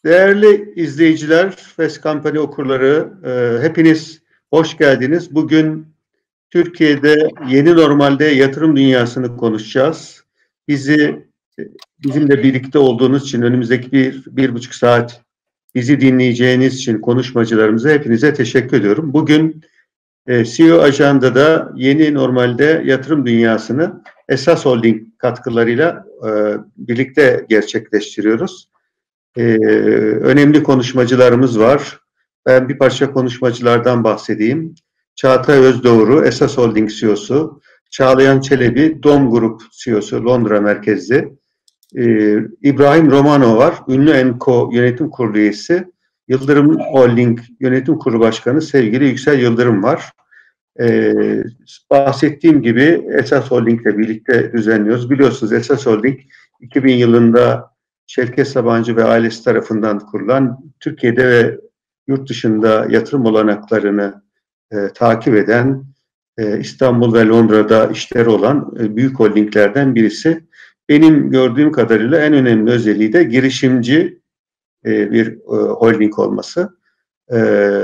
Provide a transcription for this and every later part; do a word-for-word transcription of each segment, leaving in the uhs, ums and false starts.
Değerli izleyiciler, Fast Company okurları, e, hepiniz hoş geldiniz. Bugün Türkiye'de yeni normalde yatırım dünyasını konuşacağız. Bizi bizimle birlikte olduğunuz için önümüzdeki bir, bir buçuk saat bizi dinleyeceğiniz için konuşmacılarımıza hepinize teşekkür ediyorum. Bugün e, C E O Ajanda'da yeni normalde yatırım dünyasını Esas Holding katkılarıyla e, birlikte gerçekleştiriyoruz. Ee, önemli konuşmacılarımız var. Ben bir parça konuşmacılardan bahsedeyim. Çağatay Özdoğru, Esas Holding C E O'su. Çağlayan Çelebi, Dom Group C E O'su, Londra merkezli. Ee, İbrahim Romano var, ünlü Enco Yönetim Kurulu üyesi. Yıldırım Holding Yönetim Kurulu Başkanı sevgili Yüksel Yıldırım var. Ee, bahsettiğim gibi Esas Holding ile birlikte düzenliyoruz. Biliyorsunuz Esas Holding iki bin yılında Şevket Sabancı ve ailesi tarafından kurulan, Türkiye'de ve yurt dışında yatırım olanaklarını e, takip eden, e, İstanbul ve Londra'da işleri olan e, büyük holdinglerden birisi. Benim gördüğüm kadarıyla en önemli özelliği de girişimci e, bir e, holding olması. E,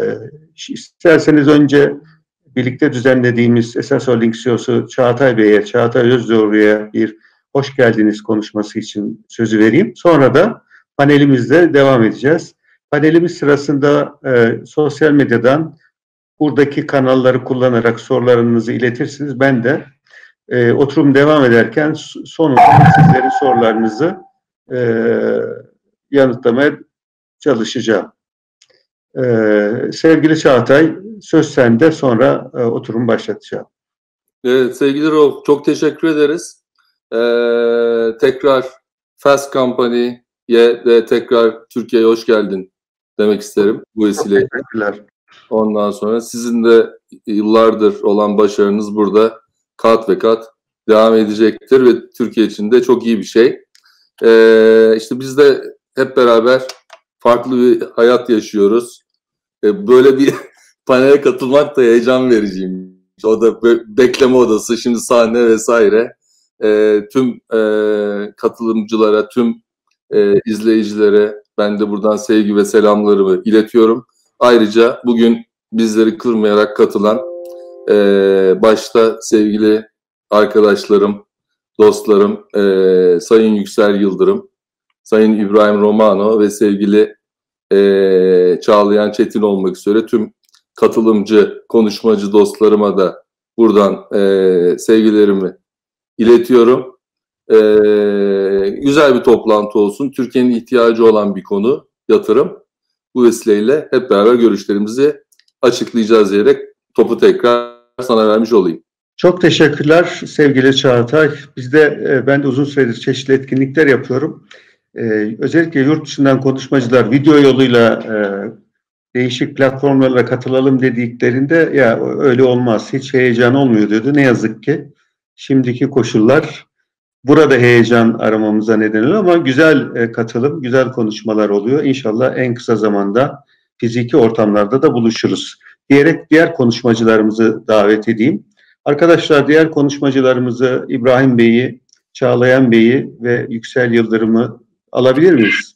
isterseniz önce birlikte düzenlediğimiz Esas Holding C E O'su Çağatay Bey'e, Çağatay Özdoğru'ya bir hoş geldiniz konuşması için sözü vereyim. Sonra da panelimizle devam edeceğiz. Panelimiz sırasında e, sosyal medyadan buradaki kanalları kullanarak sorularınızı iletirsiniz. Ben de e, oturum devam ederken sonunda sizlerin sorularınızı e, yanıtlamaya çalışacağım. E, sevgili Çağatay, söz sende, sonra e, oturumu başlatacağım. Evet, sevgili Rauf, çok teşekkür ederiz. Ee, tekrar Fast Company'ye de tekrar Türkiye'ye hoş geldin demek isterim bu vesileyle. Ondan sonra sizin de yıllardır olan başarınız burada kat ve kat devam edecektir ve Türkiye için de çok iyi bir şey. Ee, işte biz de hep beraber farklı bir hayat yaşıyoruz. Ee, böyle bir panele katılmak da heyecan vericiyim. O da bekleme odası, şimdi sahne vesaire. E, tüm e, katılımcılara, tüm e, izleyicilere ben de buradan sevgi ve selamlarımı iletiyorum. Ayrıca bugün bizleri kırmayarak katılan e, başta sevgili arkadaşlarım, dostlarım, e, Sayın Yüksel Yıldırım, Sayın İbrahim Romano ve sevgili e, Çağlayan Çetin olmak üzere tüm katılımcı, konuşmacı dostlarıma da buradan e, sevgilerimi iletiyorum. Ee, güzel bir toplantı olsun. Türkiye'nin ihtiyacı olan bir konu yatırım. Bu vesileyle hep beraber görüşlerimizi açıklayacağız diyerek topu tekrar sana vermiş olayım. Çok teşekkürler sevgili Çağatay. Biz de e, ben de uzun süredir çeşitli etkinlikler yapıyorum. E, özellikle yurt dışından konuşmacılar video yoluyla e, değişik platformlarla katılalım dediklerinde ya öyle olmaz, hiç heyecan olmuyor diyordu. Ne yazık ki şimdiki koşullar burada heyecan aramamıza neden oluyor ama güzel e, katılım, güzel konuşmalar oluyor. İnşallah en kısa zamanda fiziki ortamlarda da buluşuruz diyerek diğer konuşmacılarımızı davet edeyim. Arkadaşlar, diğer konuşmacılarımızı İbrahim Bey'i, Çağlayan Bey'i ve Yüksel Yıldırım'ı alabilir miyiz?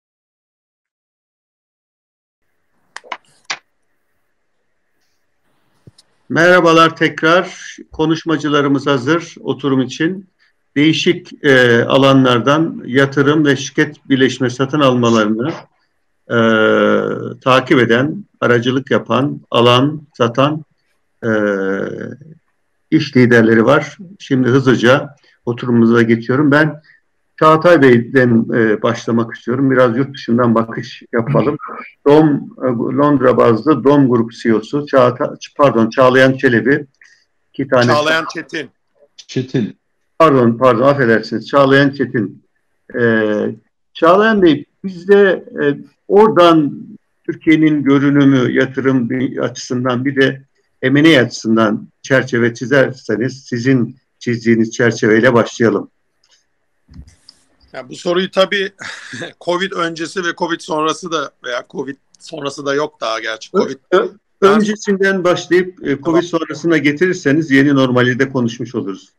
Merhabalar tekrar. Konuşmacılarımız hazır oturum için. Değişik e, alanlardan yatırım ve şirket birleşme satın almalarını e, takip eden, aracılık yapan, alan, satan e, iş liderleri var. Şimdi hızlıca oturumumuza geçiyorum. Ben Çağatay Bey'den e, başlamak istiyorum. Biraz yurt dışından bakış yapalım. Dom, e, Londra bazlı Dom Group C E O'su Çağatay, pardon Çağlayan Çelebi. İki tane Çağlayan Çetin. Çetin. Pardon, pardon affedersiniz. Çağlayan Çetin. Ee, Çağlayan Bey, bizde e, oradan Türkiye'nin görünümü, yatırım açısından bir de M and A açısından çerçeve çizerseniz sizin çizdiğiniz çerçeveyle başlayalım. Yani bu soruyu tabii Covid öncesi ve Covid sonrası da veya Covid sonrası da yok daha gerçi. Covid öncesinden başlayıp Covid tamam. sonrasına getirirseniz yeni normali de konuşmuş oluruz.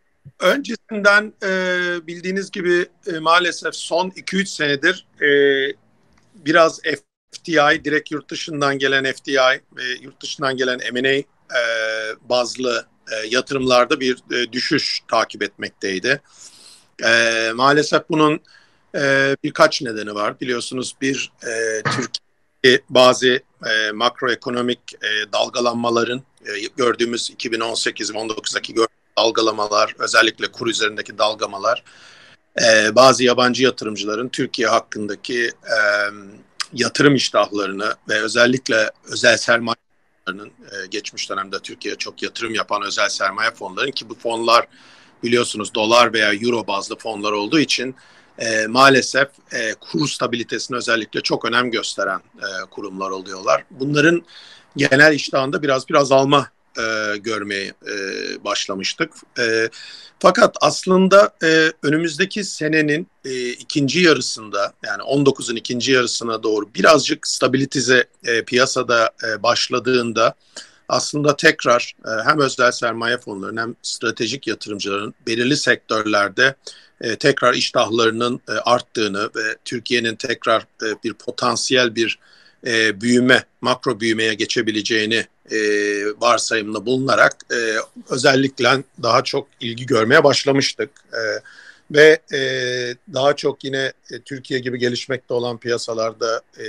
Öncesinden e, bildiğiniz gibi e, maalesef son iki üç senedir e, biraz F T I, direkt yurt dışından gelen F T I ve yurt dışından gelen M and A e, bazlı e, yatırımlarda bir e, düşüş takip etmekteydi. E, maalesef bunun e, birkaç nedeni var. Biliyorsunuz bir e, Türkiye bazı e, makroekonomik e, dalgalanmaların e, gördüğümüz iki bin on sekiz on dokuzdaki dalgalamalar, özellikle kur üzerindeki dalgamalar, e, bazı yabancı yatırımcıların Türkiye hakkındaki e, yatırım iştahlarını ve özellikle özel sermaye fonlarının, e, geçmiş dönemde Türkiye'ye çok yatırım yapan özel sermaye fonların, ki bu fonlar biliyorsunuz dolar veya euro bazlı fonlar olduğu için e, maalesef e, kur stabilitesine özellikle çok önem gösteren e, kurumlar oluyorlar. Bunların genel iştahında biraz bir azalma e, görmeye e, başlamıştık. E, fakat aslında e, önümüzdeki senenin e, ikinci yarısında, yani on dokuzun ikinci yarısına doğru birazcık stabilize e, piyasada e, başladığında aslında tekrar e, hem özel sermaye fonlarının hem stratejik yatırımcıların belirli sektörlerde e, tekrar iştahlarının e, arttığını ve Türkiye'nin tekrar e, bir potansiyel bir e, büyüme, makro büyümeye geçebileceğini e, varsayımda bulunarak e, özellikle daha çok ilgi görmeye başlamıştık. E, ve e, daha çok yine e, Türkiye gibi gelişmekte olan piyasalarda e,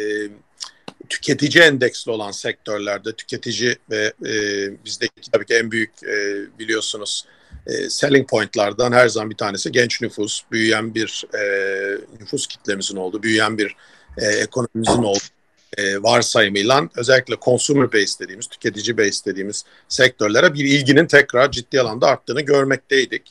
tüketici endeksli olan sektörlerde, tüketici ve e, bizdeki tabii ki en büyük e, biliyorsunuz e, selling pointlardan her zaman bir tanesi genç nüfus, büyüyen bir e, nüfus kitlemizin olduğu, büyüyen bir e, ekonomimizin olduğu e, varsayımıyla özellikle consumer base dediğimiz, tüketici base dediğimiz sektörlere bir ilginin tekrar ciddi alanda arttığını görmekteydik.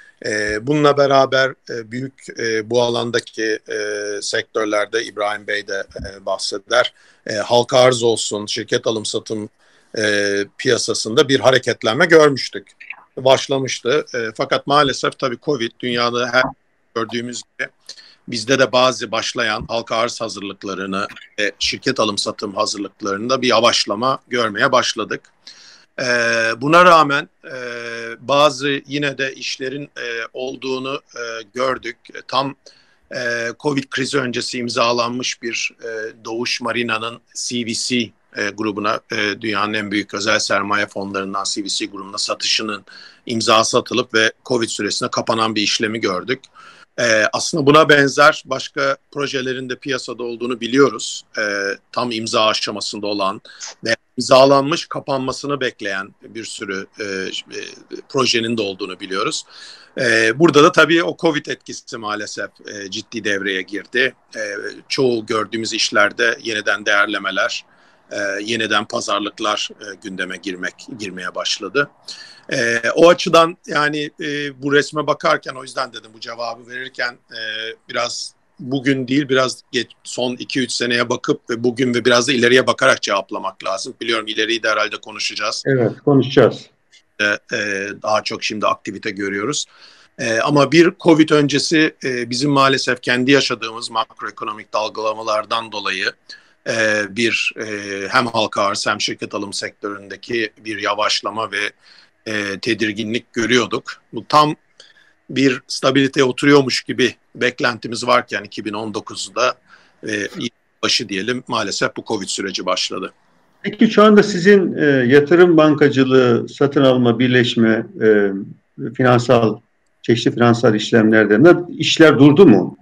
E, bununla beraber e, büyük e, bu alandaki e, sektörlerde İbrahim Bey de e, bahseder. E, halka arz olsun, şirket alım satım e, piyasasında bir hareketlenme görmüştük. Başlamıştı. E, fakat maalesef tabii Covid dünyada her gördüğümüz gibi bizde de bazı başlayan halka arz hazırlıklarını, e, şirket alım satım hazırlıklarında bir yavaşlama görmeye başladık. E, buna rağmen e, bazı yine de işlerin e, olduğunu e, gördük. Tam e, Covid krizi öncesi imzalanmış bir e, Doğuş Marina'nın C V C e, grubuna, e, dünyanın en büyük özel sermaye fonlarından C V C grubuna satışının imzası atılıp ve Covid süresinde kapanan bir işlemi gördük. Ee, aslında buna benzer başka projelerin de piyasada olduğunu biliyoruz. Ee, tam imza aşamasında olan ve imzalanmış, kapanmasını bekleyen bir sürü e, e, projenin de olduğunu biliyoruz. Ee, burada da tabii o Covid etkisi maalesef e, ciddi devreye girdi. E, çoğu gördüğümüz işlerde yeniden değerlemeler, e, yeniden pazarlıklar e, gündeme girmek girmeye başladı. Ee, o açıdan yani e, bu resme bakarken, o yüzden dedim bu cevabı verirken e, biraz bugün değil, biraz geç, son iki üç seneye bakıp ve bugün ve biraz da ileriye bakarak cevaplamak lazım. Biliyorum ileriyi de herhalde konuşacağız. Evet, konuşacağız. E, e, daha çok şimdi aktivite görüyoruz. E, ama bir Covid öncesi e, bizim maalesef kendi yaşadığımız makroekonomik dalgalamalardan dolayı e, bir e, hem halka arz hem şirket alım sektöründeki bir yavaşlama ve E, tedirginlik görüyorduk. Bu tam bir stabiliteye oturuyormuş gibi beklentimiz varken iki bin on dokuzda e, başı diyelim, maalesef bu Covid süreci başladı. Peki şu anda sizin e, yatırım bankacılığı, satın alma, birleşme, e, finansal, çeşitli finansal işlemlerde işler durdu mu?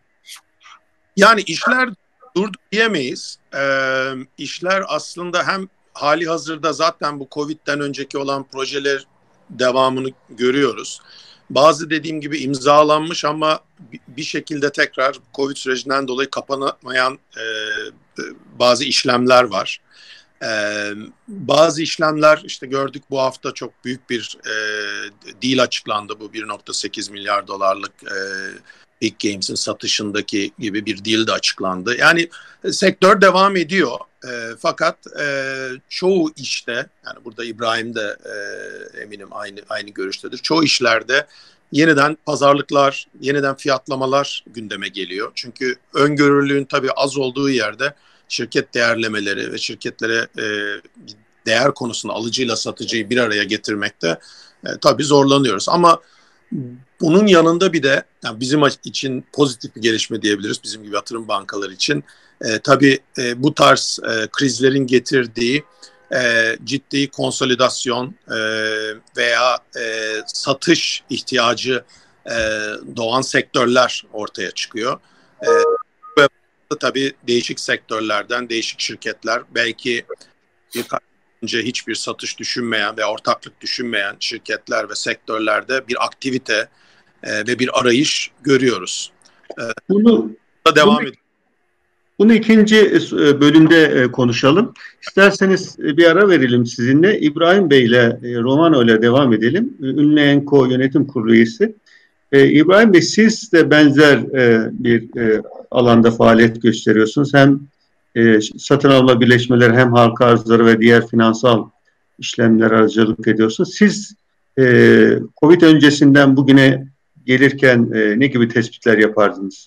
Yani işler durdu diyemeyiz. E, işler aslında hem hali hazırda zaten bu Covid'den önceki olan projeler devamını görüyoruz. Bazı dediğim gibi imzalanmış ama bir şekilde tekrar Covid sürecinden dolayı kapanamayan e, bazı işlemler var. E, bazı işlemler işte gördük, bu hafta çok büyük bir e, deal açıklandı. Bu bir nokta sekiz milyar dolarlık e, Big Games'in satışındaki gibi bir deal de açıklandı. Yani e, sektör devam ediyor. E, fakat e, çoğu işte, yani burada İbrahim de e, eminim aynı aynı görüştedir. Çoğu işlerde yeniden pazarlıklar, yeniden fiyatlamalar gündeme geliyor. Çünkü öngörülülüğün tabii az olduğu yerde şirket değerlemeleri ve şirketlere e, değer konusunda alıcıyla satıcıyı bir araya getirmekte e, tabii zorlanıyoruz. Ama bunun yanında bir de yani bizim için pozitif bir gelişme diyebiliriz bizim gibi yatırım bankaları için. E, tabii e, bu tarz e, krizlerin getirdiği e, ciddi konsolidasyon e, veya e, satış ihtiyacı e, doğan sektörler ortaya çıkıyor. E, ve tabii değişik sektörlerden değişik şirketler, belki birkaç önce hiçbir satış düşünmeyen ve ortaklık düşünmeyen şirketler ve sektörlerde bir aktivite e, ve bir arayış görüyoruz. E, bunu devam bunu, edelim. Bunu ikinci bölümde konuşalım. İsterseniz bir ara verelim sizinle. İbrahim Bey ile, Romano ile devam edelim. Ünlü Enko Yönetim Kurulu üyesi. İbrahim Bey, siz de benzer bir alanda faaliyet gösteriyorsunuz. Hem satın alma birleşmeleri hem halka arzları ve diğer finansal işlemler aracılık ediyorsunuz. Siz Covid öncesinden bugüne gelirken ne gibi tespitler yapardınız?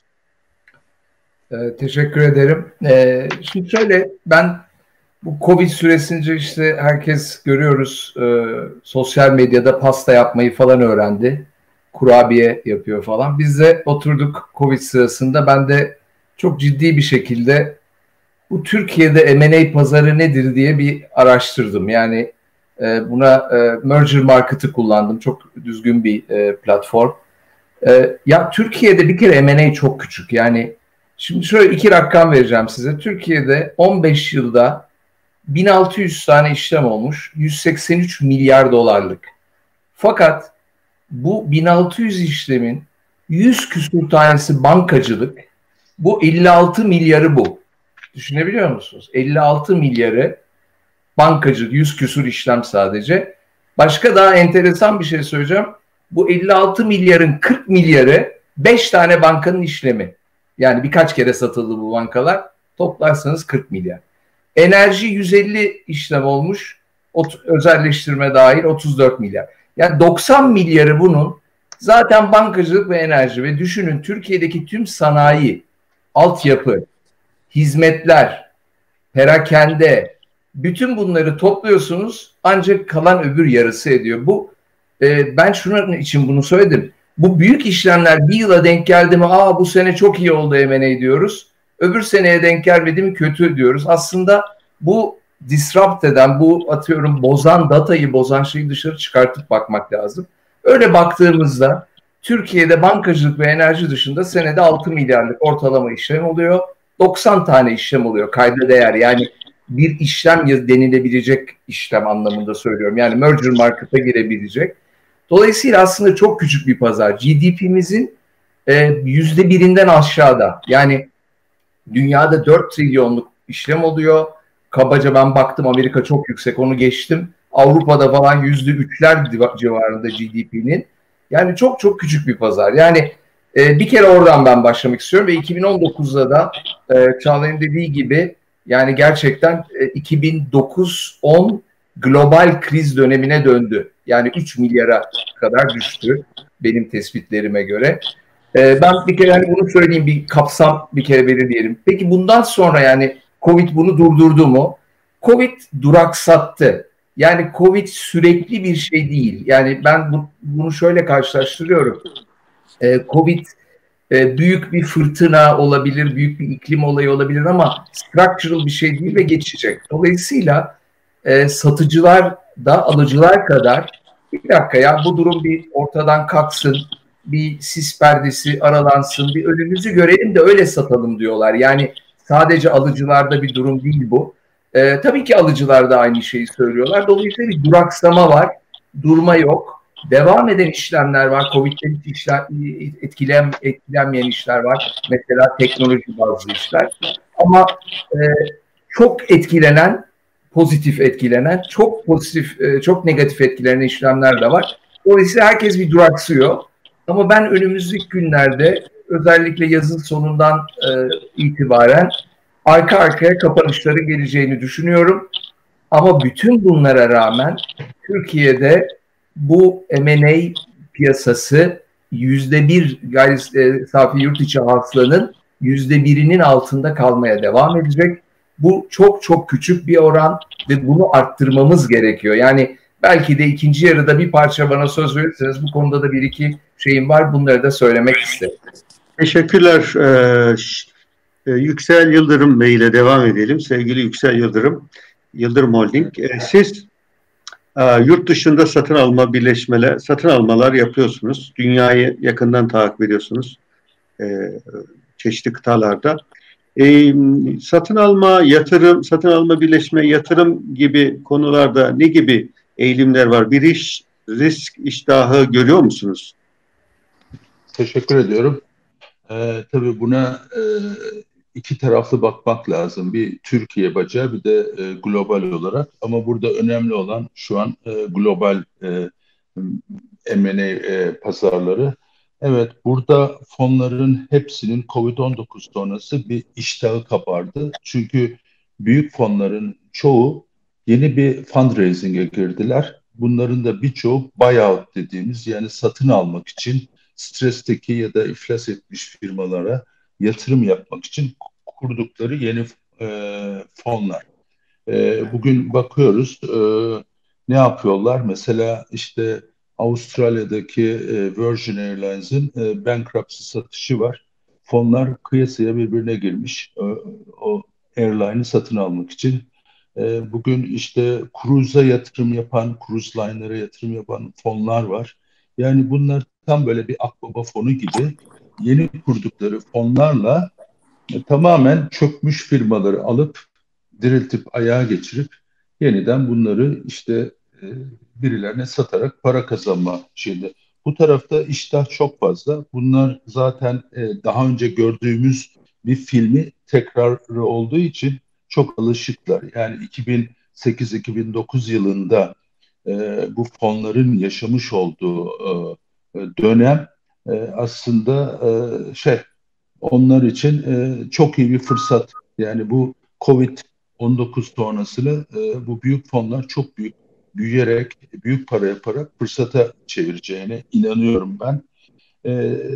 Ee, teşekkür ederim. Ee, şimdi şöyle, ben bu Covid süresince işte herkes görüyoruz e, sosyal medyada pasta yapmayı falan öğrendi. Kurabiye yapıyor falan. Biz de oturduk Covid sırasında, ben de çok ciddi bir şekilde bu Türkiye'de M and A pazarı nedir diye bir araştırdım. Yani e, buna e, Merger Market'ı kullandım. Çok düzgün bir e, platform. E, ya Türkiye'de bir kere M and A çok küçük. Yani şimdi şöyle iki rakam vereceğim size. Türkiye'de on beş yılda bin altı yüz tane işlem olmuş. yüz seksen üç milyar dolarlık. Fakat bu bin altı yüz işlemin yüz küsur tanesi bankacılık. Bu elli altı milyarı bu. Düşünebiliyor musunuz? elli altı milyarı bankacılık, yüz küsur işlem sadece. Başka daha enteresan bir şey söyleyeceğim. Bu elli altı milyarın kırk milyarı beş tane bankanın işlemi. Yani birkaç kere satıldı bu bankalar. Toplarsanız kırk milyar. Enerji yüz elli işlem olmuş. Özelleştirme dahil otuz dört milyar. Yani doksan milyarı bunun zaten bankacılık ve enerji. Ve düşünün, Türkiye'deki tüm sanayi, altyapı, hizmetler, perakende, bütün bunları topluyorsunuz, ancak kalan öbür yarısı ediyor. Bu e, ben şunun için bunu söyledim. Bu büyük işlemler bir yıla denk geldi mi, aa bu sene çok iyi oldu M and A diyoruz. Öbür seneye denk gelmedi mi kötü diyoruz. Aslında bu disrupt eden, bu atıyorum bozan, datayı bozan şeyi dışarı çıkartıp bakmak lazım. Öyle baktığımızda Türkiye'de bankacılık ve enerji dışında senede altı milyarlık ortalama işlem oluyor. doksan tane işlem oluyor kayda değer. Yani bir işlem denilebilecek işlem anlamında söylüyorum. Yani merger market'a girebilecek. Dolayısıyla aslında çok küçük bir pazar. G D P'mizin yüzde birinden aşağıda. Yani dünyada dört trilyonluk işlem oluyor. Kabaca ben baktım, Amerika çok yüksek, onu geçtim. Avrupa'da falan yüzde üçler civarında G D P'nin. Yani çok çok küçük bir pazar. Yani e, bir kere oradan ben başlamak istiyorum. Ve iki bin on dokuzda da e, Çağlay'ın dediği gibi yani gerçekten e, iki bin dokuz on global kriz dönemine döndü. Yani üç milyara kadar düştü benim tespitlerime göre. E, ben bir kere hani bunu söyleyeyim, bir kapsam bir kere belirleyelim. Peki bundan sonra yani Covid bunu durdurdu mu? Covid duraksattı. Yani Covid sürekli bir şey değil. Yani ben bu, bunu şöyle karşılaştırıyorum. Ee, Covid e, büyük bir fırtına olabilir, büyük bir iklim olayı olabilir ama structural bir şey değil ve geçecek. Dolayısıyla e, satıcılar da alıcılar kadar bir dakika ya bu durum bir ortadan kalksın, bir sis perdesi aralansın, bir önümüzü görelim de öyle satalım diyorlar. Yani sadece alıcılarda bir durum değil bu. Ee, tabii ki alıcılar da aynı şeyi söylüyorlar. Dolayısıyla bir duraksama var, durma yok. Devam eden işlemler var. Covid'den işler, etkilen, etkilenmeyen işler var. Mesela teknoloji bazlı işler. Ama e, çok etkilenen, pozitif etkilenen, çok pozitif, e, çok negatif etkilenen işlemler de var. Dolayısıyla herkes bir duraksıyor. Ama ben önümüzdeki günlerde özellikle yazın sonundan e, itibaren arka arkaya kapanışları geleceğini düşünüyorum. Ama bütün bunlara rağmen Türkiye'de bu M and A piyasası yüzde bir gayri safi yurt içi hasılanın yüzde birinin altında kalmaya devam edecek. Bu çok çok küçük bir oran ve bunu arttırmamız gerekiyor. Yani belki de ikinci yarıda bir parça bana söz verirseniz bu konuda da bir iki şeyim var. Bunları da söylemek isterim. Teşekkürler. Ee, Yüksel Yıldırım Bey ile devam edelim. Sevgili Yüksel Yıldırım, Yıldırım Holding. Ee, siz e, yurt dışında satın alma birleşmeler, satın almalar yapıyorsunuz. Dünyayı yakından takip ediyorsunuz. Ee, çeşitli kıtalarda. Ee, satın alma, yatırım, satın alma birleşme, yatırım gibi konularda ne gibi eğilimler var? Bir iş, risk iştahı görüyor musunuz? Teşekkür ediyorum. Ee, tabii buna e, iki taraflı bakmak lazım. Bir Türkiye bacağı, bir de e, global olarak. Ama burada önemli olan şu an e, global e, M and A e, pazarları. Evet, burada fonların hepsinin Covid on dokuz sonrası bir iştahı kabardı. Çünkü büyük fonların çoğu yeni bir fundraising'e girdiler. Bunların da birçoğu buyout dediğimiz, yani satın almak için stresteki ya da iflas etmiş firmalara yatırım yapmak için kurdukları yeni e, fonlar. E, bugün bakıyoruz e, ne yapıyorlar? Mesela işte Avustralya'daki e, Virgin Airlines'ın e, bankruptcy satışı var. Fonlar kıyasıya birbirine girmiş. E, o airline'ı satın almak için. E, bugün işte cruise'a yatırım yapan, cruise line'lara yatırım yapan fonlar var. Yani bunlar tam böyle bir akbaba fonu gibi yeni kurdukları fonlarla e, tamamen çökmüş firmaları alıp diriltip ayağa geçirip yeniden bunları işte e, birilerine satarak para kazanma şeyinde. Bu tarafta iştah çok fazla. Bunlar zaten e, daha önce gördüğümüz bir filmi tekrarı olduğu için çok alışıklar. Yani iki bin sekiz iki bin dokuz yılında e, bu fonların yaşamış olduğu e, dönem e, aslında e, şey onlar için e, çok iyi bir fırsat. Yani bu Covid on dokuz sonrasını e, bu büyük fonlar çok büyük büyüyerek, büyük para yaparak fırsata çevireceğine inanıyorum ben. E,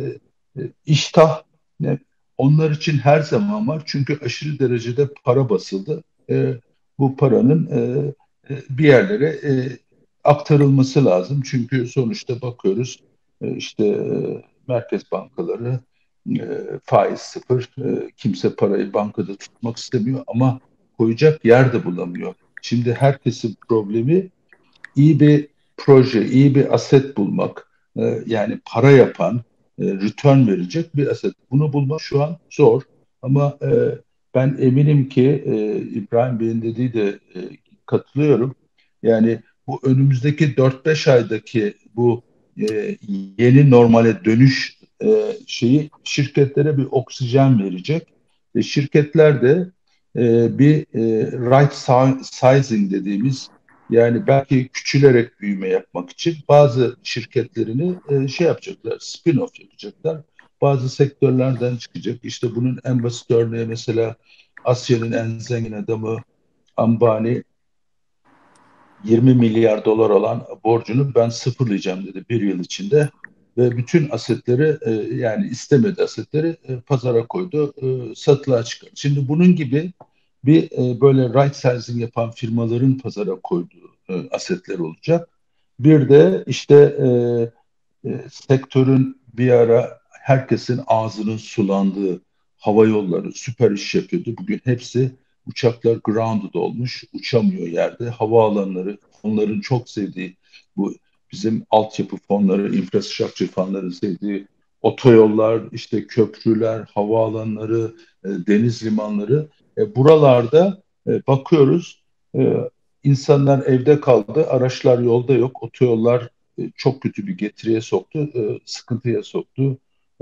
e, iştah ne, onlar için her zaman var. Çünkü aşırı derecede para basıldı. E, bu paranın e, e, bir yerlere e, aktarılması lazım. Çünkü sonuçta bakıyoruz e, işte e, merkez bankaları e, faiz sıfır. E, kimse parayı bankada tutmak istemiyor ama koyacak yer de bulamıyor. Şimdi herkesin problemi iyi bir proje, iyi bir aset bulmak. E, yani para yapan, e, return verecek bir aset. Bunu bulmak şu an zor. Ama e, ben eminim ki e, İbrahim Bey'in dediği de e, katılıyorum. Yani bu önümüzdeki dört beş aydaki bu e, yeni normale dönüş e, şeyi şirketlere bir oksijen verecek. Ve şirketler de e, bir e, right sizing dediğimiz, yani belki küçülerek büyüme yapmak için bazı şirketlerini e, şey yapacaklar, spin-off yapacaklar. Bazı sektörlerden çıkacak. İşte bunun en basit örneği mesela Asya'nın en zengin adamı Ambani yirmi milyar dolar olan borcunu ben sıfırlayacağım dedi bir yıl içinde. Ve bütün asetleri e, yani istemedi asetleri e, pazara koydu, e, satılığa çıkardı. Şimdi bunun gibi bir e, böyle right sizing yapan firmaların pazara koyduğu e, asetler olacak. Bir de işte e, e, sektörün bir ara herkesin ağzının sulandığı hava yolları süper iş yapıyordu. Bugün hepsi uçaklar grounded olmuş, uçamıyor yerde. Havaalanları, onların çok sevdiği bu bizim altyapı fonları, infrastructure fonları sevdiği otoyollar, işte köprüler, havaalanları, e, deniz limanları. E, buralarda e, bakıyoruz, e, insanlar evde kaldı, araçlar yolda yok, otoyollar e, çok kötü bir getiriye soktu, e, sıkıntıya soktu. E,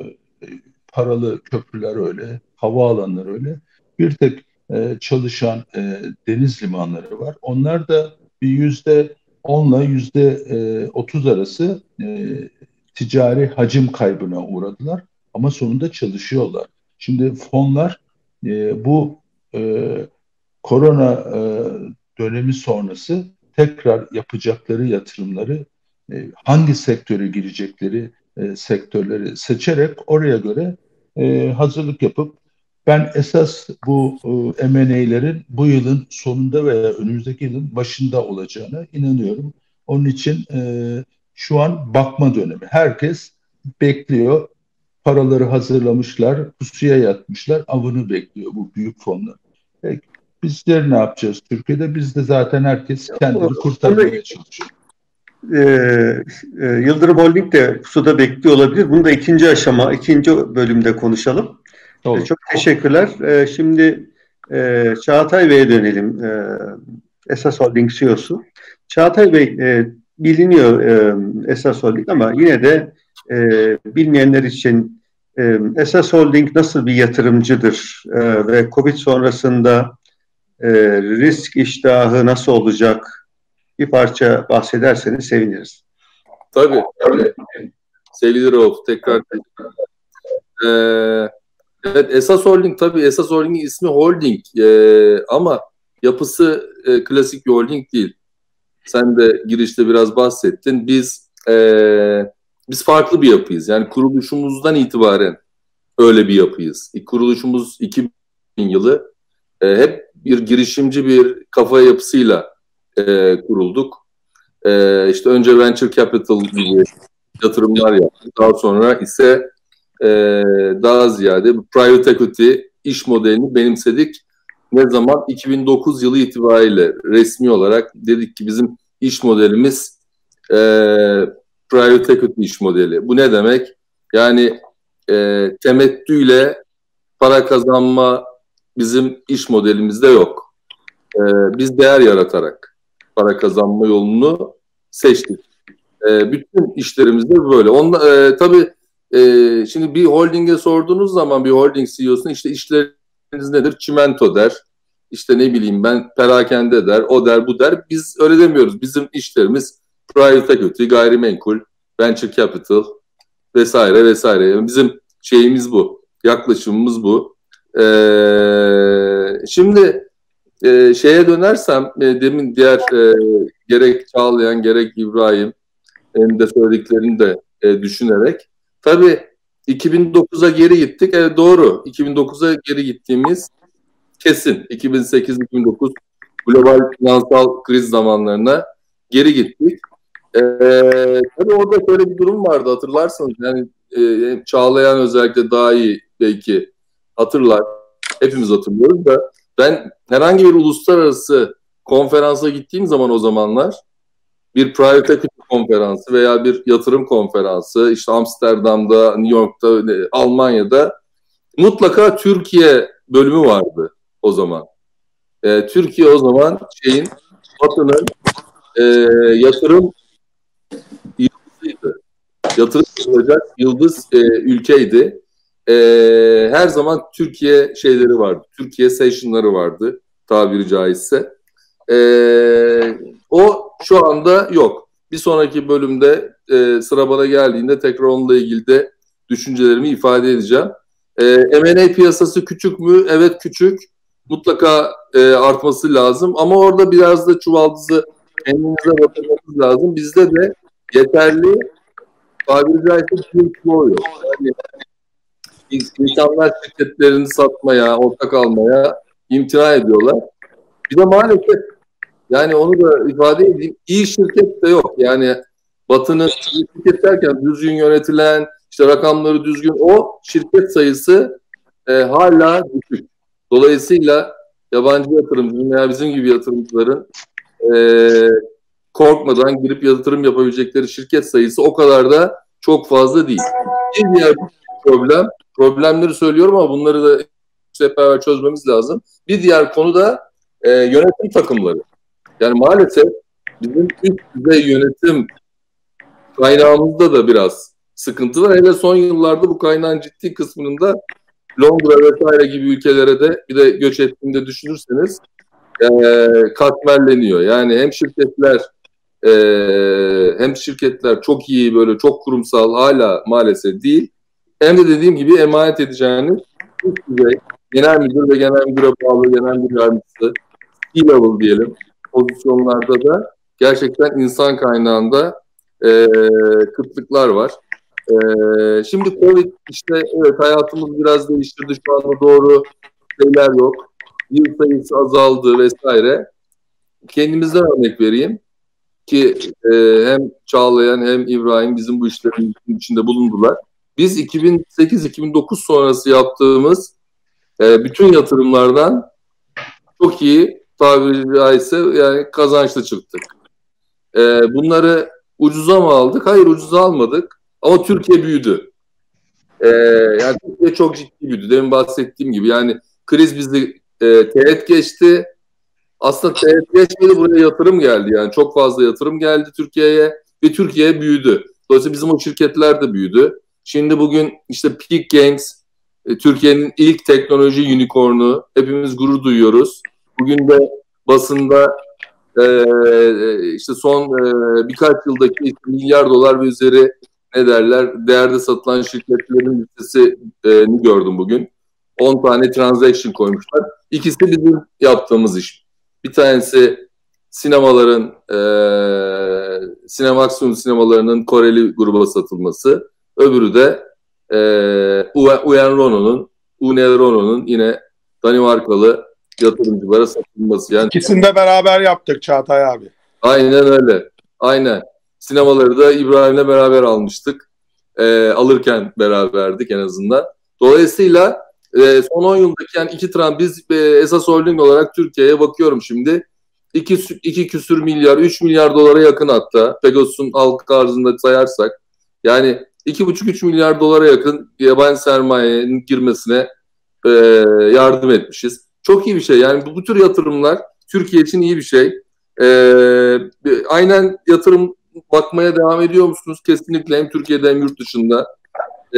paralı köprüler öyle, havaalanları öyle. Bir tek e, çalışan e, deniz limanları var. Onlar da bir yüzde onla yüzde e, otuz arası e, ticari hacim kaybına uğradılar. Ama sonunda çalışıyorlar. Şimdi fonlar e, bu e, korona e, dönemi sonrası tekrar yapacakları yatırımları, e, hangi sektöre girecekleri e, sektörleri seçerek oraya göre e, hazırlık yapıp ben esas bu e, M and A'lerin bu yılın sonunda veya önümüzdeki yılın başında olacağına inanıyorum. Onun için e, Şu an bakma dönemi. Herkes bekliyor. Paraları hazırlamışlar, pusuya yatmışlar, avını bekliyor bu büyük fonlar. Peki, bizler ne yapacağız Türkiye'de? Bizde zaten herkes kendini kurtarmaya çalışıyor. Ee, e, Yıldırım Holding de suda bekliyor olabilir. Bunu da ikinci aşama, ikinci bölümde konuşalım. Ee, çok teşekkürler. Ee, şimdi e, Çağatay Bey'e dönelim. Ee, Esas Holding C E O'su. Çağatay Bey, e, biliniyor e, Esas Holding ama yine de e, bilmeyenler için e, Esas Holding nasıl bir yatırımcıdır e, ve Covid sonrasında e, risk iştahı nasıl olacak? Bir parça bahsederseniz seviniriz. Tabii. tabii. Sevgili Rauf, tekrar. Ee, evet, Esas Holding tabii. Esas Holding'in ismi Holding ee, ama yapısı e, klasik bir holding değil. Sen de girişte biraz bahsettin. Biz ee, biz farklı bir yapıyız. Yani kuruluşumuzdan itibaren öyle bir yapıyız. Kuruluşumuz iki bin yılı e, hep bir girişimci bir kafa yapısıyla e, kurulduk. E, işte önce venture capital gibi yatırımlar yaptık. Daha sonra ise e, daha ziyade private equity iş modelini benimsedik. Ne zaman? iki bin dokuz yılı itibariyle resmi olarak dedik ki bizim iş modelimiz e, private equity iş modeli. Bu ne demek? Yani e, temettüyle para kazanma bizim iş modelimizde yok. E, biz değer yaratarak para kazanma yolunu seçtik. E, bütün işlerimizde böyle. Onda, e, tabii e, şimdi bir holdinge sorduğunuz zaman bir holding C E O'suna işte işleriniz nedir? Çimento der. İşte ne bileyim ben perakende der, o der, bu der. Biz öyle demiyoruz. Bizim işlerimiz private equity, gayrimenkul, venture capital vesaire vesaire. Yani bizim şeyimiz bu, yaklaşımımız bu. Ee, şimdi e, şeye dönersem, e, demin diğer e, gerek Çağlayan gerek İbrahim'in de söylediklerini de e, düşünerek, tabii iki bin dokuza geri gittik. Evet, doğru. iki bin dokuza geri gittiğimiz kesin. iki bin sekiz iki bin dokuz global finansal kriz zamanlarına geri gittik. Ee, tabii orada şöyle bir durum vardı, hatırlarsanız. Yani e, Çağlayan özellikle daha iyi belki hatırlar. Hepimiz hatırlıyoruz da ben herhangi bir uluslararası konferansa gittiğim zaman o zamanlar bir private equity konferansı veya bir yatırım konferansı işte Amsterdam'da, New York'ta, Almanya'da mutlaka Türkiye bölümü vardı o zaman. Ee, Türkiye o zaman şeyin Batı'nın e, yatırım yıldızıydı. Yatırım yapılacak yıldız e, ülkeydi. E, her zaman Türkiye şeyleri vardı. Türkiye session'ları vardı tabiri caizse. E, o şu anda yok. Bir sonraki bölümde e, sıra bana geldiğinde tekrar onunla ilgili de düşüncelerimi ifade edeceğim. E, M and A piyasası küçük mü? Evet, küçük. Mutlaka e, artması lazım. Ama orada biraz da çuvaldızı kendinize batırmanız lazım. Bizde de yeterli tabiri caizse bir flow yok. Yani insanlar şirketlerini satmaya, ortak almaya imtina ediyorlar. Bir de maalesef yani onu da ifade edeyim, iyi şirket de yok. Yani Batı'nın iyi şirket derken düzgün yönetilen, işte rakamları düzgün, o şirket sayısı e, hala düşük. Dolayısıyla yabancı yatırımcının veya bizim gibi yatırımcıların e, korkmadan girip yatırım yapabilecekleri şirket sayısı o kadar da çok fazla değil. Bir diğer problem, problemleri söylüyorum ama bunları da hep beraber çözmemiz lazım. Bir diğer konu da e, yönetim takımları. Yani maalesef bizim üst düzey yönetim kaynağımızda da biraz sıkıntı var. Hele son yıllarda bu kaynağın ciddi kısmının da Londra vesaire gibi ülkelere de bir de göç ettiğinde düşünürseniz e, katmerleniyor. Yani hem şirketler e, hem şirketler çok iyi, böyle çok kurumsal hala maalesef değil. Hem de dediğim gibi emanet edeceğiniz üst düzey genel müdür ve genel müdüre bağlı genel müdür yardımcısı C-level diyelim pozisyonlarda da gerçekten insan kaynağında e, kıtlıklar var. E, şimdi Covid işte evet hayatımız biraz değiştirdi, şu anda doğru şeyler yok. Yıl sayısı azaldı vesaire. Kendimizden örnek vereyim. ki e, hem Çağlayan hem İbrahim bizim bu işlerin içinde bulundular. Biz iki bin sekiz iki bin dokuz sonrası yaptığımız e, bütün yatırımlardan çok iyi, tabiri caizse yani kazançlı çıktık. E, bunları ucuza mı aldık? Hayır, ucuza almadık. Ama Türkiye büyüdü. E, yani Türkiye çok ciddi büyüdü. Demin bahsettiğim gibi yani kriz bizi e, teğet geçti. Aslında teğet geçmedi, buraya yatırım geldi. Yani çok fazla yatırım geldi Türkiye'ye ve Türkiye büyüdü. Dolayısıyla bizim o şirketler de büyüdü. Şimdi bugün işte Peak Games, e, Türkiye'nin ilk teknoloji unicornu. Hepimiz gurur duyuyoruz. Bugün de basında e, işte son e, birkaç yıldaki milyar dolar ve üzeri ne derler değerde satılan şirketlerin listesini gördüm bugün. on tane transaction koymuşlar. İkisi bizim yaptığımız iş. Bir tanesi sinemaların e, Cinemaximum sinemalarının Koreli gruba satılması. Öbürü de e, Uenrono'nun Uenrono'nun yine Danimarkalı yatırımcılara satılması. Yani İkisini de beraber yaptık Çağatay abi. Aynen öyle. Aynen. Sinemaları da İbrahim'le beraber almıştık. E, alırken beraberdik en azından. Dolayısıyla e, son on yıldaki yani iki tran biz e, esas holding olarak Türkiye'ye bakıyorum şimdi. iki, iki küsür milyar, üç milyar dolara yakın hatta. Pegasus'un halka arzında sayarsak. Yani iki buçuk üç milyar dolara yakın yabancı sermayenin girmesine e, yardım etmişiz. Çok iyi bir şey. Yani bu, bu tür yatırımlar Türkiye için iyi bir şey. E, aynen yatırım bakmaya devam ediyor musunuz? Kesinlikle hem Türkiye'de hem yurt dışında. E,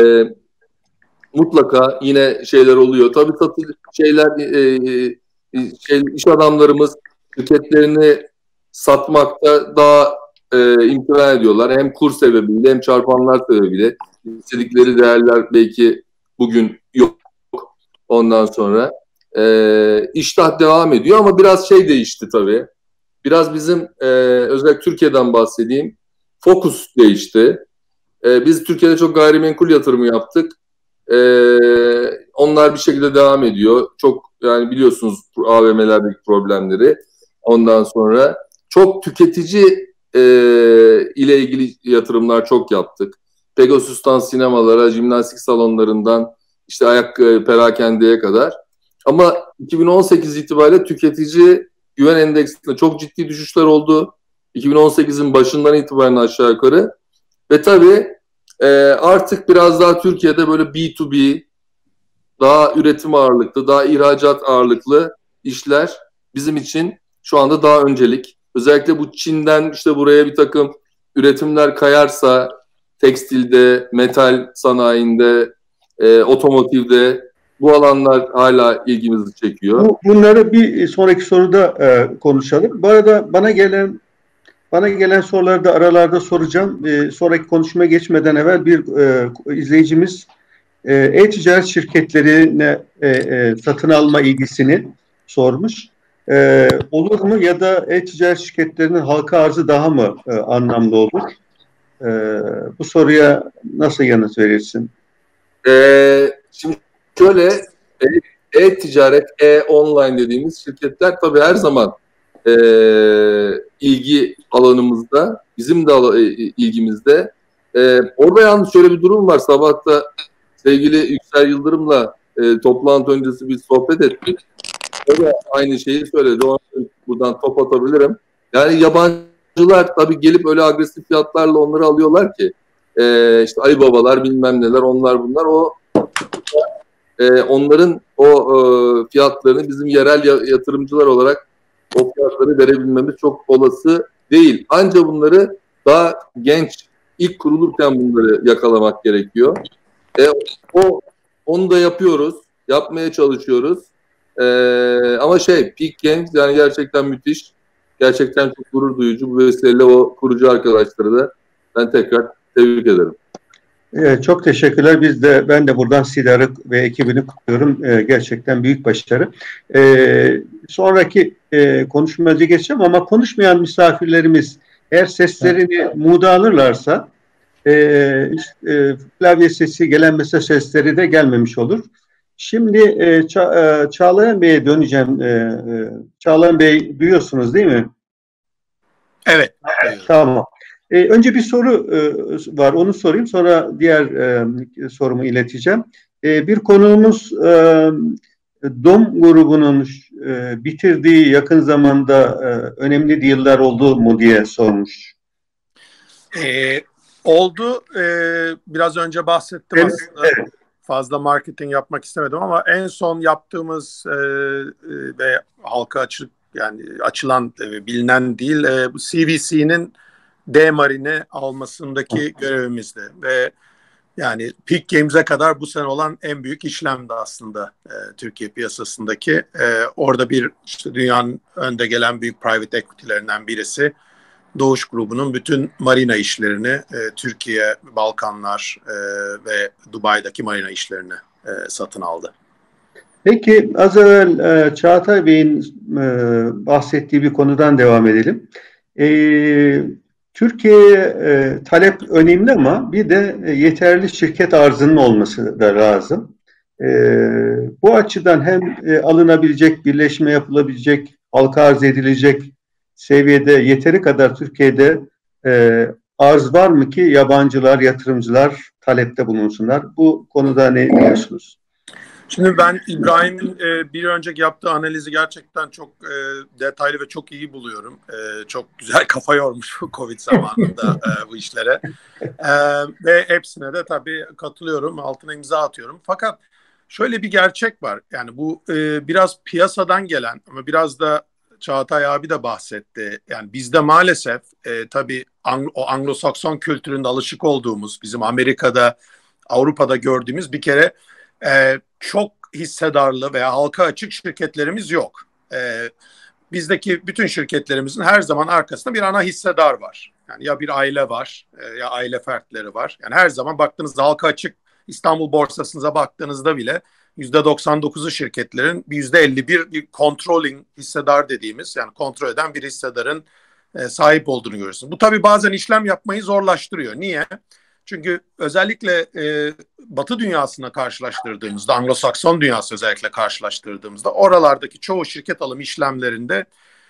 mutlaka yine şeyler oluyor. Tabii tabii şeyler e, şey, iş adamlarımız şirketlerini satmakta daha e, imtina ediyorlar. Hem kur sebebiyle hem çarpanlar sebebiyle. İstedikleri değerler belki bugün yok. Ondan sonra e, iştah devam ediyor ama biraz şey değişti tabii. Biraz bizim e, özellikle Türkiye'den bahsedeyim. Fokus değişti. E, biz Türkiye'de çok gayrimenkul yatırımı yaptık. E, onlar bir şekilde devam ediyor. Çok yani biliyorsunuz A V M'lerdeki problemleri. Ondan sonra çok tüketici e, ile ilgili yatırımlar çok yaptık. Pegasus'tan sinemalara, jimnastik salonlarından işte ayak e, perakendeye kadar. Ama iki bin on sekiz itibariyle tüketici güven endeksinde çok ciddi düşüşler oldu. iki bin on sekizin başından itibaren aşağı yukarı. Ve tabii e, artık biraz daha Türkiye'de böyle B to B, daha üretim ağırlıklı, daha ihracat ağırlıklı işler bizim için şu anda daha öncelik. Özellikle bu Çin'den işte buraya bir takım üretimler kayarsa tekstilde, metal sanayinde, e, otomotivde bu alanlar hala ilgimizi çekiyor. Bu, bunları bir sonraki soruda e, konuşalım. Bu arada bana gelen bana gelen soruları da aralarda soracağım. E, sonraki konuşmaya geçmeden evvel bir e, izleyicimiz e, e-ticaret şirketlerine e, e, satın alma ilgisini sormuş. E, olur mu ya da e-ticaret şirketlerinin halka arzı daha mı e, anlamlı olur? E, bu soruya nasıl yanıt verirsin? E, şimdi şöyle e-ticaret, e-online dediğimiz şirketler tabii her zaman e, ilgi alanımızda, bizim de al- ilgimizde. E, orada yalnız şöyle bir durum var. Sabah da sevgili Yüksel Yıldırım'la e, toplantı öncesi bir sohbet ettik. O da aynı şeyi söyledi. Onu buradan top atabilirim. Yani yabancılar tabii gelip öyle agresif fiyatlarla onları alıyorlar ki e, işte Ali Babalar bilmem neler onlar bunlar. O e, onların o e, fiyatlarını bizim yerel yatırımcılar olarak o fiyatları verebilmemiz çok olası değil. Ancak bunları daha genç, ilk kurulurken bunları yakalamak gerekiyor. E, o onu da yapıyoruz, yapmaya çalışıyoruz. E, ama şey, Peak Games yani gerçekten müthiş, gerçekten çok gurur duyucu. Bu vesileyle o kurucu arkadaşları da ben tekrar tebrik ederim. Evet, çok teşekkürler. Biz de ben de buradan Sidar'ı ve ekibini kutluyorum. Ee, gerçekten büyük başarı. Ee, sonraki e, konuşmacı geçeceğim ama konuşmayan misafirlerimiz eğer seslerini muda alırlarsa e, e, klavye sesi, gelen mesaj sesleri de gelmemiş olur. Şimdi e, Ça- e, Çağlayan Bey'e döneceğim. E, e, Çağlayan Bey duyuyorsunuz değil mi? Evet. Tamam. E, önce bir soru e, var, onu sorayım, sonra diğer e, sorumu ileteceğim. E, bir konuğumuz e, D O M grubunun e, bitirdiği yakın zamanda e, önemli deal'ler oldu mu diye sormuş. E, oldu. E, biraz önce bahsettim evet, aslında. Evet. Fazla marketing yapmak istemedim ama en son yaptığımız e, ve halka açık yani açılan e, bilinen değil e, C V C'nin D-Marine'i almasındaki görevimizdi ve yani Peak Games'e kadar bu sene olan en büyük işlemdi aslında e, Türkiye piyasasındaki. E, orada bir işte dünyanın önde gelen büyük private equity'lerinden birisi Doğuş grubunun bütün marina işlerini e, Türkiye, Balkanlar e, ve Dubai'deki marina işlerini e, satın aldı. Peki az evvel e, Çağatay Bey'in e, bahsettiği bir konudan devam edelim. E, Türkiye'ye e, talep önemli ama bir de e, yeterli şirket arzının olması da lazım. E, bu açıdan hem e, alınabilecek, birleşme yapılabilecek, halka arz edilecek seviyede yeteri kadar Türkiye'de e, arz var mı ki yabancılar, yatırımcılar talepte bulunsunlar? Bu konuda ne diyorsunuz? Şimdi ben İbrahim'in e, bir önceki yaptığı analizi gerçekten çok e, detaylı ve çok iyi buluyorum. E, çok güzel kafa yormuş bu Covid zamanında e, bu işlere. E, ve hepsine de tabii katılıyorum, altına imza atıyorum. Fakat şöyle bir gerçek var. Yani bu e, biraz piyasadan gelen ama biraz da Çağatay abi de bahsetti. Yani bizde maalesef e, tabii Anglo, o Anglo-Sakson kültüründe alışık olduğumuz, bizim Amerika'da, Avrupa'da gördüğümüz bir kere e, çok hissedarlı veya halka açık şirketlerimiz yok. E, bizdeki bütün şirketlerimizin her zaman arkasında bir ana hissedar var. Yani ya bir aile var e, ya aile fertleri var. Yani her zaman baktığınızda halka açık İstanbul borsasınıza baktığınızda bile yüzde doksan dokuzu şirketlerin bir yüzde elli bir bir controlling hissedar dediğimiz yani kontrol eden bir hissedarın e, sahip olduğunu görüyorsunuz. Bu tabii bazen işlem yapmayı zorlaştırıyor. Niye? Çünkü özellikle e, Batı dünyasına karşılaştırdığımızda, Anglo-Sakson dünyası özellikle karşılaştırdığımızda oralardaki çoğu şirket alım işlemlerinde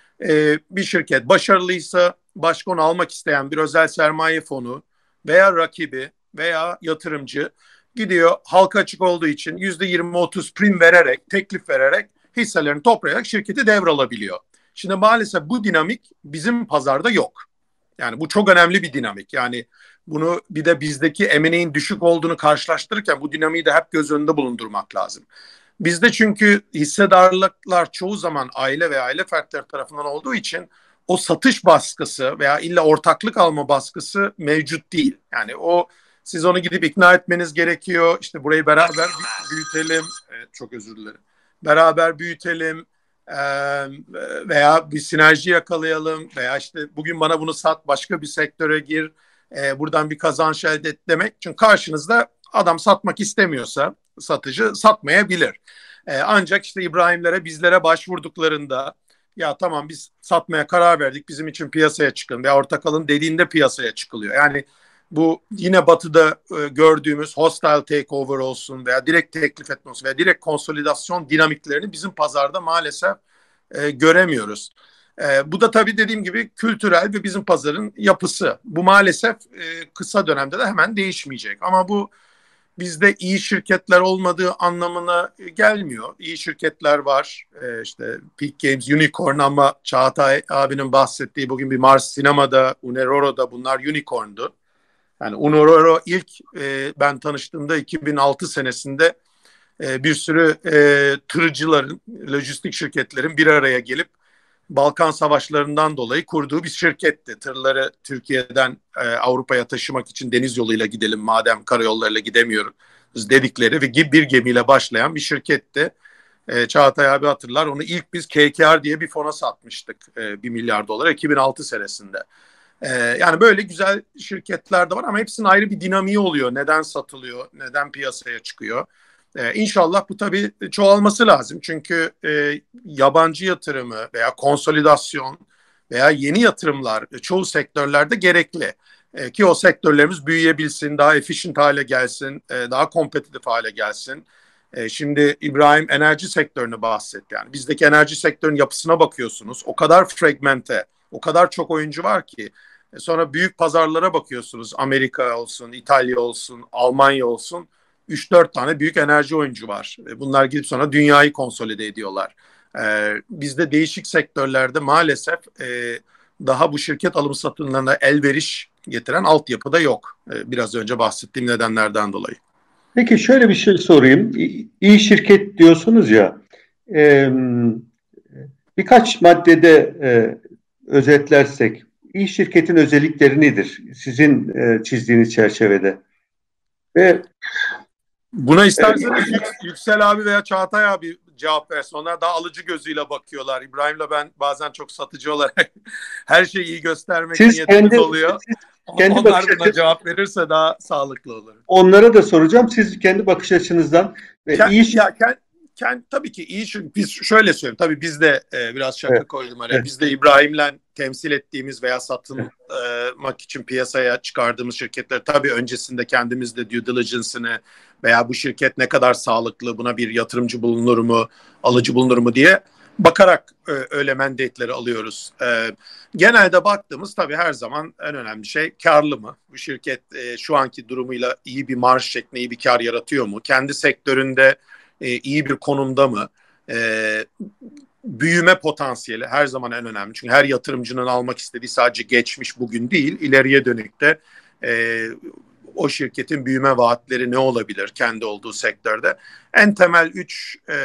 e, bir şirket başarılıysa başka onu almak isteyen bir özel sermaye fonu veya rakibi veya yatırımcı gidiyor halka açık olduğu için yüzde yirmi otuz prim vererek, teklif vererek hisselerini toplayarak şirketi devralabiliyor. Şimdi maalesef bu dinamik bizim pazarda yok. Yani bu çok önemli bir dinamik. Yani bunu bir de bizdeki M and A'nin düşük olduğunu karşılaştırırken bu dinamiği de hep göz önünde bulundurmak lazım. Bizde çünkü hissedarlıklar çoğu zaman aile ve aile fertleri tarafından olduğu için o satış baskısı veya illa ortaklık alma baskısı mevcut değil. Yani o siz onu gidip ikna etmeniz gerekiyor. İşte burayı beraber büyütelim. Evet, çok özür dilerim. Beraber büyütelim. Veya bir sinerji yakalayalım veya işte bugün bana bunu sat, başka bir sektöre gir, buradan bir kazanç elde et demek. Çünkü karşınızda adam satmak istemiyorsa satıcı satmayabilir. Ancak işte İbrahimlere, bizlere başvurduklarında ya tamam biz satmaya karar verdik, bizim için piyasaya çıkın veya ortak alın dediğinde piyasaya çıkılıyor. Yani bu yine Batı'da e, gördüğümüz hostile takeover olsun veya direkt teklif etme olsun veya direkt konsolidasyon dinamiklerini bizim pazarda maalesef e, göremiyoruz. E, bu da tabii dediğim gibi kültürel ve bizim pazarın yapısı. Bu maalesef e, kısa dönemde de hemen değişmeyecek. Ama bu bizde iyi şirketler olmadığı anlamına gelmiyor. İyi şirketler var. E, işte Peak Games, Unicorn ama Çağatay abinin bahsettiği bugün bir Mars Sinema'da, Uneroro'da bunlar Unicorn'du. Yani Uneroro ilk e, ben tanıştığımda iki bin altı senesinde e, bir sürü e, tırcıların, lojistik şirketlerin bir araya gelip Balkan Savaşları'ndan dolayı kurduğu bir şirketti. Tırları Türkiye'den e, Avrupa'ya taşımak için deniz yoluyla gidelim madem karayollarıyla gidemiyoruz dedikleri ve bir gemiyle başlayan bir şirketti. E, Çağatay abi hatırlar, onu ilk biz K K R diye bir fona satmıştık e, bir milyar dolara iki bin altı senesinde. Ee, yani böyle güzel şirketler de var ama hepsinin ayrı bir dinamiği oluyor. Neden satılıyor, neden piyasaya çıkıyor. Ee, İnşallah bu tabii çoğalması lazım. Çünkü e, yabancı yatırımı veya konsolidasyon veya yeni yatırımlar çoğu sektörlerde gerekli. E, ki o sektörlerimiz büyüyebilsin, daha efficient hale gelsin, e, daha kompetitif hale gelsin. E, şimdi İbrahim enerji sektörünü bahsetti. Yani bizdeki enerji sektörünün yapısına bakıyorsunuz. O kadar fragmente, O kadar çok oyuncu var ki. E sonra büyük pazarlara bakıyorsunuz. Amerika olsun, İtalya olsun, Almanya olsun. üç dört tane büyük enerji oyuncu var. E bunlar gidip sonra dünyayı konsolide ediyorlar. E, bizde değişik sektörlerde maalesef e, daha bu şirket alım satımlarına elveriş getiren altyapı da yok. E, biraz önce bahsettiğim nedenlerden dolayı. Peki şöyle bir şey sorayım. İyi şirket diyorsunuz ya, e, birkaç maddede e, özetlersek, iyi şirketin özellikleri nedir? Sizin e, çizdiğiniz çerçevede. Ve buna isterseniz evet. Yüksel abi veya Çağatay abi cevap versin. Onlar daha alıcı gözüyle bakıyorlar. İbrahim'le ben bazen çok satıcı olarak her şeyi iyi göstermek siz niyetimiz kendi, oluyor. Siz kendi onlar bakış buna açı... cevap verirse daha sağlıklı olur. Onlara da soracağım. Siz kendi bakış açınızdan Kend, iyi ya, kend, kend, tabii ki iyi. Biz şöyle söyleyeyim. Tabii biz de e, biraz şaka evet. koydum araya. Evet. Biz de İbrahim'le temsil ettiğimiz veya satılmak evet. için piyasaya çıkardığımız şirketler tabii öncesinde kendimiz de due diligence'ını veya bu şirket ne kadar sağlıklı, buna bir yatırımcı bulunur mu, alıcı bulunur mu diye bakarak e, öyle mandate'leri alıyoruz. E, genelde baktığımız tabii her zaman en önemli şey karlı mı? Bu şirket e, şu anki durumuyla iyi bir marj şeklinde iyi bir kar yaratıyor mu? Kendi sektöründe e, iyi bir konumda mı? E, büyüme potansiyeli her zaman en önemli. Çünkü her yatırımcının almak istediği sadece geçmiş bugün değil, ileriye dönük de e, o şirketin büyüme vaatleri ne olabilir kendi olduğu sektörde? En temel üç e,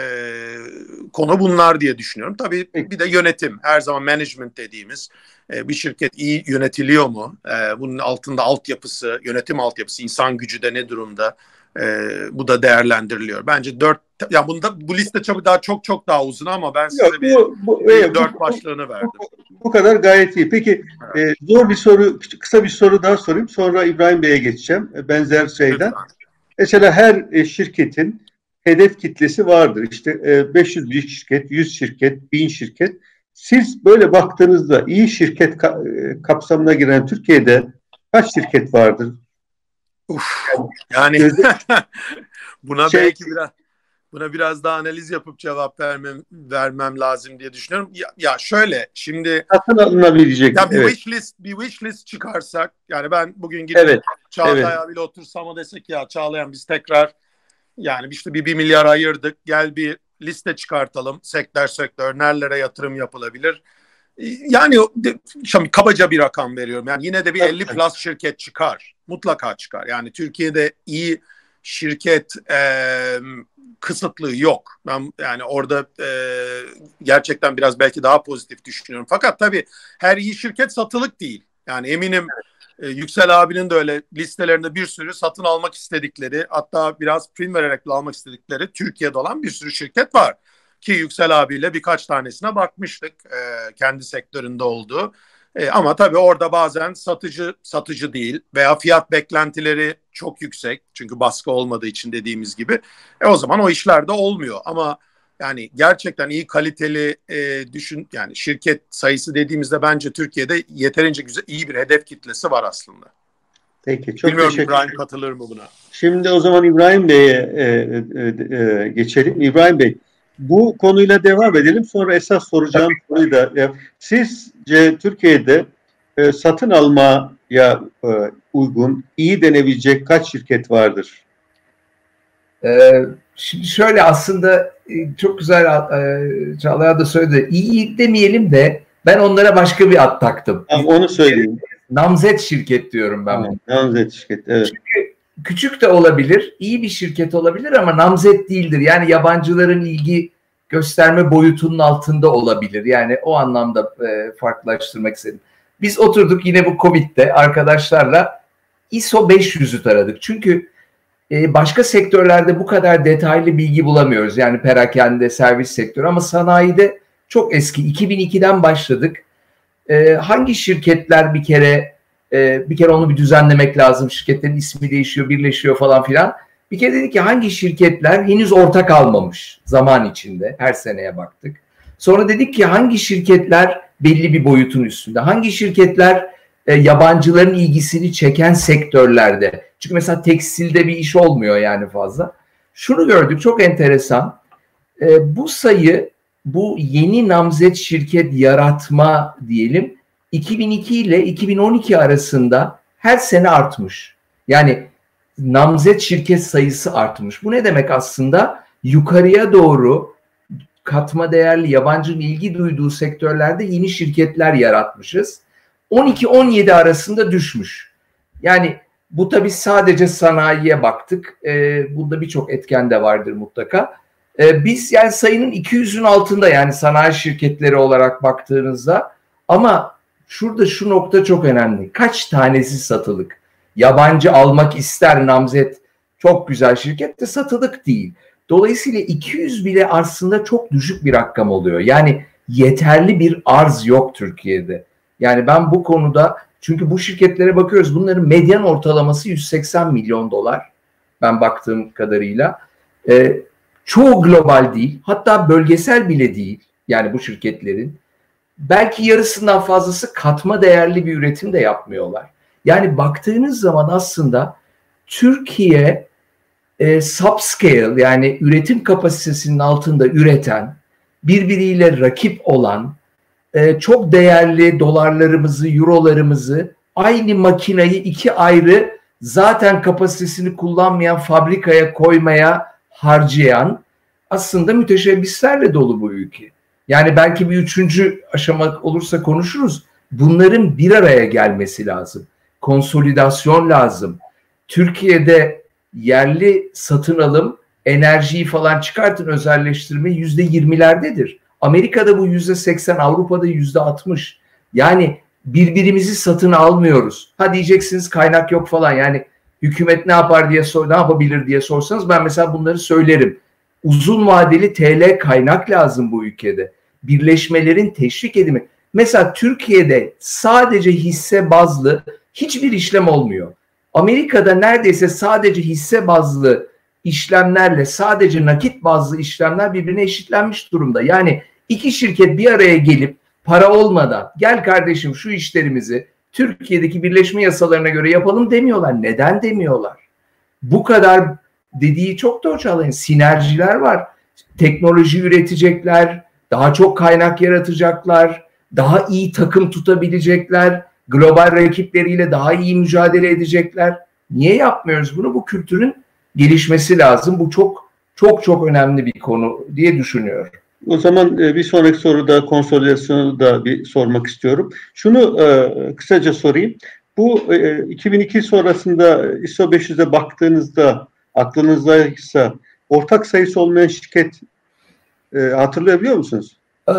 konu bunlar diye düşünüyorum. Tabii bir de yönetim. Her zaman management dediğimiz e, bir şirket iyi yönetiliyor mu? E, bunun altında altyapısı, yönetim altyapısı, insan gücü de ne durumda? E, bu da değerlendiriliyor. Bence dört, ya bunda bu liste tabii daha çok çok daha uzun ama ben size Yok, bir, bu, bu, bir evet, dört bu, başlığını verdim. Bu, bu kadar gayet iyi. Peki evet. e, zor bir soru, kısa bir soru daha sorayım. Sonra İbrahim Bey'e geçeceğim. Benzer şeyden. Lütfen. Mesela her e, şirketin hedef kitlesi vardır. İşte e, beş yüz bir şirket, yüz şirket, bin şirket. Siz böyle baktığınızda iyi şirket ka- e, kapsamına giren Türkiye'de kaç şirket vardır? Uf, yani buna şey, belki biraz buna biraz daha analiz yapıp cevap vermem vermem lazım diye düşünüyorum. Ya, ya şöyle şimdi satın alınabilecek. Ya bir evet. wish list bir wish list çıkarsak yani ben bugün gidip evet, Çağatay evet. abiyle otursam o desek ya Çağlayan biz tekrar yani işte bir bir milyar ayırdık gel bir liste çıkartalım sektör sektör nerelere yatırım yapılabilir. Yani şimdi kabaca bir rakam veriyorum. Yani yine de bir elli plus şirket çıkar. Mutlaka çıkar. Yani Türkiye'de iyi şirket e, kısıtlığı yok. Ben yani orada e, gerçekten biraz belki daha pozitif düşünüyorum. Fakat tabii her iyi şirket satılık değil. Yani eminim e, Yüksel abinin de öyle listelerinde bir sürü satın almak istedikleri hatta biraz prim vererek de almak istedikleri Türkiye'de olan bir sürü şirket var. Ki Yüksel abiyle birkaç tanesine bakmıştık e, kendi sektöründe olduğu. E, ama tabii orada bazen satıcı satıcı değil veya fiyat beklentileri çok yüksek. Çünkü baskı olmadığı için dediğimiz gibi. E, o zaman o işlerde olmuyor. Ama yani gerçekten iyi kaliteli e, düşün yani şirket sayısı dediğimizde bence Türkiye'de yeterince güzel iyi bir hedef kitlesi var aslında. Peki çok Bilmiyorum teşekkür İbrahim katılır mı buna? Şimdi o zaman İbrahim Bey'e e, e, e, geçelim. İbrahim Bey, bu konuyla devam edelim. Sonra esas soracağım soruyu da. E, sizce Türkiye'de e, satın almaya e, uygun, iyi denebilecek kaç şirket vardır? Ee, şimdi şöyle aslında çok güzel e, Çağlayan da söyledi. İyi demeyelim de ben onlara başka bir ad taktım. Ha, onu söyleyeyim. Namzet şirket diyorum ben. Tamam, namzet şirket, evet. Çünkü küçük de olabilir, iyi bir şirket olabilir ama namzet değildir. Yani yabancıların ilgi gösterme boyutunun altında olabilir. Yani o anlamda e, farklılaştırmak istedim. Biz oturduk yine bu Covid'de arkadaşlarla I S O beş yüzü taradık. Çünkü e, başka sektörlerde bu kadar detaylı bilgi bulamıyoruz. Yani perakende, servis sektörü ama sanayide çok eski. iki bin ikiden başladık. E, hangi şirketler bir kere e, bir kere onu bir düzenlemek lazım. Şirketlerin ismi değişiyor, birleşiyor falan filan. Bir kere dedik ki hangi şirketler henüz ortak almamış zaman içinde. Her seneye baktık. Sonra dedik ki hangi şirketler belli bir boyutun üstünde. Hangi şirketler e, yabancıların ilgisini çeken sektörlerde. Çünkü mesela tekstilde bir iş olmuyor yani fazla. Şunu gördük çok enteresan. E, bu sayı bu yeni namzet şirket yaratma diyelim iki bin iki ile iki bin on iki arasında her sene artmış. Yani namzet şirket sayısı artmış. Bu ne demek aslında? Yukarıya doğru katma değerli, yabancının ilgi duyduğu sektörlerde yeni şirketler yaratmışız. on iki on yedi arasında düşmüş. Yani bu tabii sadece sanayiye baktık. E, bunda birçok etken de vardır mutlaka. E, biz yani sayının iki yüzün altında, yani sanayi şirketleri olarak baktığınızda, ama şurada şu nokta çok önemli. Kaç tanesi satılık? Yabancı almak ister namzet, çok güzel şirket de satılık değil. Dolayısıyla iki yüz bile aslında çok düşük bir rakam oluyor. Yani yeterli bir arz yok Türkiye'de. Yani ben bu konuda, çünkü bu şirketlere bakıyoruz, bunların medyan ortalaması yüz seksen milyon dolar. Ben baktığım kadarıyla. Ee, çoğu global değil, hatta bölgesel bile değil. Yani bu şirketlerin belki yarısından fazlası katma değerli bir üretim de yapmıyorlar. Yani baktığınız zaman aslında Türkiye e, subscale, yani üretim kapasitesinin altında üreten, birbiriyle rakip olan, e, çok değerli dolarlarımızı, eurolarımızı aynı makinayı iki ayrı zaten kapasitesini kullanmayan fabrikaya koymaya harcayan aslında müteşebbislerle dolu bu ülke. Yani belki bir üçüncü aşama olursa konuşuruz. Bunların bir araya gelmesi lazım. Konsolidasyon lazım. Türkiye'de yerli satın alım, enerjiyi falan çıkartın, özelleştirme yüzde yirmilerdedir. Amerika'da bu yüzde seksen, Avrupa'da yüzde altmış. Yani birbirimizi satın almıyoruz. Ha diyeceksiniz kaynak yok falan. Yani hükümet ne yapar diye sor, ne yapabilir diye sorsanız ben mesela bunları söylerim. Uzun vadeli T L kaynak lazım bu ülkede. Birleşmelerin teşvik edimi. Mesela Türkiye'de sadece hisse bazlı hiçbir işlem olmuyor. Amerika'da neredeyse sadece hisse bazlı işlemlerle sadece nakit bazlı işlemler birbirine eşitlenmiş durumda. Yani iki şirket bir araya gelip para olmadan gel kardeşim şu işlerimizi Türkiye'deki birleşme yasalarına göre yapalım demiyorlar. Neden demiyorlar? Bu kadar dediği çok doğru Çağlay'ın, sinerjiler var. Teknoloji üretecekler, daha çok kaynak yaratacaklar, daha iyi takım tutabilecekler, global rakipleriyle daha iyi mücadele edecekler. Niye yapmıyoruz bunu? Bu kültürün gelişmesi lazım. Bu çok çok çok önemli bir konu diye düşünüyorum. O zaman bir sonraki soruda konsolidasyonu da bir sormak istiyorum. Şunu e, kısaca sorayım. Bu e, iki bin iki sonrasında I S O beş yüze baktığınızda aklınızdaysa ortak sayısı olmayan şirket e, hatırlayabiliyor musunuz? Ee,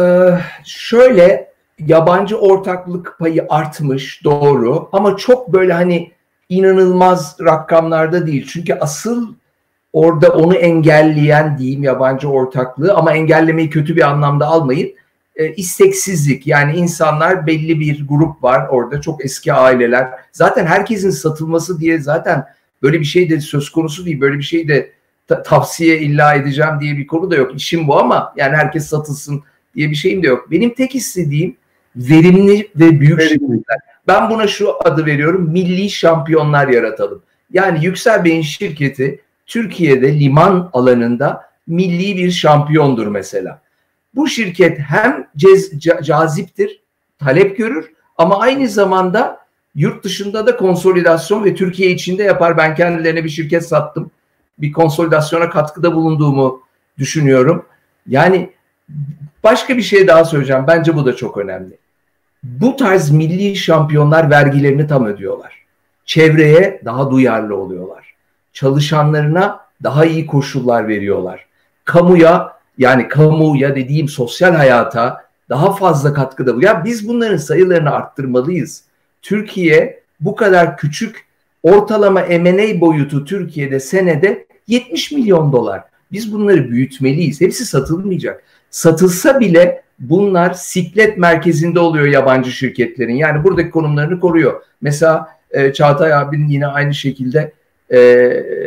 şöyle yabancı ortaklık payı artmış, doğru, ama çok böyle hani inanılmaz rakamlarda değil. Çünkü asıl orada onu engelleyen diyeyim yabancı ortaklığı, ama engellemeyi kötü bir anlamda almayın. E, isteksizlik, yani insanlar, belli bir grup var orada, çok eski aileler. Zaten herkesin satılması diye zaten böyle bir şey de söz konusu değil. Böyle bir şey de ta- tavsiye illa edeceğim diye bir konu da yok. İşim bu, ama yani herkes satılsın diye bir şeyim de yok. Benim tek istediğim verimli ve büyük şirketler. Ben buna şu adı veriyorum: milli şampiyonlar yaratalım. Yani Yüksel Bey'in şirketi Türkiye'de liman alanında milli bir şampiyondur mesela. Bu şirket hem cez, ca, caziptir, talep görür, ama aynı zamanda yurt dışında da konsolidasyon ve Türkiye içinde yapar. Ben kendilerine bir şirket sattım. Bir konsolidasyona katkıda bulunduğumu düşünüyorum. Yani başka bir şey daha söyleyeceğim. Bence bu da çok önemli. Bu tarz milli şampiyonlar vergilerini tam ödüyorlar. Çevreye daha duyarlı oluyorlar. Çalışanlarına daha iyi koşullar veriyorlar. Kamuya, yani kamuya dediğim sosyal hayata daha fazla katkıda bulunuyor. Ya biz bunların sayılarını arttırmalıyız. Türkiye bu kadar küçük, ortalama M and A boyutu Türkiye'de senede yetmiş milyon dolar. Biz bunları büyütmeliyiz. Hepsi satılmayacak. Satılsa bile bunlar siklet merkezinde oluyor yabancı şirketlerin. Yani buradaki konumlarını koruyor. Mesela e, Çağatay abinin yine aynı şekilde e,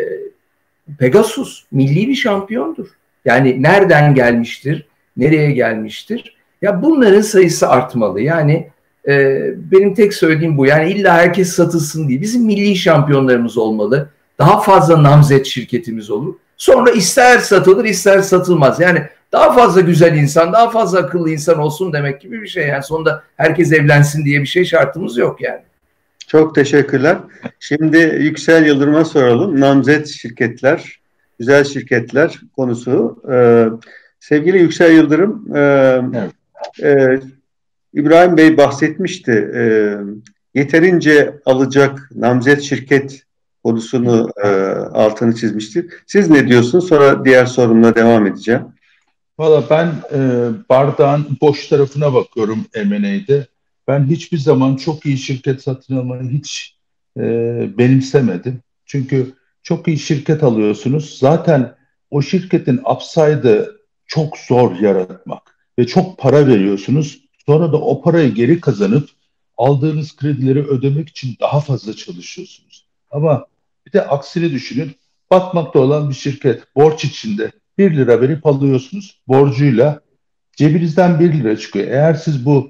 Pegasus milli bir şampiyondur. Yani nereden gelmiştir, nereye gelmiştir? Ya bunların sayısı artmalı. Yani e, benim tek söylediğim bu. Yani illa herkes satılsın değil. Bizim milli şampiyonlarımız olmalı. Daha fazla namzet şirketimiz olur. Sonra ister satılır, ister satılmaz. Yani daha fazla güzel insan, daha fazla akıllı insan olsun demek gibi bir şey. Yani sonunda herkes evlensin diye bir şey şartımız yok yani. Çok teşekkürler. Şimdi Yüksel Yıldırım'a soralım. Namzet şirketler, güzel şirketler konusu. Ee, sevgili Yüksel Yıldırım, e, evet. e, İbrahim Bey bahsetmişti. E, yeterince alacak namzet şirket konusunu e, altını çizmişti. Siz ne diyorsunuz? Sonra diğer sorumla devam edeceğim. Valla ben e, bardağın boş tarafına bakıyorum M and A'de. Ben hiçbir zaman çok iyi şirket satın almayı hiç e, benimsemedim. Çünkü çok iyi şirket alıyorsunuz. Zaten o şirketin upside'ı çok zor yaratmak ve çok para veriyorsunuz. Sonra da o parayı geri kazanıp aldığınız kredileri ödemek için daha fazla çalışıyorsunuz. Ama bir de aksini düşünün. Batmakta olan bir şirket borç içinde bir lira verip alıyorsunuz borcuyla cebinizden bir lira çıkıyor. Eğer siz bu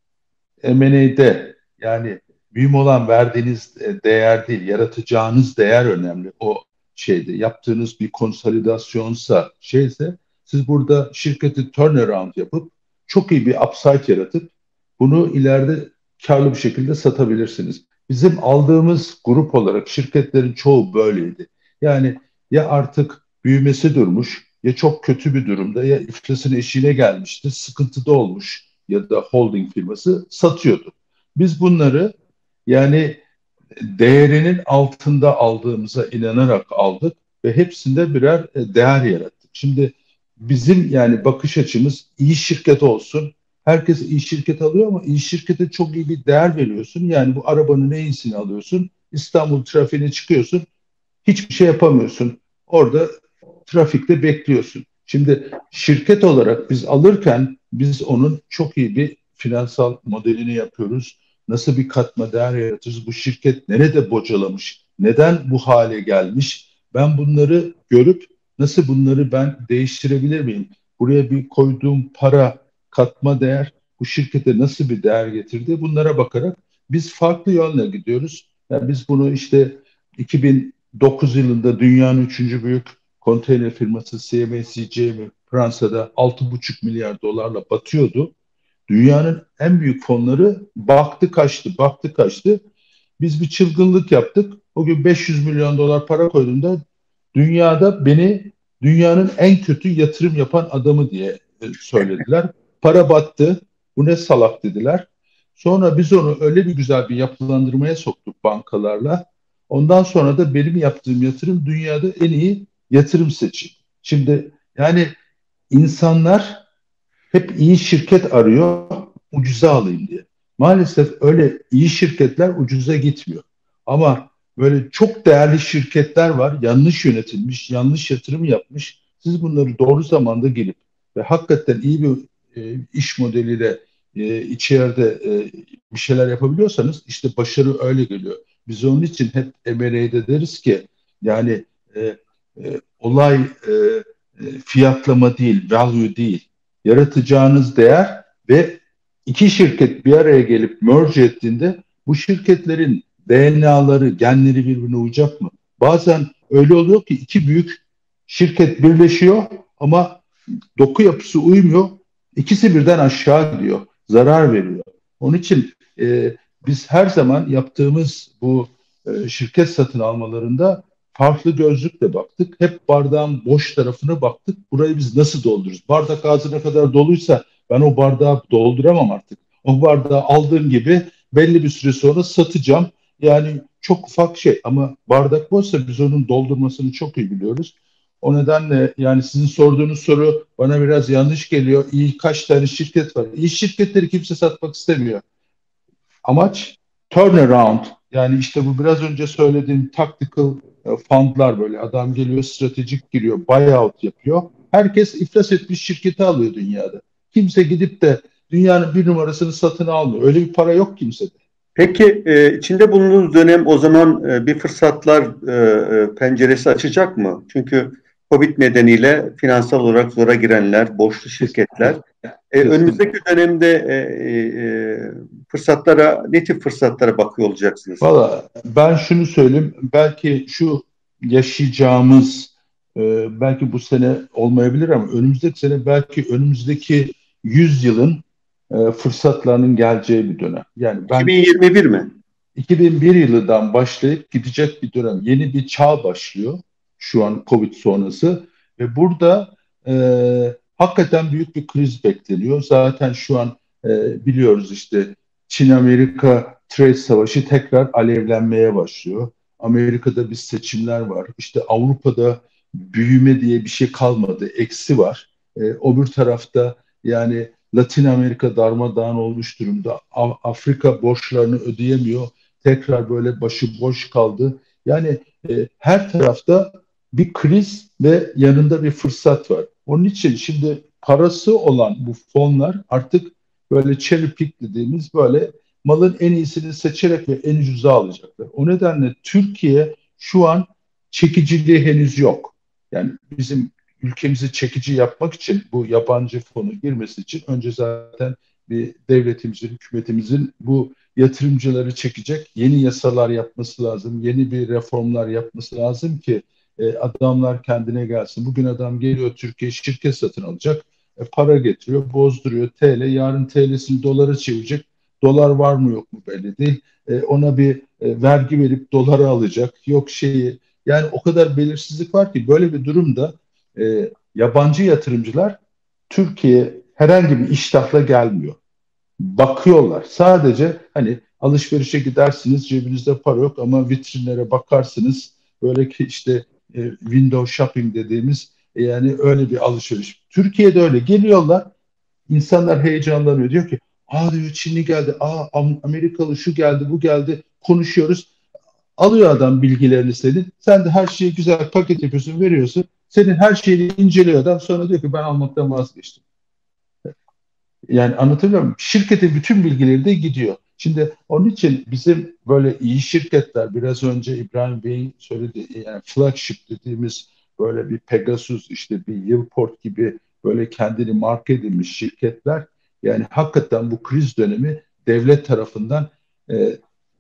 M and A'de yani mühim olan verdiğiniz değer değil, yaratacağınız değer önemli. O şeyde yaptığınız bir konsolidasyonsa şeyse siz burada şirketi turnaround yapıp çok iyi bir upside yaratıp bunu ileride karlı bir şekilde satabilirsiniz. Bizim aldığımız grup olarak şirketlerin çoğu böyleydi. Yani ya artık büyümesi durmuş, ya çok kötü bir durumda, ya iflasın eşiğine gelmişti, sıkıntıda olmuş ya da holding firması satıyordu. Biz bunları yani değerinin altında aldığımıza inanarak aldık ve hepsinde birer değer yarattık. Şimdi bizim yani bakış açımız iyi şirket olsun. Herkes iyi şirket alıyor ama iyi şirkete çok iyi bir değer veriyorsun. Yani bu arabanın en iyisini alıyorsun. İstanbul trafiğine çıkıyorsun. Hiçbir şey yapamıyorsun. Orada trafikte bekliyorsun. Şimdi şirket olarak biz alırken biz onun çok iyi bir finansal modelini yapıyoruz. Nasıl bir katma değer yaratırız? Bu şirket nerede bocalamış? Neden bu hale gelmiş? Ben bunları görüp nasıl bunları ben değiştirebilir miyim? Buraya bir koyduğum para, katma değer bu şirkete nasıl bir değer getirdi? Bunlara bakarak biz farklı yönle gidiyoruz. Yani biz bunu işte iki bin dokuz yılında dünyanın üçüncü büyük konteyner firması C M A C G M Fransa'da altı buçuk milyar dolarla batıyordu. Dünyanın en büyük fonları baktı kaçtı, baktı kaçtı. Biz bir çılgınlık yaptık. O gün beş yüz milyon dolar para koyduğumda dünyada beni dünyanın en kötü yatırım yapan adamı diye söylediler. Para battı. Bu ne salak dediler. Sonra biz onu öyle bir güzel bir yapılandırmaya soktuk bankalarla. Ondan sonra da benim yaptığım yatırım dünyada en iyi yatırım seçim. Şimdi yani insanlar hep iyi şirket arıyor, ucuza alayım diye. Maalesef öyle iyi şirketler ucuza gitmiyor. Ama böyle çok değerli şirketler var, yanlış yönetilmiş, yanlış yatırım yapmış. Siz bunları doğru zamanda gelip ve hakikaten iyi bir e, iş modeliyle e, içeride e, bir şeyler yapabiliyorsanız işte başarı öyle geliyor. Biz onun için hep M and A'de deriz ki yani e, e, olay e, e, fiyatlama değil, value değil. Yaratacağınız değer ve iki şirket bir araya gelip merge ettiğinde bu şirketlerin D N A'ları, genleri birbirine uyacak mı? Bazen öyle oluyor ki iki büyük şirket birleşiyor ama doku yapısı uymuyor. İkisi birden aşağı gidiyor, zarar veriyor. Onun için e, biz her zaman yaptığımız bu e, şirket satın almalarında farklı gözlükle baktık. Hep bardağın boş tarafına baktık. Burayı biz nasıl doldururuz? Bardak ağzına kadar doluysa ben o bardağı dolduramam artık. O bardağı aldığım gibi belli bir süre sonra satacağım. Yani çok ufak şey ama bardak boşsa biz onun doldurmasını çok iyi biliyoruz. O nedenle yani sizin sorduğunuz soru bana biraz yanlış geliyor. İyi kaç tane şirket var? İyi şirketleri kimse satmak istemiyor. Amaç turnaround. Yani işte bu biraz önce söylediğim tactical fundlar böyle. Adam geliyor stratejik giriyor, buyout yapıyor. Herkes iflas etmiş şirketi alıyor dünyada. Kimse gidip de dünyanın bir numarasını satın almıyor. Öyle bir para yok kimsede. Peki e, içinde bulunduğunuz dönem o zaman e, bir fırsatlar e, penceresi açacak mı? Çünkü Covid nedeniyle finansal olarak zora girenler, borçlu şirketler. E, önümüzdeki dönemde e, e, fırsatlara, ne tip fırsatlara bakıyor olacaksınız? Valla ben şunu söyleyeyim. Belki şu yaşayacağımız e, belki bu sene olmayabilir ama önümüzdeki sene belki önümüzdeki yüz yılın e, fırsatlarının geleceği bir dönem. Yani ben iki bin yirmi bir mi? iki bin bir yılından başlayıp gidecek bir dönem. Yeni bir çağ başlıyor şu an Covid sonrası ve burada e, hakikaten büyük bir kriz bekleniyor. Zaten şu an e, biliyoruz işte Çin-Amerika trade savaşı tekrar alevlenmeye başlıyor. Amerika'da bir seçimler var. İşte Avrupa'da büyüme diye bir şey kalmadı. Eksi var. E, öbür tarafta yani Latin Amerika darmadağın olmuş durumda. Af- Afrika borçlarını ödeyemiyor. Tekrar böyle başıboş kaldı. Yani e, her tarafta bir kriz ve yanında bir fırsat var. Onun için şimdi parası olan bu fonlar artık böyle cherry pick dediğimiz böyle malın en iyisini seçerek ve en ucuza alacaklar. O nedenle Türkiye şu an çekiciliği henüz yok. Yani bizim ülkemizi çekici yapmak için bu yabancı fonu girmesi için önce zaten bir devletimizin, hükümetimizin bu yatırımcıları çekecek yeni yasalar yapması lazım, yeni bir reformlar yapması lazım ki e, adamlar kendine gelsin. Bugün adam geliyor Türkiye şirket satın alacak, e, para getiriyor, bozduruyor T L, yarın T L'sini dolara çevirecek. Dolar var mı yok mu belli değil. E, ona bir e, vergi verip doları alacak. Yok şeyi yani o kadar belirsizlik var ki böyle bir durumda e, yabancı yatırımcılar Türkiye herhangi bir iştahla gelmiyor. Bakıyorlar. Sadece hani alışverişe gidersiniz cebinizde para yok ama vitrinlere bakarsınız böyle ki işte e, window shopping dediğimiz e, yani öyle bir alışveriş. Türkiye'de öyle geliyorlar. İnsanlar heyecanlanıyor. Diyor ki aa diyor Çinli geldi. Aa Amerikalı şu geldi bu geldi. Konuşuyoruz. Alıyor adam bilgilerini senin. Sen de her şeyi güzel paket yapıyorsun veriyorsun. Senin her şeyini inceliyor adam. Sonra diyor ki ben almaktan vazgeçtim. Yani anlatabiliyor muyum? Şirketin bütün bilgileri de gidiyor. Şimdi onun için bizim böyle iyi şirketler biraz önce İbrahim Bey'in söylediği yani flagship dediğimiz böyle bir Pegasus işte bir Yılport gibi böyle kendini marka edilmiş şirketler yani hakikaten bu kriz dönemi devlet tarafından e,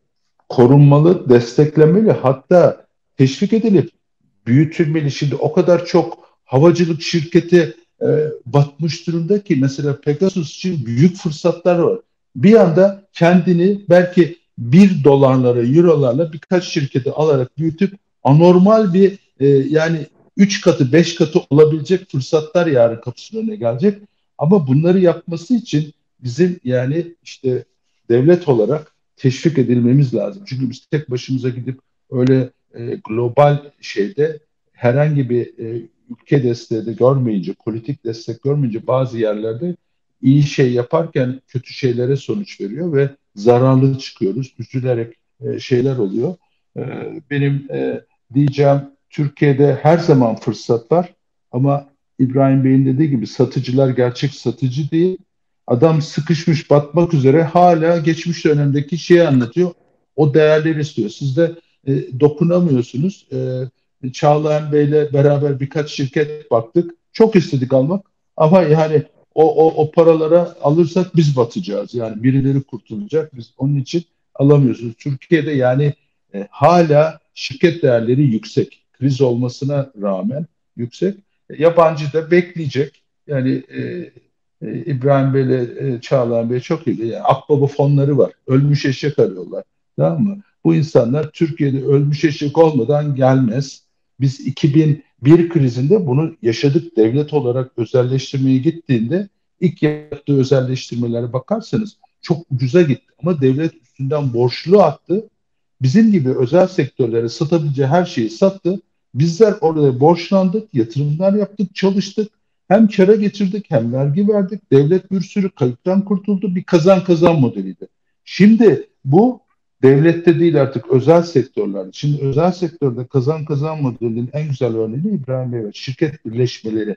korunmalı, desteklenmeli hatta teşvik edilip büyütülmeli. Şimdi o kadar çok havacılık şirketi e, batmış durumda ki mesela Pegasus için büyük fırsatlar var. Bir anda kendini belki bir dolarlara, eurolarla birkaç şirketi alarak büyütüp anormal bir e, yani üç katı, beş katı olabilecek fırsatlar yarın kapısının önüne gelecek. Ama bunları yapması için bizim yani işte devlet olarak teşvik edilmemiz lazım. Çünkü biz tek başımıza gidip öyle e, global şeyde herhangi bir e, ülke desteği de görmeyince, politik destek görmeyince bazı yerlerde iyi şey yaparken kötü şeylere sonuç veriyor ve zararlı çıkıyoruz. Üzülerek e, şeyler oluyor. E, benim e, diyeceğim Türkiye'de her zaman fırsat var ama İbrahim Bey'in dediği gibi satıcılar gerçek satıcı değil. Adam sıkışmış batmak üzere hala geçmiş dönemdeki şeyi anlatıyor. O değerleri istiyor. Siz de e, dokunamıyorsunuz. E, Çağlayan Bey'le beraber birkaç şirket baktık. Çok istedik almak ama yani o, o, o paralara alırsak biz batacağız. Yani birileri kurtulacak. Biz onun için alamıyorsunuz. Türkiye'de yani e, hala şirket değerleri yüksek. Kriz olmasına rağmen yüksek. E, yabancı da bekleyecek. Yani e, e, İbrahim Bey'le e, Çağlayan Bey çok iyi. Yani Akbaba fonları var. Ölmüş eşek arıyorlar. Tamam mı? Bu insanlar Türkiye'de ölmüş eşek olmadan gelmez. Biz iki bin bir krizinde bunu yaşadık. Devlet olarak özelleştirmeye gittiğinde ilk yaptığı özelleştirmelere bakarsanız çok ucuza gitti. Ama devlet üstünden borçlu attı. Bizim gibi özel sektörlere satabileceği her şeyi sattı. Bizler orada borçlandık, yatırımlar yaptık, çalıştık. Hem kâra getirdik hem vergi verdik. Devlet bir sürü kayıptan kurtuldu. Bir kazan kazan modeliydi. Şimdi bu devlette değil artık özel sektörlerde. Şimdi özel sektörde kazan kazan modelinin en güzel örneği İbrahim Bey var. Şirket birleşmeleri.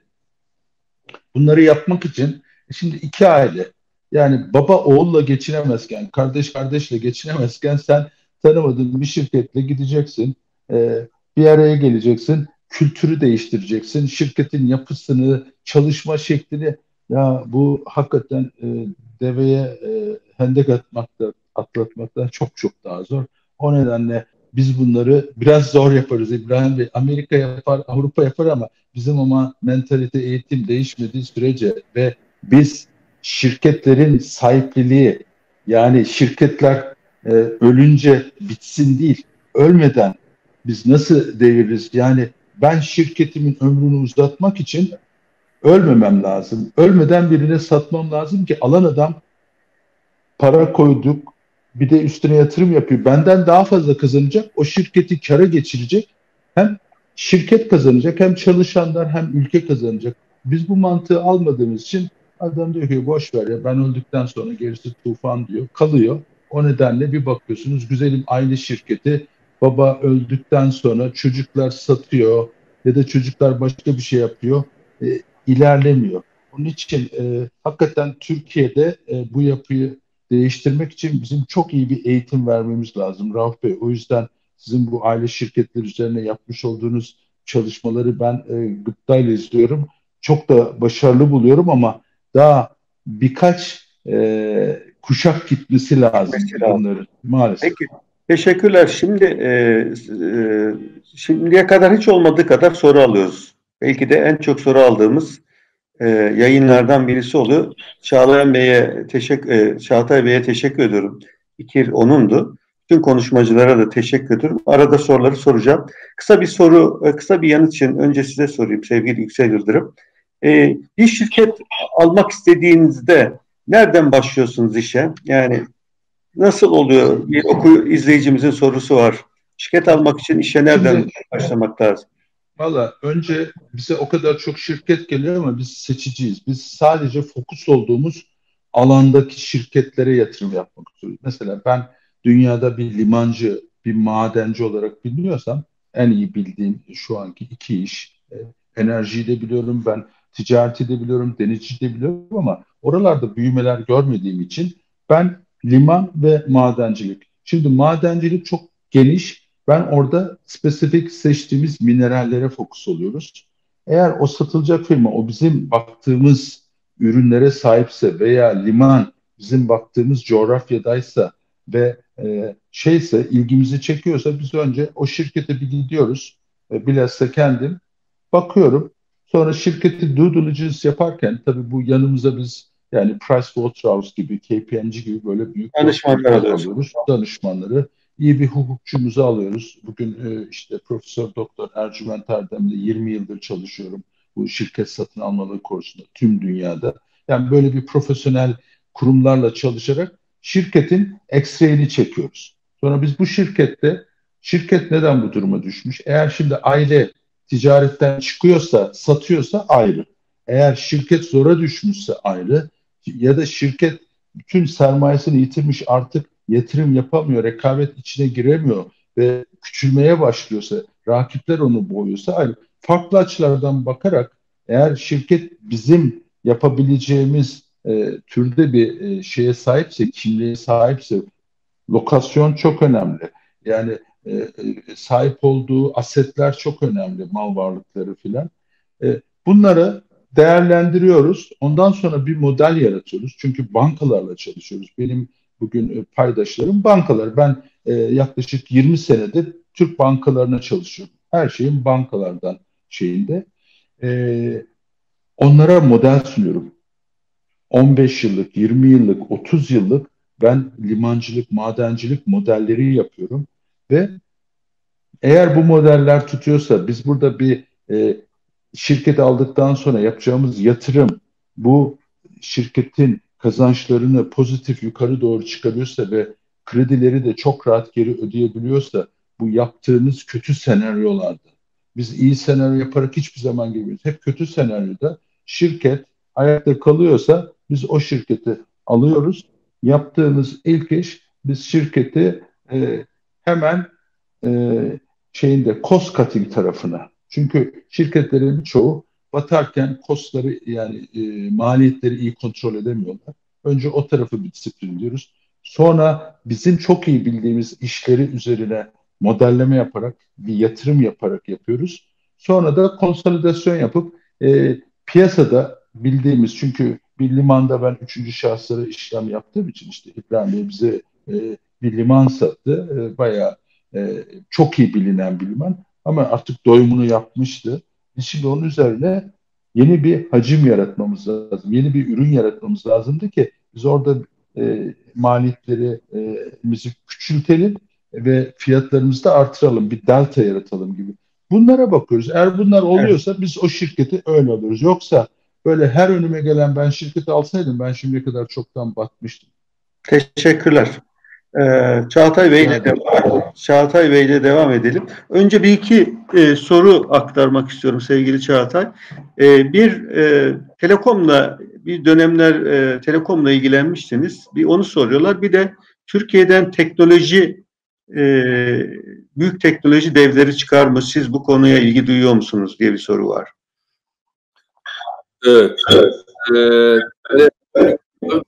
Bunları yapmak için şimdi iki aile yani baba oğulla geçinemezken, kardeş kardeşle geçinemezken sen tanımadığın bir şirketle gideceksin. E, bir araya geleceksin. Kültürü değiştireceksin. Şirketin yapısını, çalışma şeklini ya bu hakikaten e, deveye e, hendek atmakta, atlatmaktan çok çok daha zor. O nedenle biz bunları biraz zor yaparız İbrahim Bey. Amerika yapar, Avrupa yapar ama bizim ama mentalite, eğitim değişmediği sürece ve biz şirketlerin sahipliliği, yani şirketler e, ölünce bitsin değil, ölmeden biz nasıl deviririz? Yani ben şirketimin ömrünü uzatmak için ölmemem lazım. Ölmeden birine satmam lazım ki alan adam para koyduk, bir de üstüne yatırım yapıyor. Benden daha fazla kazanacak, o şirketi kâra geçirecek. Hem şirket kazanacak, hem çalışanlar, hem ülke kazanacak. Biz bu mantığı almadığımız için adam diyor ki boş ver ya, ben öldükten sonra gerisi tufan diyor, kalıyor. O nedenle bir bakıyorsunuz güzelim aile şirketi, baba öldükten sonra çocuklar satıyor ya da çocuklar başka bir şey yapıyor, e, ilerlemiyor. Onun için e, hakikaten Türkiye'de e, bu yapıyı değiştirmek için bizim çok iyi bir eğitim vermemiz lazım Rauf Bey. O yüzden sizin bu aile şirketleri üzerine yapmış olduğunuz çalışmaları ben e, gıptayla izliyorum. Çok da başarılı buluyorum ama daha birkaç e, kuşak gitmesi lazım Mesela. bunların maalesef. Peki, teşekkürler. Şimdi e, e, şimdiye kadar hiç olmadığı kadar soru alıyoruz. Belki de en çok soru aldığımız e, yayınlardan birisi oluyor. Çağlayan Bey'e teşekkür, e, Çağatay Bey'e teşekkür ediyorum. Fikir onundu. Tüm konuşmacılara da teşekkür ediyorum. Arada soruları soracağım. Kısa bir soru, e, kısa bir yanıt için önce size sorayım sevgili Yüksel Yıldırım. E, bir şirket almak istediğinizde nereden başlıyorsunuz işe? Yani nasıl oluyor? Bir oku izleyicimizin sorusu var. Şirket almak için işe nereden Şimdi, başlamak lazım? Valla önce bize o kadar çok şirket geliyor ama biz seçiciyiz. Biz sadece fokus olduğumuz alandaki şirketlere yatırım yapmak istiyoruz. Mesela ben dünyada bir limancı, bir madenci olarak biliyorsam en iyi bildiğim şu anki iki iş. E, enerjiyi de biliyorum ben, ticareti de biliyorum, denizciyi de biliyorum ama oralarda büyümeler görmediğim için ben liman ve madencilik. Şimdi madencilik çok geniş. Ben orada spesifik seçtiğimiz minerallere fokus oluyoruz. Eğer o satılacak firma, o bizim baktığımız ürünlere sahipse veya liman bizim baktığımız coğrafyadaysa ve e, şeyse ilgimizi çekiyorsa biz önce o şirkete bir gidiyoruz. E, bilhassa kendim bakıyorum. Sonra şirketi due diligence yaparken tabii bu yanımıza biz yani Pricewaterhouse gibi, K P M G gibi böyle büyük Danışmanlar alıyoruz. Danışmanları, iyi bir hukukçumuzu alıyoruz. Bugün e, işte Profesör Doktor Ercüment Erdem'le yirmi yıldır çalışıyorum bu şirket satın almaları konusunda tüm dünyada. Yani böyle bir profesyonel kurumlarla çalışarak şirketin X-ray'ini çekiyoruz. Sonra biz bu şirkette, şirket neden bu duruma düşmüş? Eğer şimdi aile ticaretten çıkıyorsa, satıyorsa ayrı. Eğer şirket zora düşmüşse ayrı. Ya da şirket bütün sermayesini yitirmiş, artık yatırım yapamıyor, rekabet içine giremiyor ve küçülmeye başlıyorsa, rakipler onu boğuyorsa ayrı. Farklı açılardan bakarak eğer şirket bizim yapabileceğimiz e, türde bir e, şeye sahipse, kimliğe sahipse, lokasyon çok önemli. Yani e, e, sahip olduğu asetler çok önemli, mal varlıkları filan. E, bunları değerlendiriyoruz. Ondan sonra bir model yaratıyoruz. Çünkü bankalarla çalışıyoruz. Benim bugün e, paydaşlarım bankalar. Ben e, yaklaşık yirmi senedir Türk bankalarına çalışıyorum. Her şeyin bankalardan şeyinde. E, onlara model sunuyorum. on beş yıllık, yirmi yıllık, otuz yıllık ben limancılık, madencilik modelleri yapıyorum ve eğer bu modeller tutuyorsa biz burada bir e, şirket aldıktan sonra yapacağımız yatırım bu şirketin kazançlarını pozitif yukarı doğru çıkarıyorsa ve kredileri de çok rahat geri ödeyebiliyorsa bu yaptığımız kötü senaryolarda biz iyi senaryo yaparak hiçbir zaman girmiyoruz. Hep kötü senaryoda şirket ayakta kalıyorsa biz o şirketi alıyoruz. Yaptığımız ilk iş biz şirketi e, hemen e, şeyinde cost cutting tarafına. Çünkü şirketlerin birçoğu batarken costları yani e, maliyetleri iyi kontrol edemiyorlar. Önce o tarafı bir disiplin diyoruz. Sonra bizim çok iyi bildiğimiz işleri üzerine modelleme yaparak, bir yatırım yaparak yapıyoruz. Sonra da konsolidasyon yapıp e, piyasada bildiğimiz, çünkü bir limanda ben üçüncü şahıslara işlem yaptığım için işte İbrahim Bey bize e, bir liman sattı. E, bayağı e, çok iyi bilinen bir liman ama artık doyumunu yapmıştı. Biz şimdi onun üzerine yeni bir hacim yaratmamız lazım. Yeni bir ürün yaratmamız lazımdı ki biz orada e, maliyetleri e, bizi küçültelim ve fiyatlarımızı da artıralım. Bir delta yaratalım gibi. Bunlara bakıyoruz. Eğer bunlar oluyorsa evet, biz o şirketi öyle alıyoruz. Yoksa böyle her önüme gelen ben şirketi alsaydım ben şimdiye kadar çoktan batmıştım. Teşekkürler. Ee, Çağatay Bey ile devam, Çağatay Bey ile devam edelim. Önce bir iki e, soru aktarmak istiyorum sevgili Çağatay. E, bir e, telekomla bir dönemler e, telekomla ilgilenmiştiniz. Bir onu soruyorlar. Bir de Türkiye'den teknoloji e, büyük teknoloji devleri çıkar mı? Siz bu konuya ilgi duyuyor musunuz diye bir soru var. Evet. evet. Ee,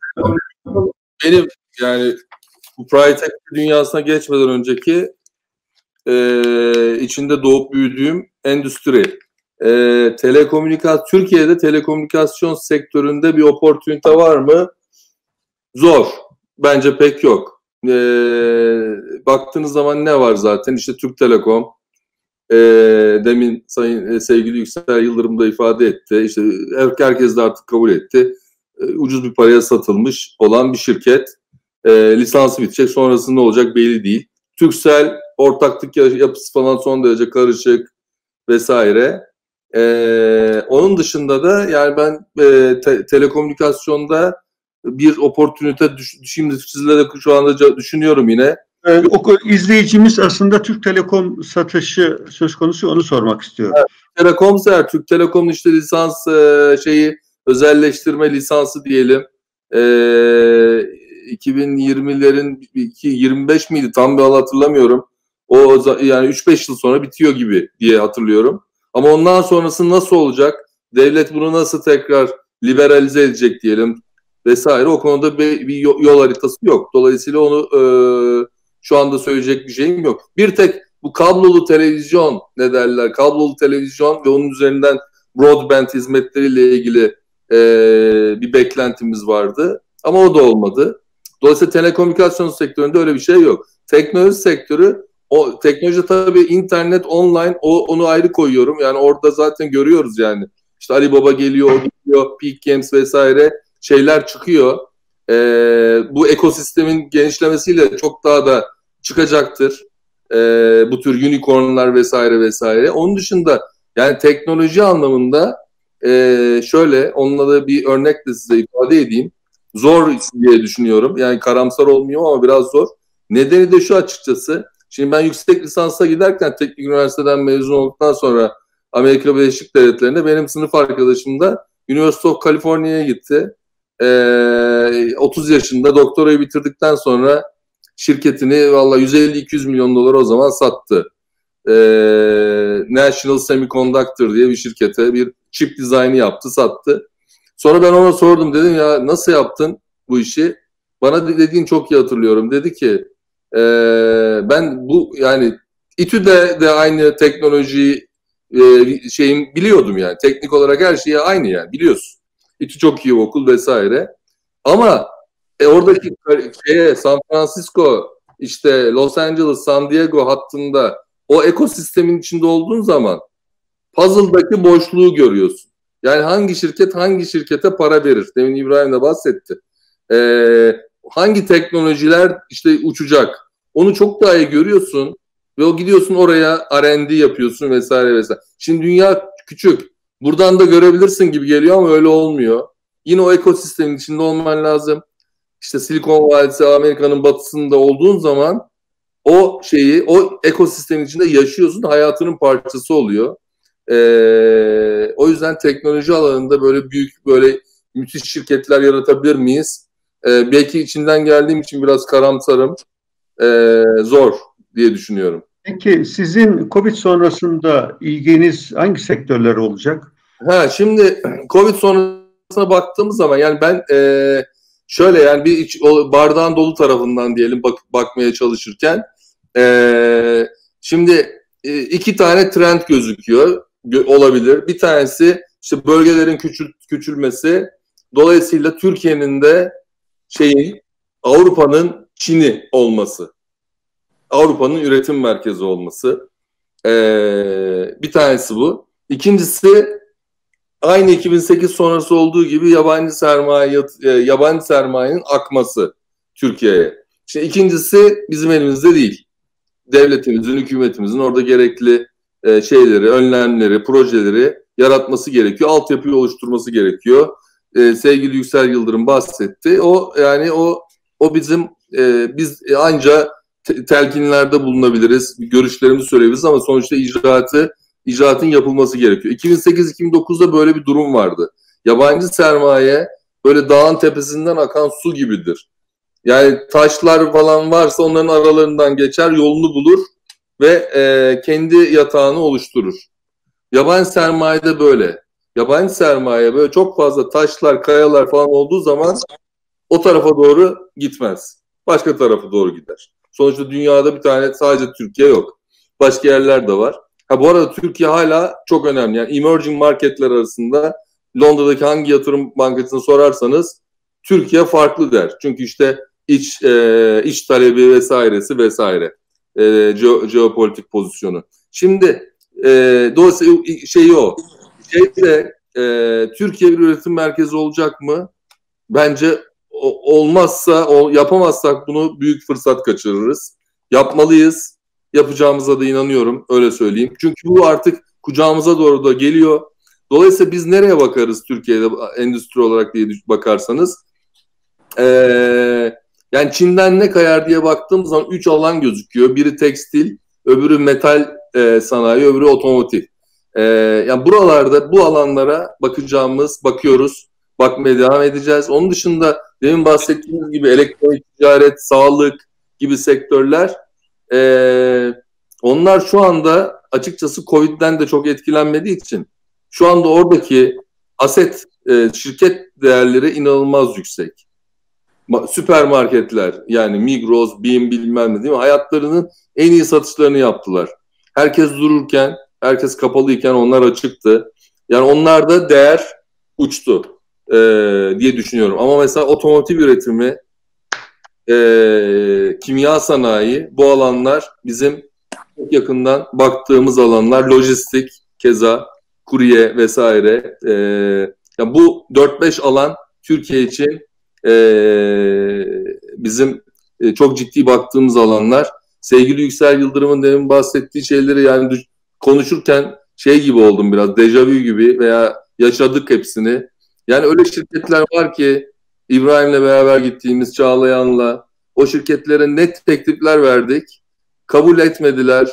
benim yani bu private dünyasına geçmeden önceki e, içinde doğup büyüdüğüm endüstri. E, telekomünikasyon, Türkiye'de telekomünikasyon sektöründe bir opportunite var mı? Zor. Bence pek yok. E, baktığınız zaman ne var zaten? İşte Türk Telekom, e, demin sayın e, sevgili Yüksel Yıldırım da ifade etti. İşte herkes de artık kabul etti. E, ucuz bir paraya satılmış olan bir şirket. E, lisansı bitecek. Sonrasında ne olacak belli değil. Turkcell ortaklık yapısı falan son derece karışık vesaire. E, onun dışında da yani ben e, te, telekomünikasyonda bir opportunite düş, şimdi sizle de şu anda düşünüyorum yine. Ee, o izleyicimiz aslında Türk Telekom satışı söz konusu, onu sormak istiyor. Evet, Telekomser, Türk Telekom'un işte lisans e, şeyi özelleştirme lisansı diyelim. E, iki bin yirmilerin yirmi beş miydi tam bir hatırlamıyorum. O yani üç beş yıl sonra bitiyor gibi diye hatırlıyorum. Ama ondan sonrası nasıl olacak? Devlet bunu nasıl tekrar liberalize edecek diyelim vesaire. O konuda bir, bir yol haritası yok. Dolayısıyla onu e, şu anda söyleyecek bir şeyim yok. Bir tek bu kablolu televizyon ne derler? Kablolu televizyon ve onun üzerinden broadband hizmetleriyle ilgili e, bir beklentimiz vardı. Ama o da olmadı. Dolayısıyla telekomünikasyon sektöründe öyle bir şey yok. Teknoloji sektörü, o teknoloji tabii internet, online, o onu ayrı koyuyorum. Yani orada zaten görüyoruz yani. İşte Alibaba geliyor, o geliyor, Peak Games vesaire şeyler çıkıyor. Ee, bu ekosistemin genişlemesiyle çok daha da çıkacaktır. Ee, bu tür unicornlar vesaire vesaire. Onun dışında yani teknoloji anlamında e, şöyle, onunla da bir örnekle size ifade edeyim. Zor diye düşünüyorum. Yani karamsar olmuyor ama biraz zor. Nedeni de şu açıkçası. Şimdi ben yüksek lisansa giderken teknik üniversiteden mezun olduktan sonra Amerika Birleşik Devletleri'nde benim sınıf arkadaşım da University of California'ya gitti. Ee, otuz yaşında doktorayı bitirdikten sonra şirketini vallahi yüz elli iki yüz milyon dolar o zaman sattı. Ee, National Semiconductor diye bir şirkete bir chip dizaynı yaptı, sattı. Sonra ben ona sordum, dedim ya nasıl yaptın bu işi? Bana dediğin çok iyi hatırlıyorum. Dedi ki e, ben bu yani İTÜ'de de aynı teknolojiyi e, şeyin biliyordum yani. Teknik olarak her şeyi aynı yani biliyorsun. İTÜ çok iyi okul vesaire. Ama e, oradaki şeye, San Francisco, işte Los Angeles, San Diego hattında o ekosistemin içinde olduğun zaman puzzle'daki boşluğu görüyorsun. Yani hangi şirket hangi şirkete para verir? Demin İbrahim de bahsetti. Ee, hangi teknolojiler işte uçacak? Onu çok daha iyi görüyorsun ve o gidiyorsun oraya R and D yapıyorsun vesaire vesaire. Şimdi dünya küçük. Buradan da görebilirsin gibi geliyor ama öyle olmuyor. Yine o ekosistemin içinde olman lazım. İşte Silikon Vadisi, Amerika'nın batısında olduğun zaman o şeyi, o ekosistemin içinde yaşıyorsun, hayatının parçası oluyor. Ee, o yüzden teknoloji alanında böyle büyük, böyle müthiş şirketler yaratabilir miyiz? Ee, belki içinden geldiğim için biraz karamsarım. Ee, zor diye düşünüyorum. Peki sizin Covid sonrasında ilginiz hangi sektörler olacak? Ha, şimdi Covid sonrasına baktığımız zaman yani ben e, şöyle yani bir iç, o bardağın dolu tarafından diyelim bak, bakmaya çalışırken e, şimdi e, iki tane trend gözüküyor gö, olabilir. Bir tanesi işte bölgelerin küçül, küçülmesi, dolayısıyla Türkiye'nin de şeyin, Avrupa'nın Çin'i olması. Avrupa'nın üretim merkezi olması. Ee, bir tanesi bu. İkincisi aynı iki bin sekiz sonrası olduğu gibi yabancı sermaye yabancı sermayenin akması Türkiye'ye. İşte ikincisi bizim elimizde değil. Devletimizin, hükümetimizin orada gerekli e, şeyleri, önlemleri, projeleri yaratması gerekiyor. Altyapıyı oluşturması gerekiyor. E, sevgili Yüksel Yıldırım bahsetti. O yani o o bizim e, biz anca te- telkinlerde bulunabiliriz, görüşlerimizi söyleyebiliriz ama sonuçta icraatı icraatın yapılması gerekiyor. iki bin sekiz iki bin dokuzda böyle bir durum vardı. Yabancı sermaye böyle dağın tepesinden akan su gibidir. Yani taşlar falan varsa onların aralarından geçer, yolunu bulur ve e, kendi yatağını oluşturur. Yabancı sermaye de böyle. Yabancı sermaye böyle çok fazla taşlar, kayalar falan olduğu zaman o tarafa doğru gitmez. Başka tarafa doğru gider. Sonuçta dünyada bir tane sadece Türkiye yok. Başka yerler de var. Ha, bu arada Türkiye hala çok önemli. Yani emerging marketler arasında Londra'daki hangi yatırım bankasını sorarsanız Türkiye farklı der. Çünkü işte iç e, iç talebi vesairesi vesaire. E, ge- jeopolitik pozisyonu. Şimdi e, dolayısıyla şeyi o. Şeyde e, Türkiye bir üretim merkezi olacak mı? Bence o, olmazsa, o, yapamazsak bunu büyük fırsat kaçırırız. Yapmalıyız. Yapacağımıza da inanıyorum. Öyle söyleyeyim. Çünkü bu artık kucağımıza doğru da geliyor. Dolayısıyla biz nereye bakarız Türkiye'de endüstri olarak diye bakarsanız? Ee, yani Çin'den ne kayar diye baktığımız zaman üç alan gözüküyor. Biri tekstil, öbürü metal e, sanayi, öbürü otomotiv. Ee, yani buralarda bu alanlara bakacağımız, bakıyoruz. Bakmaya devam edeceğiz. Onun dışında demin bahsettiğimiz gibi elektronik ticaret, sağlık gibi sektörler e, onlar şu anda açıkçası Covid'den de çok etkilenmediği için şu anda oradaki aset e, şirket değerleri inanılmaz yüksek. Süpermarketler yani Migros, Bim bilmem ne değil mi? Hayatlarının en iyi satışlarını yaptılar. Herkes dururken, herkes kapalıyken onlar açıktı. Yani onlarda değer uçtu e, diye düşünüyorum. Ama mesela otomotiv üretimi, e, kimya sanayi bu alanlar bizim çok yakından baktığımız alanlar. Lojistik keza, kurye vesaire. E, yani bu dört beş alan Türkiye için e, bizim e, çok ciddi baktığımız alanlar. Sevgili Yüksel Yıldırım'ın demin bahsettiği şeyleri yani konuşurken şey gibi oldum biraz, dejavu gibi veya yaşadık hepsini. Yani öyle şirketler var ki İbrahim'le beraber gittiğimiz Çağlayan'la o şirketlere net teklifler verdik. Kabul etmediler.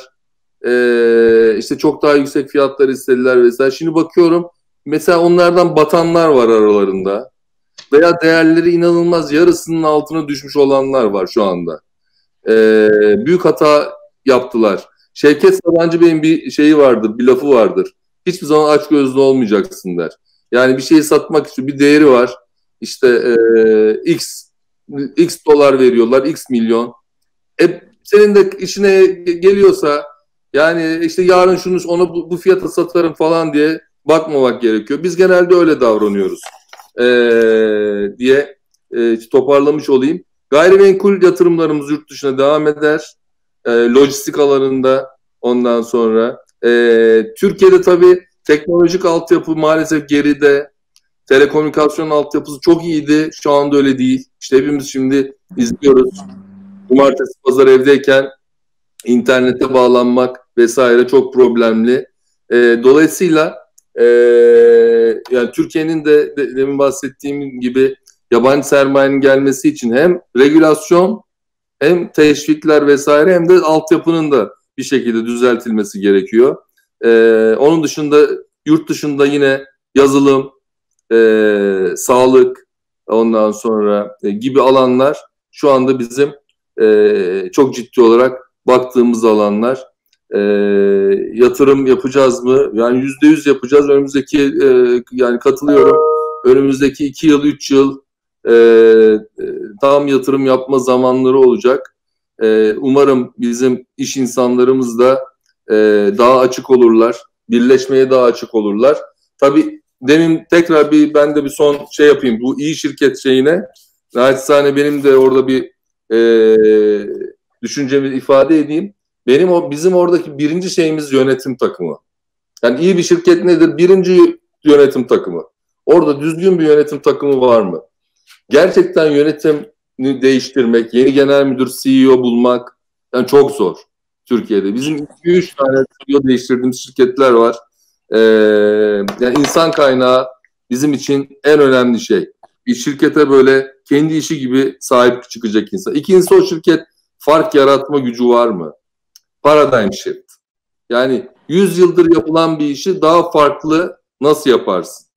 Ee, işte çok daha yüksek fiyatlar istediler vesaire. Şimdi bakıyorum mesela onlardan batanlar var aralarında. Veya değerleri inanılmaz yarısının altına düşmüş olanlar var şu anda. Ee, büyük hata yaptılar. Şevket Sabancı Bey'in bir şeyi vardır, bir lafı vardır. Hiçbir zaman açgözlü olmayacaksın der. Yani bir şeyi satmak için bir değeri var. İşte e, X X dolar veriyorlar, X milyon. E, senin de işine geliyorsa yani işte yarın şunu onu bu, bu fiyata satarım falan diye bakmamak gerekiyor. Biz genelde öyle davranıyoruz e, diye e, toparlamış olayım. Gayrimenkul yatırımlarımız yurt dışına devam eder. E, lojistik alanında ondan sonra. E, Türkiye'de tabii teknolojik altyapı maalesef geride. Telekomünikasyon altyapısı çok iyiydi. Şu anda öyle değil. İşte hepimiz şimdi izliyoruz. Cumartesi, pazar evdeyken internete bağlanmak vesaire çok problemli. E, dolayısıyla e, yani Türkiye'nin de, de demin bahsettiğim gibi yabancı sermayenin gelmesi için hem regülasyon hem teşvikler vesaire hem de altyapının da bir şekilde düzeltilmesi gerekiyor. E, onun dışında yurt dışında yine yazılım, e, sağlık ondan sonra e, gibi alanlar şu anda bizim e, çok ciddi olarak baktığımız alanlar. E, yatırım yapacağız mı? Yani yüzde yüz yapacağız. Önümüzdeki e, yani katılıyorum. Önümüzdeki iki yıl, üç yıl e, tam yatırım yapma zamanları olacak. E, umarım bizim iş insanlarımız da e, daha açık olurlar. Birleşmeye daha açık olurlar. Tabii demin tekrar bir ben de bir son şey yapayım. Bu iyi şirket şeyine. Naçizane benim de orada bir e, düşüncemi ifade edeyim. Benim o bizim oradaki birinci şeyimiz yönetim takımı. Yani iyi bir şirket nedir? Birinci yönetim takımı. Orada düzgün bir yönetim takımı var mı? Gerçekten yönetimi değiştirmek, yeni genel müdür, C E O bulmak yani çok zor Türkiye'de. Bizim iki üç tane C E O değiştirdiğimiz şirketler var. Ee, yani insan kaynağı bizim için en önemli şey. Bir şirkete böyle kendi işi gibi sahip çıkacak insan. İkincisi o şirket fark yaratma gücü var mı? Paradigm shift. Yani yüz yıldır yapılan bir işi daha farklı nasıl yaparsın?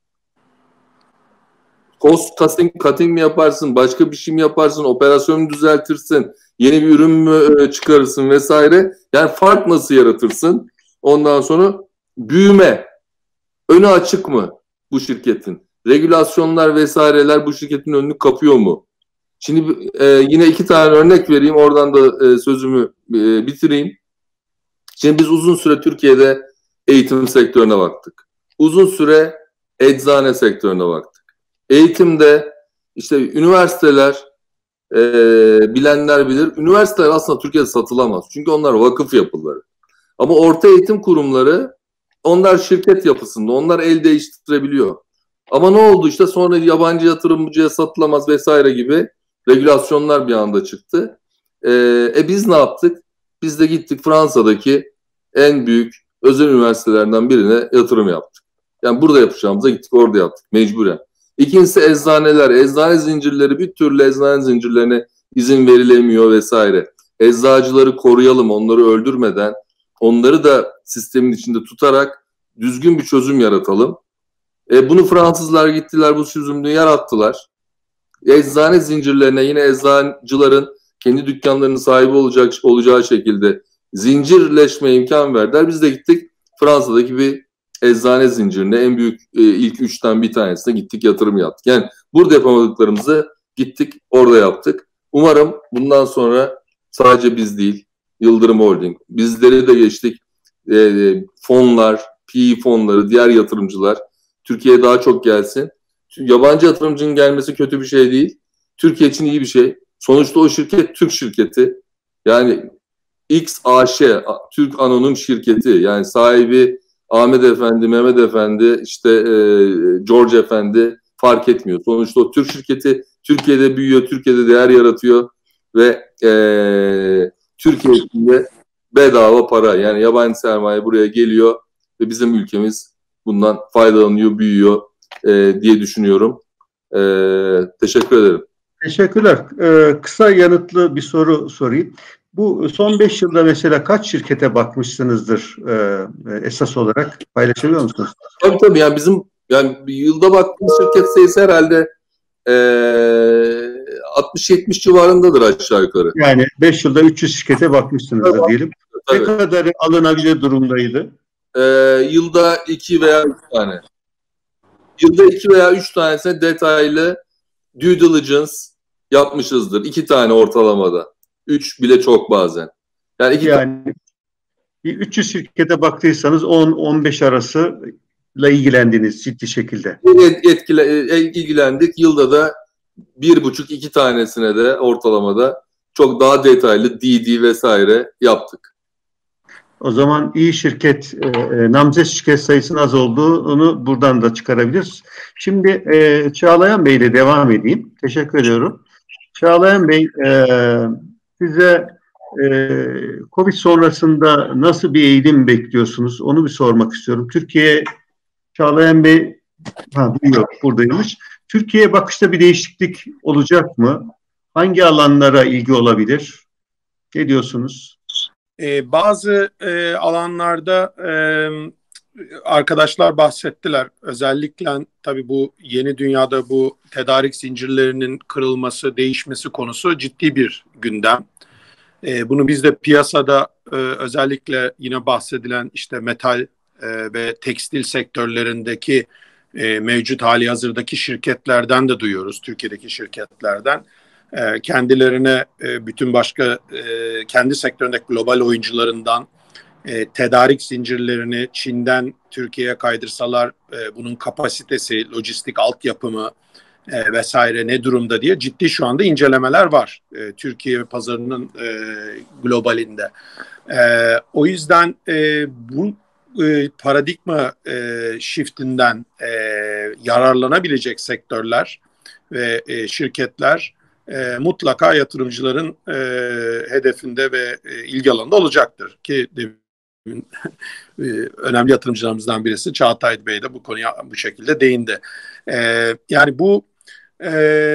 Cost cutting, cutting mi yaparsın? Başka bir şey mi yaparsın? Operasyonu mu düzeltirsin? Yeni bir ürün mü çıkarırsın vesaire? Yani fark nasıl yaratırsın? Ondan sonra büyüme. Önü açık mı bu şirketin? Regülasyonlar vesaireler bu şirketin önünü kapıyor mu? Şimdi e, yine iki tane örnek vereyim. Oradan da e, sözümü e, bitireyim. Şimdi biz uzun süre Türkiye'de eğitim sektörüne baktık. Uzun süre eczane sektörüne baktık. Eğitimde işte üniversiteler e, bilenler bilir. Üniversiteler aslında Türkiye'de satılamaz. Çünkü onlar vakıf yapıları. Ama orta eğitim kurumları onlar şirket yapısında. Onlar el değiştirebiliyor. Ama ne oldu işte sonra yabancı yatırımcıya satılamaz vesaire gibi regülasyonlar bir anda çıktı. E, e biz ne yaptık? Biz de gittik Fransa'daki en büyük özel üniversitelerden birine yatırım yaptık. Yani burada yapacağımıza gittik orada yaptık mecburen. İkincisi eczaneler. Eczane zincirleri bir türlü eczane zincirlerine izin verilemiyor vesaire. Eczacıları koruyalım onları öldürmeden onları da sistemin içinde tutarak düzgün bir çözüm yaratalım. E, bunu Fransızlar gittiler bu çözümünü yarattılar. Eczane zincirlerine yine eczacıların kendi dükkanlarının sahibi olacak olacağı şekilde zincirleşme imkan verdiler. Biz de gittik Fransa'daki bir eczane zincirine en büyük e, ilk üçten bir tanesine gittik yatırım yaptık. Yani burada yapamadıklarımızı gittik orada yaptık. Umarım bundan sonra sadece biz değil Yıldırım Holding bizleri de geçtik e, fonlar, P E fonları, diğer yatırımcılar Türkiye'ye daha çok gelsin. Yabancı yatırımcının gelmesi kötü bir şey değil. Türkiye için iyi bir şey. Sonuçta o şirket Türk şirketi. Yani X A Ş, Türk Ano'nun şirketi. Yani sahibi Ahmet Efendi, Mehmet Efendi, işte e, George Efendi fark etmiyor. Sonuçta o Türk şirketi Türkiye'de büyüyor, Türkiye'de değer yaratıyor ve e, Türkiye'de bedava para yani yabancı sermaye buraya geliyor ve bizim ülkemiz bundan faydalanıyor, büyüyor e, diye düşünüyorum. E, teşekkür ederim. Teşekkürler. Ee, kısa yanıtlı bir soru sorayım. Bu son beş yılda mesela kaç şirkete bakmışsınızdır e, esas olarak paylaşabiliyor musunuz? Tabii tabii yani bizim yani yılda baktığımız şirket sayısı herhalde e, altmış yetmiş civarındadır aşağı yukarı. Yani beş yılda üç yüz şirkete bakmışsınızdır tabii, diyelim. tabii. Ne kadar alınabilir durumdaydı? E, yılda iki veya üç tane. Yılda iki veya üç tanesine detaylı due diligence yapmışızdır. İki tane ortalamada. Üç bile çok bazen. Yani, iki yani üç yüz şirkete baktıysanız on on beş arasıyla ilgilendiniz ciddi şekilde. Etkile, ilgilendik. Yılda da bir buçuk iki tanesine de ortalamada çok daha detaylı D D vesaire yaptık. O zaman iyi şirket, e, namzet şirket sayısının az olduğunu buradan da çıkarabiliriz. Şimdi e, Çağlayan Bey ile devam edeyim. Teşekkür ediyorum. Çağlayan Bey, e, size e, Covid sonrasında nasıl bir eğilim bekliyorsunuz? Onu bir sormak istiyorum. Türkiye, Çağlayan Bey, ha, duyuyor, buradaymış. Türkiye'ye bakışta bir değişiklik olacak mı? Hangi alanlara ilgi olabilir? Ne diyorsunuz? Ee, bazı e, alanlarda e, arkadaşlar bahsettiler. Özellikle tabii bu yeni dünyada bu tedarik zincirlerinin kırılması, değişmesi konusu ciddi bir gündem. E, bunu biz de piyasada e, özellikle yine bahsedilen işte metal e, ve tekstil sektörlerindeki e, mevcut hali hazırdaki şirketlerden de duyuyoruz. Türkiye'deki şirketlerden. E, kendilerine e, bütün başka e, kendi sektöründeki global oyuncularından e, tedarik zincirlerini Çin'den Türkiye'ye kaydırsalar e, bunun kapasitesi, lojistik altyapımı e, vesaire ne durumda diye ciddi şu anda incelemeler var e, Türkiye pazarının e, globalinde. E, o yüzden e, bu e, paradigma e, shiftinden e, yararlanabilecek sektörler ve e, şirketler e, mutlaka yatırımcıların e, hedefinde ve e, ilgi alanında olacaktır ki önemli yatırımcılarımızdan birisi Çağatay Bey de bu konuya bu şekilde değindi. Ee, yani bu e,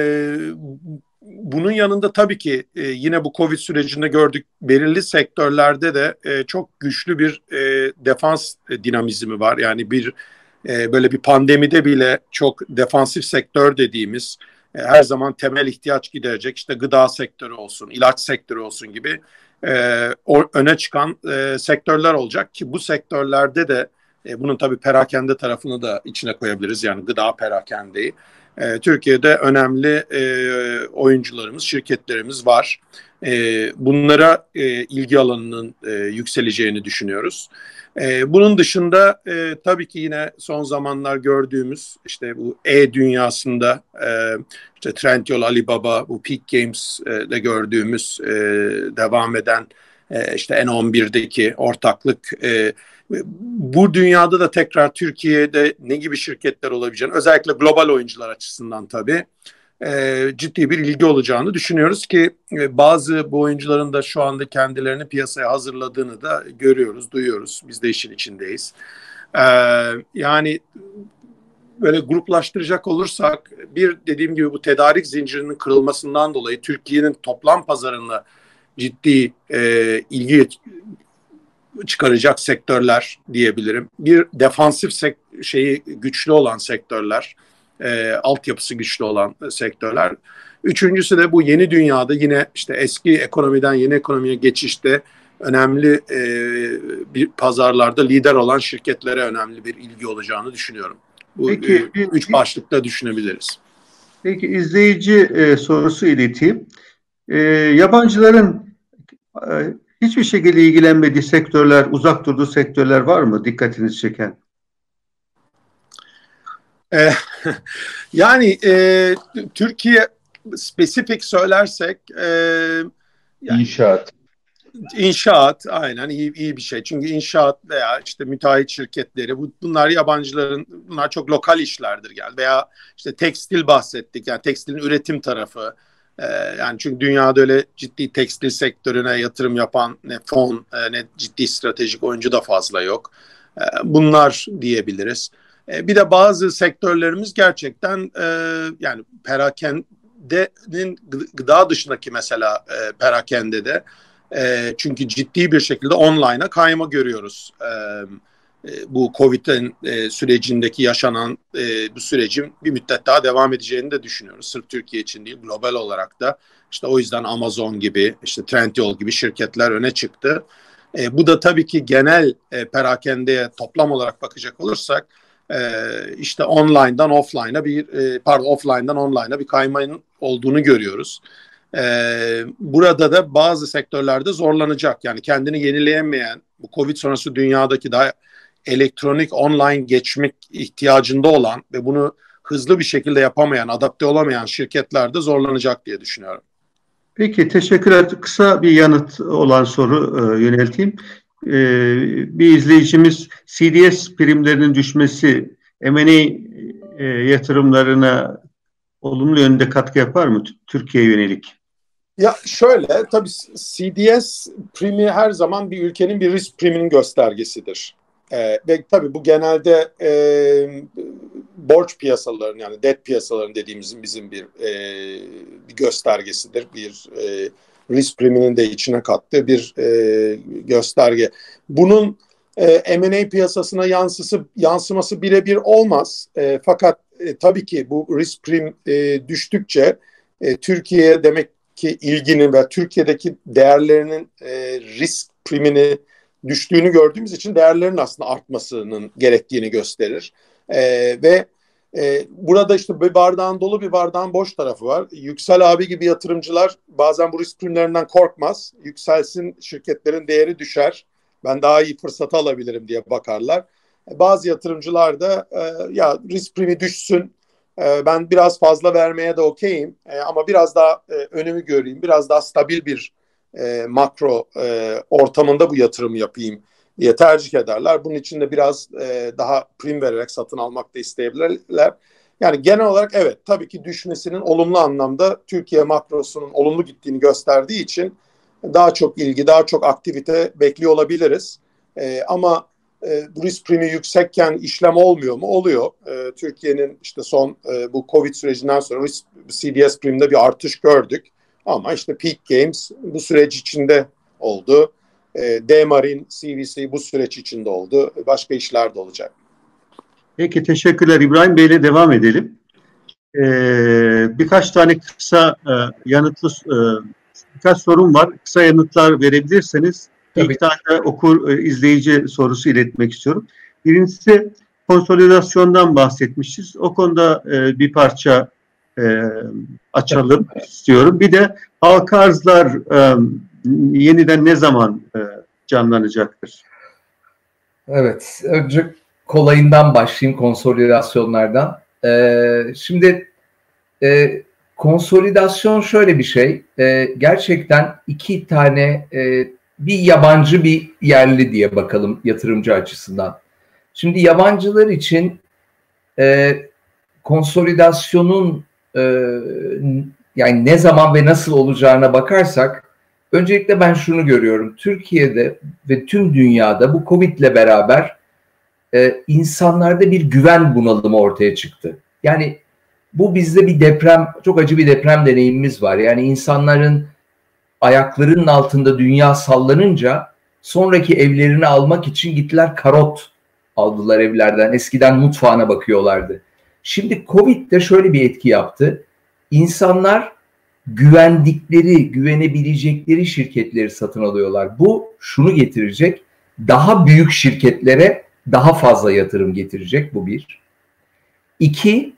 bunun yanında tabii ki e, yine bu Covid sürecinde gördük belirli sektörlerde de e, çok güçlü bir e, defans e, dinamizmi var. Yani bir e, böyle bir pandemide bile çok defansif sektör dediğimiz e, her zaman temel ihtiyaç giderecek işte gıda sektörü olsun, ilaç sektörü olsun gibi e, o, öne çıkan e, sektörler olacak ki bu sektörlerde de e, bunun tabii perakende tarafını da içine koyabiliriz yani gıda perakendeyi. E, Türkiye'de önemli e, oyuncularımız, şirketlerimiz var. E, bunlara e, ilgi alanının e, yükseleceğini düşünüyoruz. E, bunun dışında e, tabii ki yine son zamanlar gördüğümüz işte bu e-dünyasında e, işte Trendyol, Alibaba, bu Peak Games'de gördüğümüz e, devam eden e, işte N on birdeki ortaklık e, bu dünyada da tekrar Türkiye'de ne gibi şirketler olabileceğini özellikle global oyuncular açısından tabii e, ciddi bir ilgi olacağını düşünüyoruz ki e, bazı bu oyuncuların da şu anda kendilerini piyasaya hazırladığını da görüyoruz, duyuyoruz. Biz de işin içindeyiz. E, yani böyle gruplaştıracak olursak bir dediğim gibi bu tedarik zincirinin kırılmasından dolayı Türkiye'nin toplam pazarına ciddi e, ilgi çıkaracak sektörler diyebilirim. Bir defansif sek- şeyi güçlü olan sektörler, e, altyapısı güçlü olan sektörler. Üçüncüsü de bu yeni dünyada yine işte eski ekonomiden yeni ekonomiye geçişte önemli e, bir pazarlarda lider olan şirketlere önemli bir ilgi olacağını düşünüyorum. Bu Peki, e, üç başlıkta düşünebiliriz. Peki izleyici e, sorusu ileteyim. E, yabancıların e, hiçbir şekilde ilgilenmediği sektörler, uzak durduğu sektörler var mı dikkatinizi çeken? E, yani e, Türkiye spesifik söylersek e, yani, inşaat. İnşaat aynen iyi, iyi bir şey. Çünkü inşaat veya işte müteahhit şirketleri bu, bunlar yabancıların bunlar çok lokal işlerdir yani veya işte tekstil bahsettik yani tekstilin üretim tarafı ee, yani çünkü dünyada öyle ciddi tekstil sektörüne yatırım yapan ne fon e, ne ciddi stratejik oyuncu da fazla yok. Ee, bunlar diyebiliriz. Ee, bir de bazı sektörlerimiz gerçekten e, yani perakendenin gıda dışındaki mesela e, perakendede E, çünkü ciddi bir şekilde online'a kayma görüyoruz. E, e, bu Covid'in e, sürecindeki yaşanan e, bu sürecin bir müddet daha devam edeceğini de düşünüyoruz. Sırf Türkiye için değil, global olarak da. İşte o yüzden Amazon gibi, işte Trendyol gibi şirketler öne çıktı. E, bu da tabii ki genel e, perakendeye toplam olarak bakacak olursak, e, işte online'dan offline'a bir, e, pardon offline'dan online'a bir kaymanın olduğunu görüyoruz. Ee, burada da bazı sektörlerde zorlanacak. Yani kendini yenileyemeyen, bu Covid sonrası dünyadaki daha elektronik online geçmek ihtiyacında olan ve bunu hızlı bir şekilde yapamayan, adapte olamayan şirketler de zorlanacak diye düşünüyorum. Peki, teşekkürler. Kısa bir yanıt olan soru e, yönelteyim. E, bir izleyicimiz C D S primlerinin düşmesi M and A e, yatırımlarına olumlu yönde katkı yapar mı Türkiye'ye yönelik? Ya şöyle, tabii C D S primi her zaman bir ülkenin bir risk priminin göstergesidir. Ee, ve tabii bu genelde e, borç piyasalarının yani debt piyasalarının dediğimizin bizim bir, e, bir göstergesidir. Bir e, risk priminin de içine kattığı bir e, gösterge. Bunun e, M and A piyasasına yansısı, yansıması birebir olmaz. E, fakat e, tabii ki bu risk prim e, düştükçe e, Türkiye demek ki ilginin ve Türkiye'deki değerlerinin e, risk primini düştüğünü gördüğümüz için değerlerin aslında artmasının gerektiğini gösterir. E, ve e, burada işte bir bardağın dolu bir bardağın boş tarafı var. Yüksel abi gibi yatırımcılar bazen bu risk primlerinden korkmaz. Yükselsin şirketlerin değeri düşer. Ben daha iyi fırsatı alabilirim diye bakarlar. Bazı yatırımcılar da e, ya risk primi düşsün E, ben biraz fazla vermeye de okeyim e, ama biraz daha e, önümü göreyim, biraz daha stabil bir e, makro e, ortamında bu yatırım yapayım diye tercih ederler. Bunun için de biraz e, daha prim vererek satın almak da isteyebilirler. Yani genel olarak evet, tabii ki düşmesinin olumlu anlamda Türkiye makrosunun olumlu gittiğini gösterdiği için daha çok ilgi, daha çok aktivite bekliyor olabiliriz. E, ama e, bu risk primi yüksekken işlem olmuyor mu? Oluyor. E, Türkiye'nin işte son e, bu Covid sürecinden sonra risk, C D S primde bir artış gördük. Ama işte Peak Games bu süreç içinde oldu. E, D-Marine, C V C bu süreç içinde oldu. Başka işler de olacak. Peki, teşekkürler. İbrahim Bey'le devam edelim. Ee, birkaç tane kısa e, yanıtlı e, birkaç sorum var. Kısa yanıtlar verebilirseniz Tabii. ilk tane okur e, izleyici sorusu iletmek istiyorum. Birincisi konsolidasyondan bahsetmişiz. O konuda e, bir parça e, açalım istiyorum. Bir de halka arzlar e, yeniden ne zaman e, canlanacaktır? Evet, önce kolayından başlayayım, konsolidasyonlardan. Ee, şimdi e, konsolidasyon şöyle bir şey, e, gerçekten iki tane e, bir yabancı bir yerli diye bakalım yatırımcı açısından. Şimdi yabancılar için e, konsolidasyonun e, yani ne zaman ve nasıl olacağına bakarsak, öncelikle ben şunu görüyorum. Türkiye'de ve tüm dünyada bu Covid ile beraber e, insanlarda bir güven bunalımı ortaya çıktı. Yani bu bizde bir deprem, çok acı bir deprem deneyimimiz var. Yani insanların ayaklarının altında dünya sallanınca sonraki evlerini almak için gittiler karot aldılar evlerden. Eskiden mutfağına bakıyorlardı. Şimdi Covid de şöyle bir etki yaptı. İnsanlar güvendikleri, güvenebilecekleri şirketleri satın alıyorlar. Bu şunu getirecek, daha büyük şirketlere daha fazla yatırım getirecek, bu bir. İki,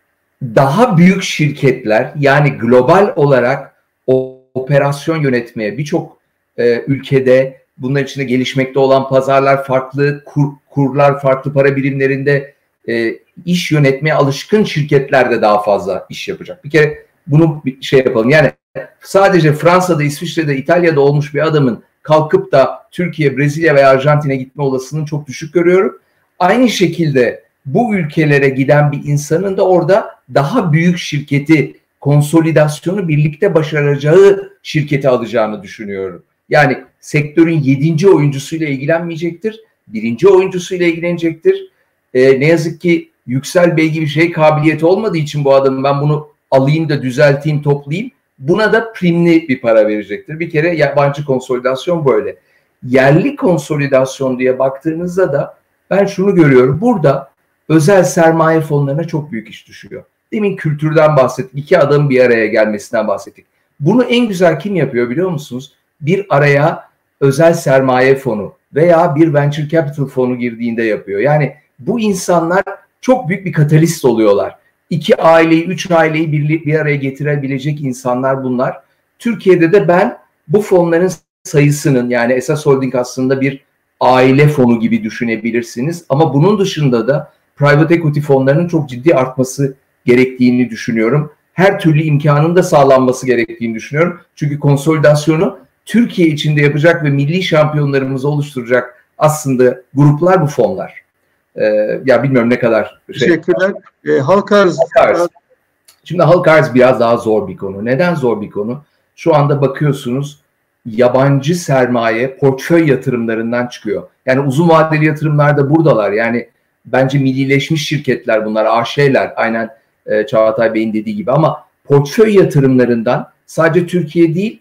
daha büyük şirketler, yani global olarak operasyon yönetmeye birçok e, ülkede, bunların içinde gelişmekte olan pazarlar, farklı kur, kurlar, farklı para birimlerinde e, iş yönetmeye alışkın şirketler de daha fazla iş yapacak. Bir kere bunu bir şey yapalım. Yani sadece Fransa'da, İsviçre'de, İtalya'da olmuş bir adamın kalkıp da Türkiye, Brezilya veya Arjantin'e gitme olasılığını çok düşük görüyorum. Aynı şekilde bu ülkelere giden bir insanın da orada daha büyük şirketi, konsolidasyonu birlikte başaracağı şirketi alacağını düşünüyorum. Yani sektörün yedinci oyuncusuyla ilgilenmeyecektir. Birinci oyuncusuyla ilgilenecektir. Ee, ne yazık ki Yüksel Bey gibi şey kabiliyeti olmadığı için bu adamın, ben bunu alayım da düzelteyim, toplayayım, buna da primli bir para verecektir. Bir kere yabancı konsolidasyon böyle. Yerli konsolidasyon diye baktığınızda da ben şunu görüyorum. Burada özel sermaye fonlarına çok büyük iş düşüyor. Demin kültürden bahsettik. İki adamın bir araya gelmesinden bahsettik. Bunu en güzel kim yapıyor biliyor musunuz? Bir araya özel sermaye fonu veya bir venture capital fonu girdiğinde yapıyor. Yani bu insanlar çok büyük bir katalist oluyorlar. İki aileyi, üç aileyi bir, bir araya getirebilecek insanlar bunlar. Türkiye'de de ben bu fonların sayısının, yani Esas Holding aslında bir aile fonu gibi düşünebilirsiniz. Ama bunun dışında da private equity fonlarının çok ciddi artması gerektiğini düşünüyorum. Her türlü imkanın da sağlanması gerektiğini düşünüyorum. Çünkü konsolidasyonu Türkiye içinde yapacak ve milli şampiyonlarımızı oluşturacak aslında gruplar bu fonlar. Ee, ya bilmiyorum ne kadar şey. Teşekkürler. E, halka arz. Halka arz. Şimdi halka arz biraz daha zor bir konu. Neden zor bir konu? Şu anda bakıyorsunuz yabancı sermaye portföy yatırımlarından çıkıyor. Yani uzun vadeli yatırımlar da buradalar. Yani bence millileşmiş şirketler bunlar, A Ş'ler, aynen e, Çağatay Bey'in dediği gibi, ama portföy yatırımlarından sadece Türkiye değil,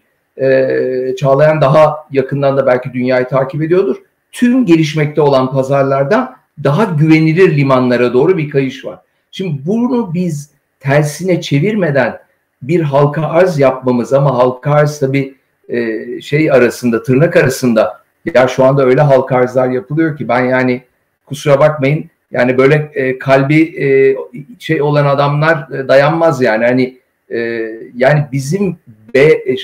e, Çağlayan daha yakından da belki dünyayı takip ediyordur. Tüm gelişmekte olan pazarlardan daha güvenilir limanlara doğru bir kayış var. Şimdi bunu biz tersine çevirmeden bir halka arz yapmamız, ama halka arz tabii e, şey arasında, tırnak arasında, ya şu anda öyle halka arzlar yapılıyor ki ben yani kusura bakmayın, yani böyle e, kalbi e, şey olan adamlar e, dayanmaz yani. Hani e, yani bizim B, e,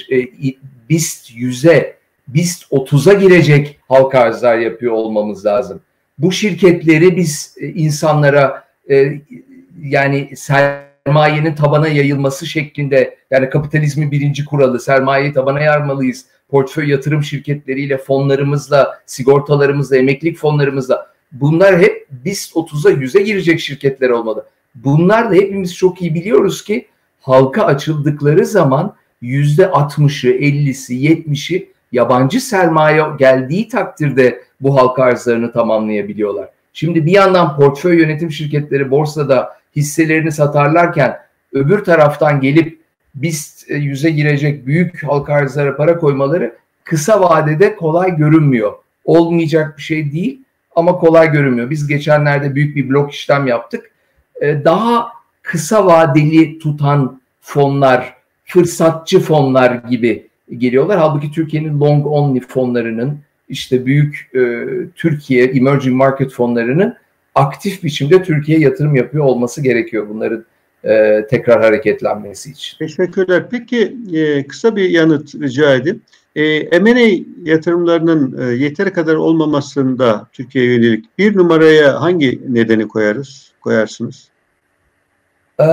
BIST yüze, BIST otuza girecek halka arzlar yapıyor olmamız lazım. Bu şirketleri biz e, insanlara e, yani sermayenin tabana yayılması şeklinde, yani kapitalizmin birinci kuralı, sermayeyi tabana yaymalıyız. Portföy yatırım şirketleriyle, fonlarımızla, sigortalarımızla, emeklilik fonlarımızla, bunlar hep BIST otuza yüze girecek şirketler olmalı. Bunlar da hepimiz çok iyi biliyoruz ki halka açıldıkları zaman yüzde altmışı, ellisi, yetmişi yabancı sermaye geldiği takdirde bu halka arzlarını tamamlayabiliyorlar. Şimdi bir yandan portföy yönetim şirketleri borsada hisselerini satarlarken öbür taraftan gelip BIST yüze girecek büyük halka arzlara para koymaları kısa vadede kolay görünmüyor. Olmayacak bir şey değil ama kolay görünmüyor. Biz geçenlerde büyük bir blok işlem yaptık. Daha kısa vadeli tutan fonlar, fırsatçı fonlar gibi geliyorlar. Halbuki Türkiye'nin long only fonlarının, işte büyük e, Türkiye emerging market fonlarının aktif biçimde Türkiye'ye yatırım yapıyor olması gerekiyor bunların e, tekrar hareketlenmesi için. Teşekkürler. Peki e, kısa bir yanıt rica edeyim. E, M and A yatırımlarının e, yeteri kadar olmamasında Türkiye'ye yönelik bir numaraya hangi nedeni koyarız, koyarsınız? Ee,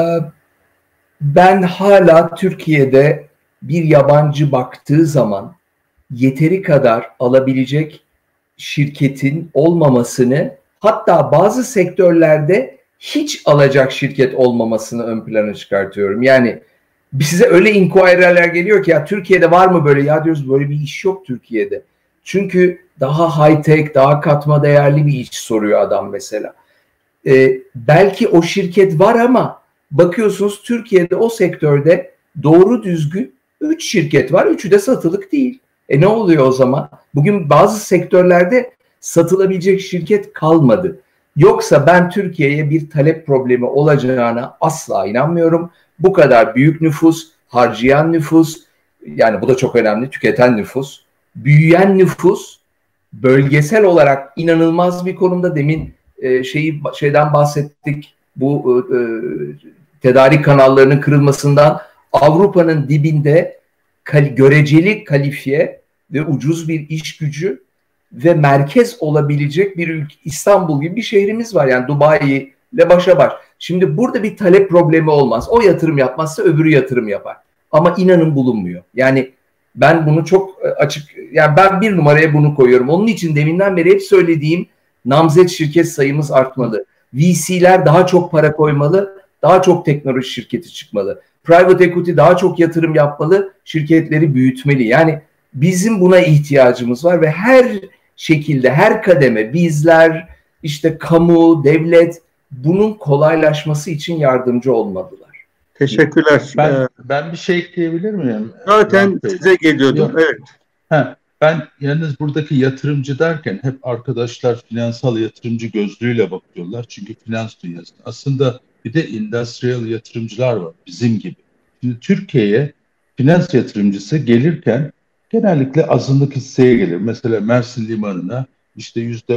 ben hala Türkiye'de bir yabancı baktığı zaman yeteri kadar alabilecek şirketin olmamasını, hatta bazı sektörlerde hiç alacak şirket olmamasını ön plana çıkartıyorum. Yani bize öyle inquiry'ler geliyor ki ya Türkiye'de var mı böyle? Ya diyoruz böyle bir iş yok Türkiye'de. Çünkü daha high tech, daha katma değerli bir iş soruyor adam mesela. Ee, belki o şirket var ama bakıyorsunuz Türkiye'de o sektörde doğru düzgün üç şirket var. Üçü de satılık değil. E ne oluyor o zaman? Bugün bazı sektörlerde satılabilecek şirket kalmadı. Yoksa ben Türkiye'ye bir talep problemi olacağına asla inanmıyorum. Bu kadar büyük nüfus, harcayan nüfus, yani bu da çok önemli, tüketen nüfus, büyüyen nüfus, bölgesel olarak inanılmaz bir konumda. Demin e, şeyi şeyden bahsettik, bu e, tedarik kanallarının kırılmasından. Avrupa'nın dibinde kal- göreceli kalifiye ve ucuz bir iş gücü ve merkez olabilecek bir ülke, İstanbul gibi bir şehrimiz var. Yani Dubai ile başa baş. Şimdi burada bir talep problemi olmaz. O yatırım yapmazsa öbürü yatırım yapar. Ama inanın bulunmuyor. Yani ben bunu çok açık, yani ben bir numaraya bunu koyuyorum. Onun için deminden beri hep söylediğim, namzet şirket sayımız artmalı. V C'ler daha çok para koymalı, daha çok teknoloji şirketi çıkmalı. Private equity daha çok yatırım yapmalı, şirketleri büyütmeli. Yani bizim buna ihtiyacımız var ve her şekilde, her kademe, bizler, işte kamu, devlet bunun kolaylaşması için yardımcı olmalılar. Teşekkürler. Ben, ben bir şey ekleyebilir miyim? Zaten size geliyordum. Yok. Evet. Ha, ben yalnız buradaki yatırımcı derken hep arkadaşlar finansal yatırımcı gözlüğüyle bakıyorlar. Çünkü finans dünyası. Aslında bir de industrial yatırımcılar var bizim gibi. Şimdi Türkiye'ye finans yatırımcısı gelirken genellikle azınlık hisseye gelir. Mesela Mersin Limanı'na işte yüzde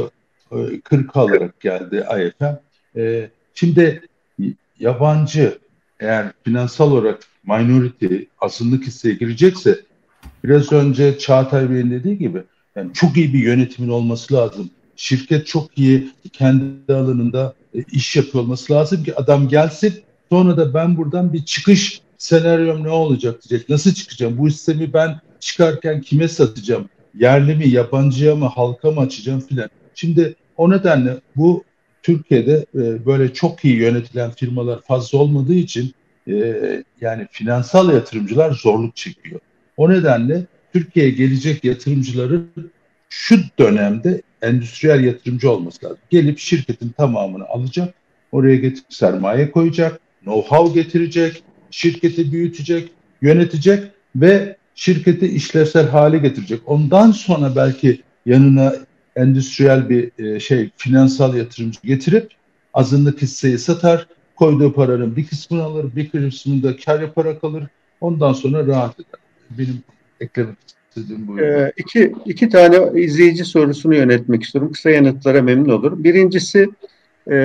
kırk alarak geldi I F M. Ee, şimdi yabancı eğer finansal olarak minority, azınlık hisseye girecekse biraz önce Çağatay Bey'in dediği gibi yani çok iyi bir yönetimin olması lazım. Şirket çok iyi kendi alanında iş yapıyor olması lazım ki adam gelsin, sonra da ben buradan bir çıkış senaryom ne olacak diyecek. Nasıl çıkacağım? Bu hissemi ben çıkarken kime satacağım? Yerli mi, yabancıya mı, halka mı açacağım filan. Şimdi o nedenle bu Türkiye'de e, böyle çok iyi yönetilen firmalar fazla olmadığı için e, yani finansal yatırımcılar zorluk çekiyor. O nedenle Türkiye'ye gelecek yatırımcıların şu dönemde endüstriyel yatırımcı olması lazım. Gelip şirketin tamamını alacak, oraya getirip sermaye koyacak, know-how getirecek, şirketi büyütecek, yönetecek ve şirketi işlevsel hale getirecek. Ondan sonra belki yanına endüstriyel bir şey, finansal yatırımcı getirip azınlık hisseyi satar, koyduğu paranın bir kısmını alır, bir kısmında kar yaparak alır. Ondan sonra rahat eder. Benim eklemek istediğim bu. Ee, iki, iki tane izleyici sorusunu yönetmek istiyorum. Kısa yanıtlara memnun olurum. Birincisi, e,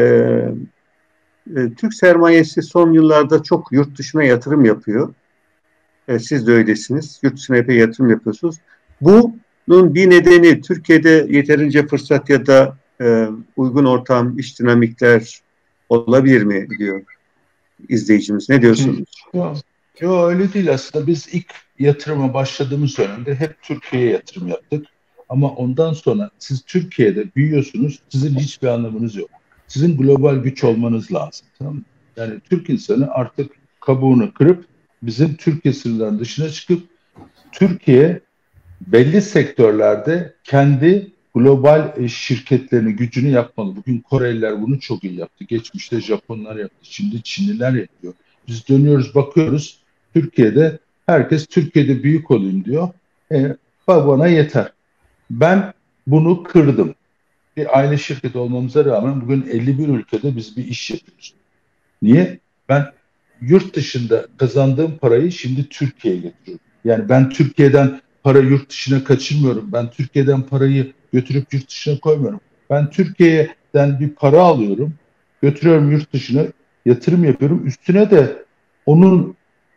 e, Türk sermayesi son yıllarda çok yurt dışına yatırım yapıyor. E, siz de öylesiniz. Yurt dışına epey yatırım yapıyorsunuz. Bunun bir nedeni Türkiye'de yeterince fırsat ya da e, uygun ortam, iş dinamikler olabilir mi diyor izleyicimiz. Ne diyorsunuz? Yok, yo, öyle değil aslında. Biz ilk yatırıma başladığımız dönemde hep Türkiye'ye yatırım yaptık. Ama ondan sonra siz Türkiye'de büyüyorsunuz, sizin hiçbir anlamınız yok. Sizin global güç olmanız lazım. Tamam mı? Yani Türk insanı artık kabuğunu kırıp bizim Türkiye sınırlarının dışına çıkıp Türkiye belli sektörlerde kendi global şirketlerini, gücünü yapmalı. Bugün Koreliler bunu çok iyi yaptı. Geçmişte Japonlar yaptı. Şimdi Çinliler yapıyor. Biz dönüyoruz, bakıyoruz. Türkiye'de herkes Türkiye'de büyük olayım diyor. E, bana yeter. Ben bunu kırdım. Bir aile şirketi olmamıza rağmen bugün elli bir ülkede biz bir iş yapıyoruz. Niye? Ben yurt dışında kazandığım parayı şimdi Türkiye'ye getiriyorum. Yani ben Türkiye'den para yurt dışına kaçırmıyorum. Ben Türkiye'den parayı götürüp yurt dışına koymuyorum. Ben Türkiye'den bir para alıyorum, götürüyorum yurt dışına, yatırım yapıyorum. Üstüne de onun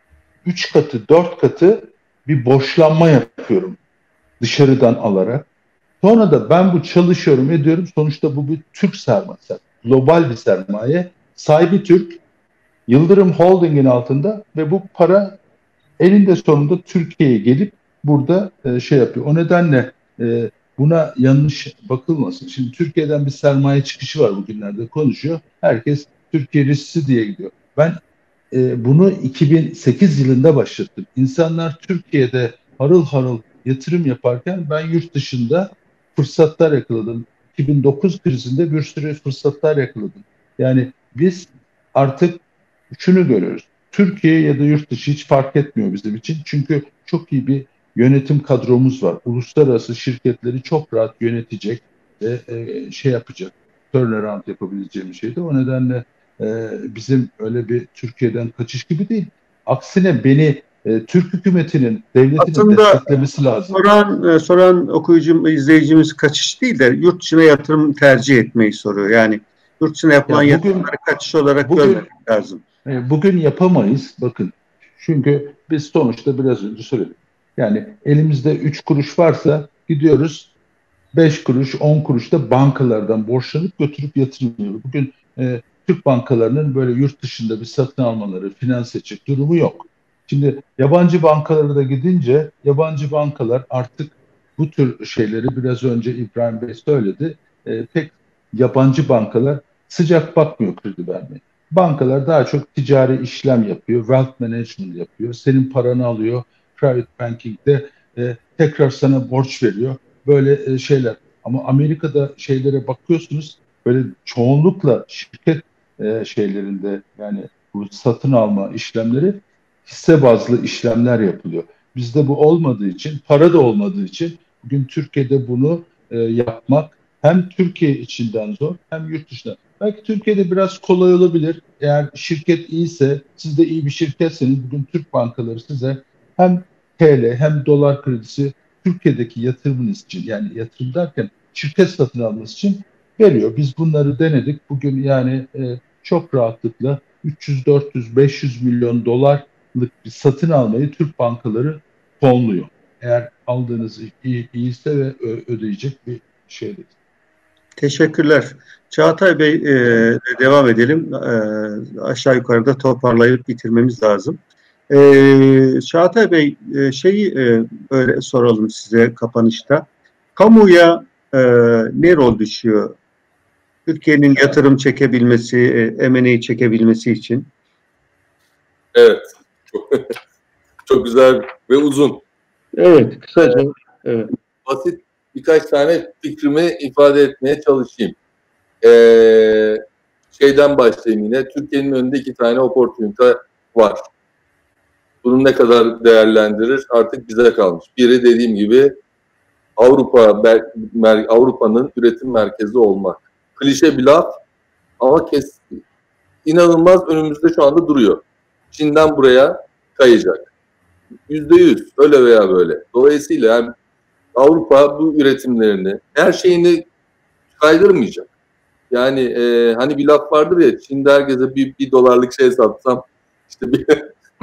üç katı, dört katı bir borçlanma yapıyorum dışarıdan alarak. Sonra da ben bu çalışıyorum, ediyorum. Sonuçta bu bir Türk sermayesi. Global bir sermaye. Sahibi Türk. Yıldırım Holding'in altında ve bu para elinde sonunda Türkiye'ye gelip burada e, şey yapıyor. O nedenle e, buna yanlış bakılmasın. Şimdi Türkiye'den bir sermaye çıkışı var bugünlerde konuşuyor. Herkes Türkiye riskli diye gidiyor. Ben e, bunu iki bin sekiz yılında başlattım. İnsanlar Türkiye'de harıl harıl yatırım yaparken ben yurt dışında fırsatlar yakaladım. iki bin dokuz krizinde bir sürü fırsatlar yakaladım. Yani biz artık şunu görüyoruz. Türkiye ya da yurt dışı hiç fark etmiyor bizim için. Çünkü çok iyi bir yönetim kadromuz var. Uluslararası şirketleri çok rahat yönetecek ve e, şey yapacak. Turnaround yapabileceğimiz şeydi. O nedenle e, bizim öyle bir Türkiye'den kaçış gibi değil. Aksine beni e, Türk hükümetinin, devletinin Aslında desteklemesi lazım. Soran, soran okuyucum, izleyicimiz kaçış değil de yurt dışına yatırım tercih etmeyi soruyor. Yani yurt dışına yapılan ya bugün, yatırımları kaçış olarak bugün, görmek lazım. Bugün yapamayız. Bakın. Çünkü biz sonuçta biraz önce söyledik. Yani elimizde üç kuruş varsa gidiyoruz beş kuruş, on kuruş da bankalardan borçlanıp götürüp yatırmıyoruz. Bugün e, Türk bankalarının böyle yurt dışında bir satın almaları, finans edecek durumu yok. Şimdi yabancı bankalara da gidince yabancı bankalar artık bu tür şeyleri biraz önce İbrahim Bey söyledi. E, pek yabancı bankalar sıcak bakmıyor kredi vermeye. Bankalar daha çok ticari işlem yapıyor, wealth management yapıyor, senin paranı alıyor, private banking'de e, tekrar sana borç veriyor, böyle e, şeyler. Ama Amerika'da şeylere bakıyorsunuz, böyle çoğunlukla şirket e, şeylerinde yani bu satın alma işlemleri hisse bazlı işlemler yapılıyor. Bizde bu olmadığı için, para da olmadığı için bugün Türkiye'de bunu e, yapmak hem Türkiye içinden zor hem yurt dışında. Belki Türkiye'de biraz kolay olabilir. Eğer şirket iyiyse, siz de iyi bir şirketseniz bugün Türk bankaları size hem T L hem dolar kredisi Türkiye'deki yatırımınız için, yani yatırım derken şirket satın alması için veriyor. Biz bunları denedik. Bugün yani e, çok rahatlıkla üç yüz, dört yüz, beş yüz milyon dolarlık bir satın almayı Türk bankaları fonluyor. Eğer aldığınız iyi, iyiyse ve ödeyecek bir şeydir. Teşekkürler. Çağatay Bey e, devam edelim. E, aşağı yukarıda toparlayıp bitirmemiz lazım. E, Çağatay Bey e, şeyi e, öyle soralım size kapanışta. Kamuya e, ne rol düşüyor? Türkiye'nin yatırım çekebilmesi, e, M and A çekebilmesi için. Evet. Çok, çok güzel ve uzun. Evet, kısaca. Evet. Evet. Basit birkaç tane fikrimi ifade etmeye çalışayım. Ee, şeyden başlayayım yine. Türkiye'nin önünde iki tane opportunite var. Bunu ne kadar değerlendirir artık bize kalmış. Biri dediğim gibi Avrupa Avrupa'nın üretim merkezi olmak. Klişe bir laf ama kes, inanılmaz önümüzde şu anda duruyor. Çin'den buraya kayacak. Yüzde yüz öyle veya böyle. Dolayısıyla yani Avrupa bu üretimlerini, her şeyini kaydırmayacak. Yani e, hani bir laf vardır ya, Çin'de herkese bir, bir dolarlık şey satsam işte bir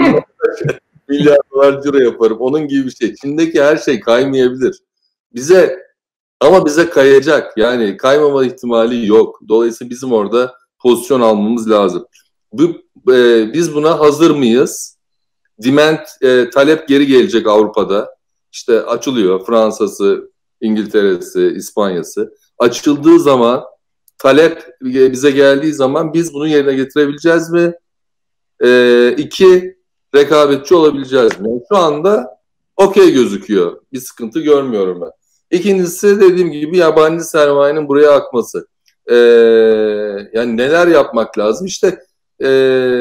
milyar dolar ciro yaparım. Onun gibi bir şey. Çin'deki her şey kaymayabilir. Bize ama bize kayacak. Yani kaymama ihtimali yok. Dolayısıyla bizim orada pozisyon almamız lazım. Bu, e, biz buna hazır mıyız? Demand, e, talep geri gelecek Avrupa'da. İşte açılıyor Fransa'sı, İngiltere'si, İspanya'sı. Açıldığı zaman, talep bize geldiği zaman biz bunu yerine getirebileceğiz mi? E, iki, rekabetçi olabileceğiz mi? Yani şu anda okey gözüküyor. Bir sıkıntı görmüyorum ben. İkincisi dediğim gibi yabancı sermayenin buraya akması. Ee, yani neler yapmak lazım? İşte e,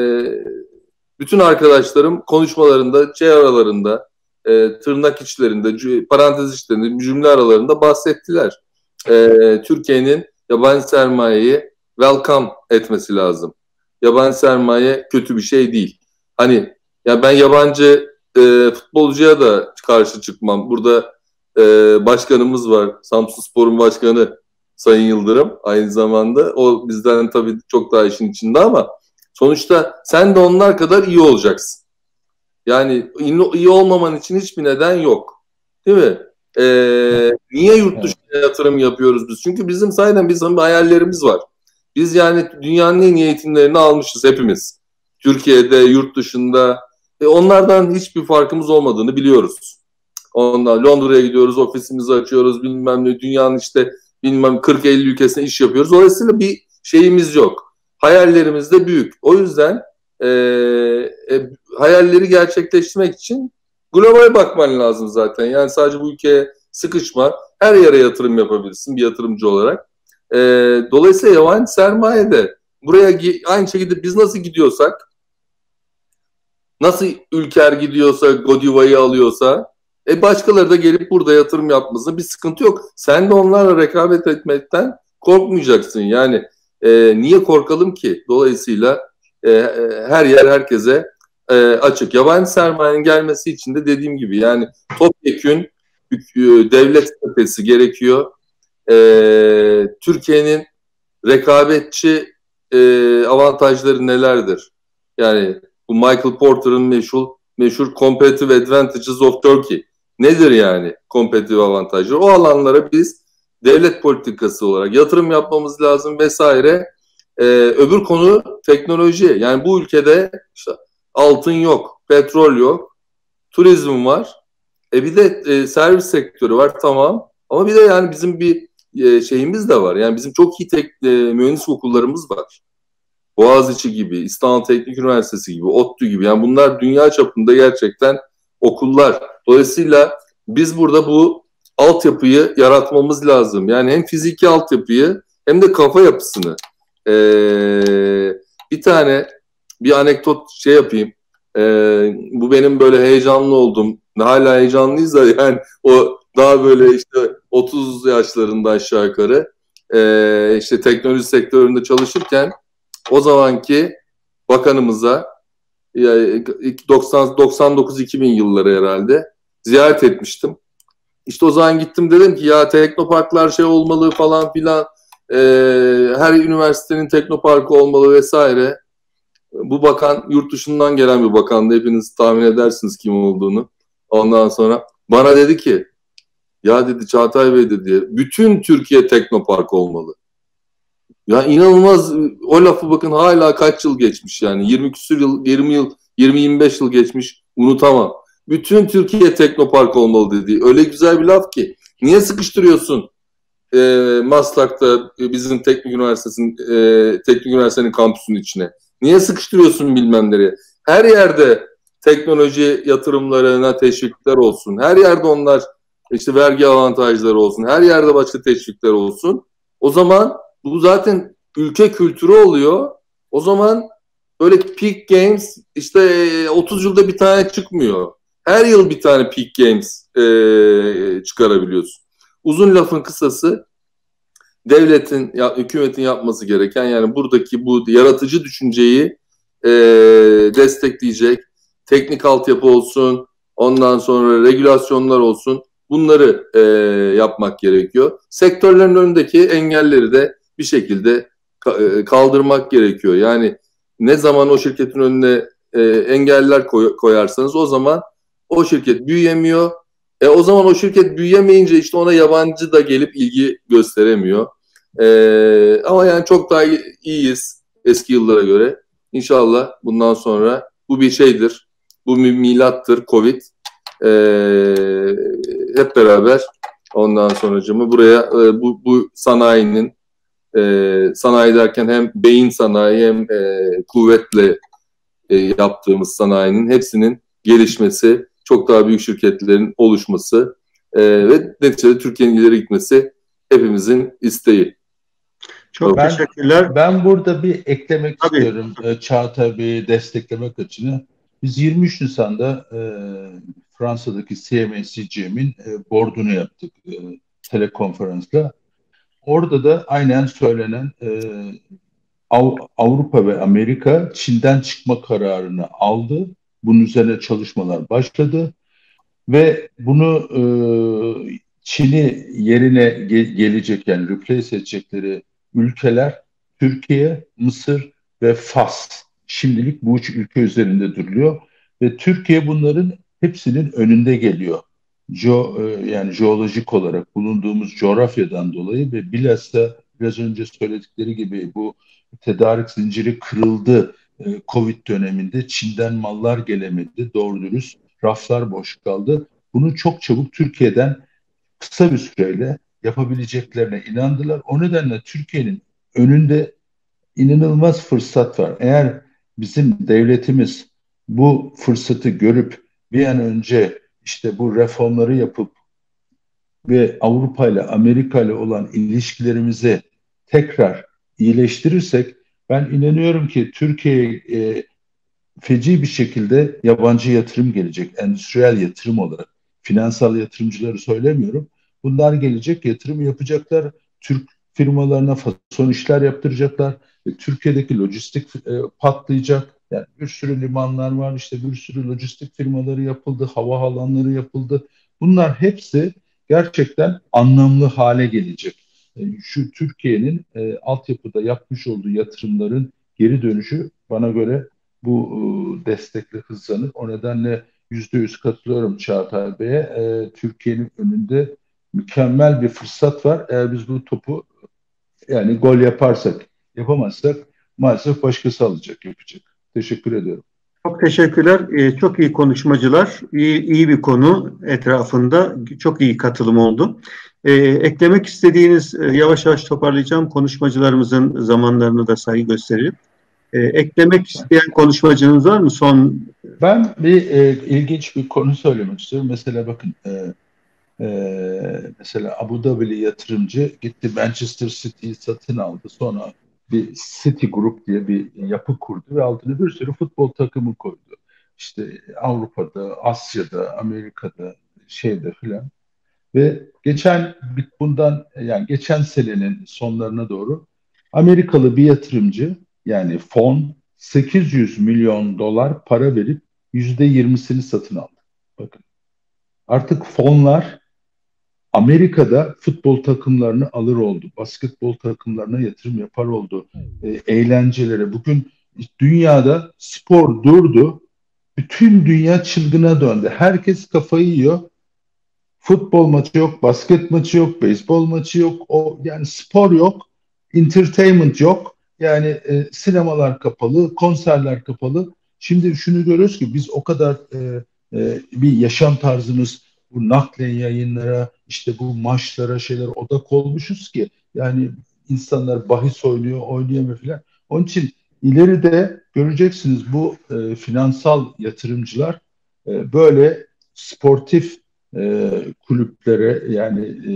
bütün arkadaşlarım konuşmalarında, şey aralarında, e, tırnak içlerinde, parantez içlerinde, cümle aralarında bahsettiler. E, Türkiye'nin yabancı sermayeyi welcome etmesi lazım. Yabancı sermaye kötü bir şey değil. Hani ya ben yabancı e, futbolcuya da karşı çıkmam. Burada e, başkanımız var. Samsunspor'un başkanı Sayın Yıldırım aynı zamanda. O bizden tabii çok daha işin içinde ama sonuçta sen de onlar kadar iyi olacaksın. Yani iyi olmaman için hiçbir neden yok. Değil mi? Ee, niye yurt dışına yatırım yapıyoruz biz? Çünkü bizim sayeden bizim hayallerimiz var. Biz yani dünyanın en iyi eğitimlerini almışız hepimiz. Türkiye'de, yurt dışında. E onlardan hiçbir farkımız olmadığını biliyoruz. Ondan Londra'ya gidiyoruz, ofisimizi açıyoruz, bilmem ne, dünyanın işte bilmem kırk elli ülkesine iş yapıyoruz. Dolayısıyla bir şeyimiz yok. Hayallerimiz de büyük. O yüzden e, e, hayalleri gerçekleştirmek için global bakman lazım zaten. Yani sadece bu ülkeye sıkışma. Her yere yatırım yapabilirsin bir yatırımcı olarak. E, dolayısıyla yabancı sermaye de buraya aynı şekilde biz nasıl gidiyorsak, nasıl Ülker gidiyorsa, Godiva'yı alıyorsa, e başkaları da gelip burada yatırım yapmasına bir sıkıntı yok. Sen de onlarla rekabet etmekten korkmayacaksın. Yani e, niye korkalım ki? Dolayısıyla e, e, her yer herkese e, açık. Yabancı sermayenin gelmesi için de dediğim gibi yani topyekün devlet statüsü gerekiyor. E, Türkiye'nin rekabetçi e, avantajları nelerdir? Yani bu Michael Porter'ın meşhur meşhur Competitive Advantages of Turkey. Nedir yani competitive avantajları? O alanlara biz devlet politikası olarak yatırım yapmamız lazım vesaire. Ee, öbür konu teknoloji. Yani bu ülkede işte altın yok, petrol yok, turizm var. E bir de e, servis sektörü var tamam. Ama bir de yani bizim bir e, şeyimiz de var. Yani bizim çok iyi tek, e, mühendis okullarımız var. Boğaziçi gibi, İstanbul Teknik Üniversitesi gibi, ODTÜ gibi. Yani bunlar dünya çapında gerçekten okullar. Dolayısıyla biz burada bu altyapıyı yaratmamız lazım. Yani hem fiziki altyapıyı hem de kafa yapısını. Ee, bir tane bir anekdot şey yapayım. Ee, bu benim böyle heyecanlı olduğum, hala heyecanlıyız da yani o daha böyle işte otuz yaşlarında aşağı yukarı ee, işte teknoloji sektöründe çalışırken o zamanki bakanımıza doksan dokuz iki bin yılları herhalde ziyaret etmiştim. İşte o zaman gittim dedim ki ya teknoparklar şey olmalı falan filan, e, her üniversitenin teknoparkı olmalı vesaire. Bu bakan yurt dışından gelen bir bakandı. Hepiniz tahmin edersiniz kim olduğunu. Ondan sonra bana dedi ki ya dedi Çağatay Bey dedi bütün Türkiye teknopark olmalı. Ya inanılmaz o lafı bakın hala kaç yıl geçmiş yani yirmi küsur yıl, yirmi yıl, yirmi yirmi beş yıl geçmiş unutamam. Bütün Türkiye teknopark olmalı dedi. Öyle güzel bir laf ki. Niye sıkıştırıyorsun e, Maslak'ta e, bizim Teknik Üniversitesi'nin e, Teknik Üniversitenin kampüsünün içine? Niye sıkıştırıyorsun bilmem nereye? Her yerde teknoloji yatırımlarına teşvikler olsun. Her yerde onlar işte vergi avantajları olsun. Her yerde başka teşvikler olsun. O zaman bu zaten ülke kültürü oluyor. O zaman böyle Peak Games işte otuz yılda bir tane çıkmıyor. Her yıl bir tane Peak Games e, çıkarabiliyorsun. Uzun lafın kısası devletin, ya, hükümetin yapması gereken yani buradaki bu yaratıcı düşünceyi e, destekleyecek teknik altyapı olsun, ondan sonra regülasyonlar olsun. Bunları e, yapmak gerekiyor. Sektörlerin önündeki engelleri de bir şekilde kaldırmak gerekiyor. Yani ne zaman o şirketin önüne e, engeller koy, koyarsanız o zaman o şirket büyüyemiyor. E, o zaman o şirket büyüyemeyince işte ona yabancı da gelip ilgi gösteremiyor. E, ama yani çok daha iyiyiz. eski yıllara göre. İnşallah bundan sonra bu bir şeydir. Bu bir milattır Covid. Ee, hep beraber ondan sonracığımı buraya e, bu, bu sanayinin e, sanayi derken hem beyin sanayi hem e, kuvvetle e, yaptığımız sanayinin hepsinin gelişmesi, çok daha büyük şirketlerin oluşması e, ve neticede Türkiye'nin ileri gitmesi hepimizin isteği. Çok ben, teşekkürler. Ben burada bir eklemek Tabii. istiyorum Çağatay Bey'i desteklemek için. Biz yirmi üç Nisan'da e, Fransa'daki C M A C G M'in e, board'unu yaptık e, telekonferansla. Orada da aynen söylenen e, Av, Avrupa ve Amerika Çin'den çıkma kararını aldı. Bunun üzerine çalışmalar başladı ve bunu e, Çin'i yerine ge- gelecek yani replace edecekleri ülkeler Türkiye, Mısır ve Fas. Şimdilik bu üç ülke üzerinde duruluyor ve Türkiye bunların hepsinin önünde geliyor. Jo, e, yani jeolojik olarak bulunduğumuz coğrafyadan dolayı ve bilhassa biraz önce söyledikleri gibi bu tedarik zinciri kırıldı. E, Covid döneminde Çin'den mallar gelemedi, doğru dürüst raflar boş kaldı. Bunu çok çabuk Türkiye'den kısa bir süreyle yapabileceklerine inandılar. O nedenle Türkiye'nin önünde inanılmaz fırsat var. Eğer bizim devletimiz bu fırsatı görüp bir an önce işte bu reformları yapıp ve Avrupa ile Amerika ile olan ilişkilerimizi tekrar iyileştirirsek ben inanıyorum ki Türkiye'ye e, feci bir şekilde yabancı yatırım gelecek. Endüstriyel yatırım olarak. Finansal yatırımcıları söylemiyorum. Bunlar gelecek, yatırım yapacaklar. Türk firmalarına fason işler yaptıracaklar. Ve Türkiye'deki lojistik e, patlayacak. Yani bir sürü limanlar var, işte bir sürü lojistik firmaları yapıldı, hava alanları yapıldı. Bunlar hepsi gerçekten anlamlı hale gelecek. E, şu Türkiye'nin e, altyapıda yapmış olduğu yatırımların geri dönüşü bana göre bu e, destekle hızlanır. O nedenle yüzde yüz katılıyorum Çağatay Bey'e. E, Türkiye'nin önünde mükemmel bir fırsat var. Eğer biz bu topu yani gol yaparsak, yapamazsak maalesef başkası alacak, yapacak. Teşekkür ediyorum. Çok teşekkürler. Ee, çok iyi konuşmacılar. İyi, iyi bir konu etrafında. Çok iyi katılım oldu. Ee, eklemek istediğiniz, e, yavaş yavaş toparlayacağım. Konuşmacılarımızın zamanlarını da saygı gösterip. Ee, eklemek isteyen konuşmacınız var mı? Son. Ben bir e, ilginç bir konu söylemek istiyorum. Mesela bakın e, e, mesela Abu Dhabi'li yatırımcı gitti Manchester City'yi satın aldı. Sonra bir City Group diye bir yapı kurdu ve altına bir sürü futbol takımı koydu. İşte Avrupa'da, Asya'da, Amerika'da, şeyde filan. Ve geçen bundan yani geçen senenin sonlarına doğru Amerikalı bir yatırımcı yani fon sekiz yüz milyon dolar para verip yüzde yirmisini satın aldı. Bakın artık fonlar Amerika'da futbol takımlarını alır oldu. Basketbol takımlarına yatırım yapar oldu. E, eğlencelere. Bugün dünyada spor durdu. Bütün dünya çılgına döndü. Herkes kafayı yiyor. Futbol maçı yok, basket maçı yok, beyzbol maçı yok. O yani spor yok, entertainment yok. Yani e, sinemalar kapalı, konserler kapalı. Şimdi şunu görüyoruz ki biz o kadar e, e, bir yaşam tarzımız bu naklen yayınlara, işte bu maçlara şeyler odak olmuşuz ki yani insanlar bahis oynuyor, oynayamıyor falan. Onun için ileride göreceksiniz bu e, finansal yatırımcılar e, böyle sportif e, kulüplere yani e,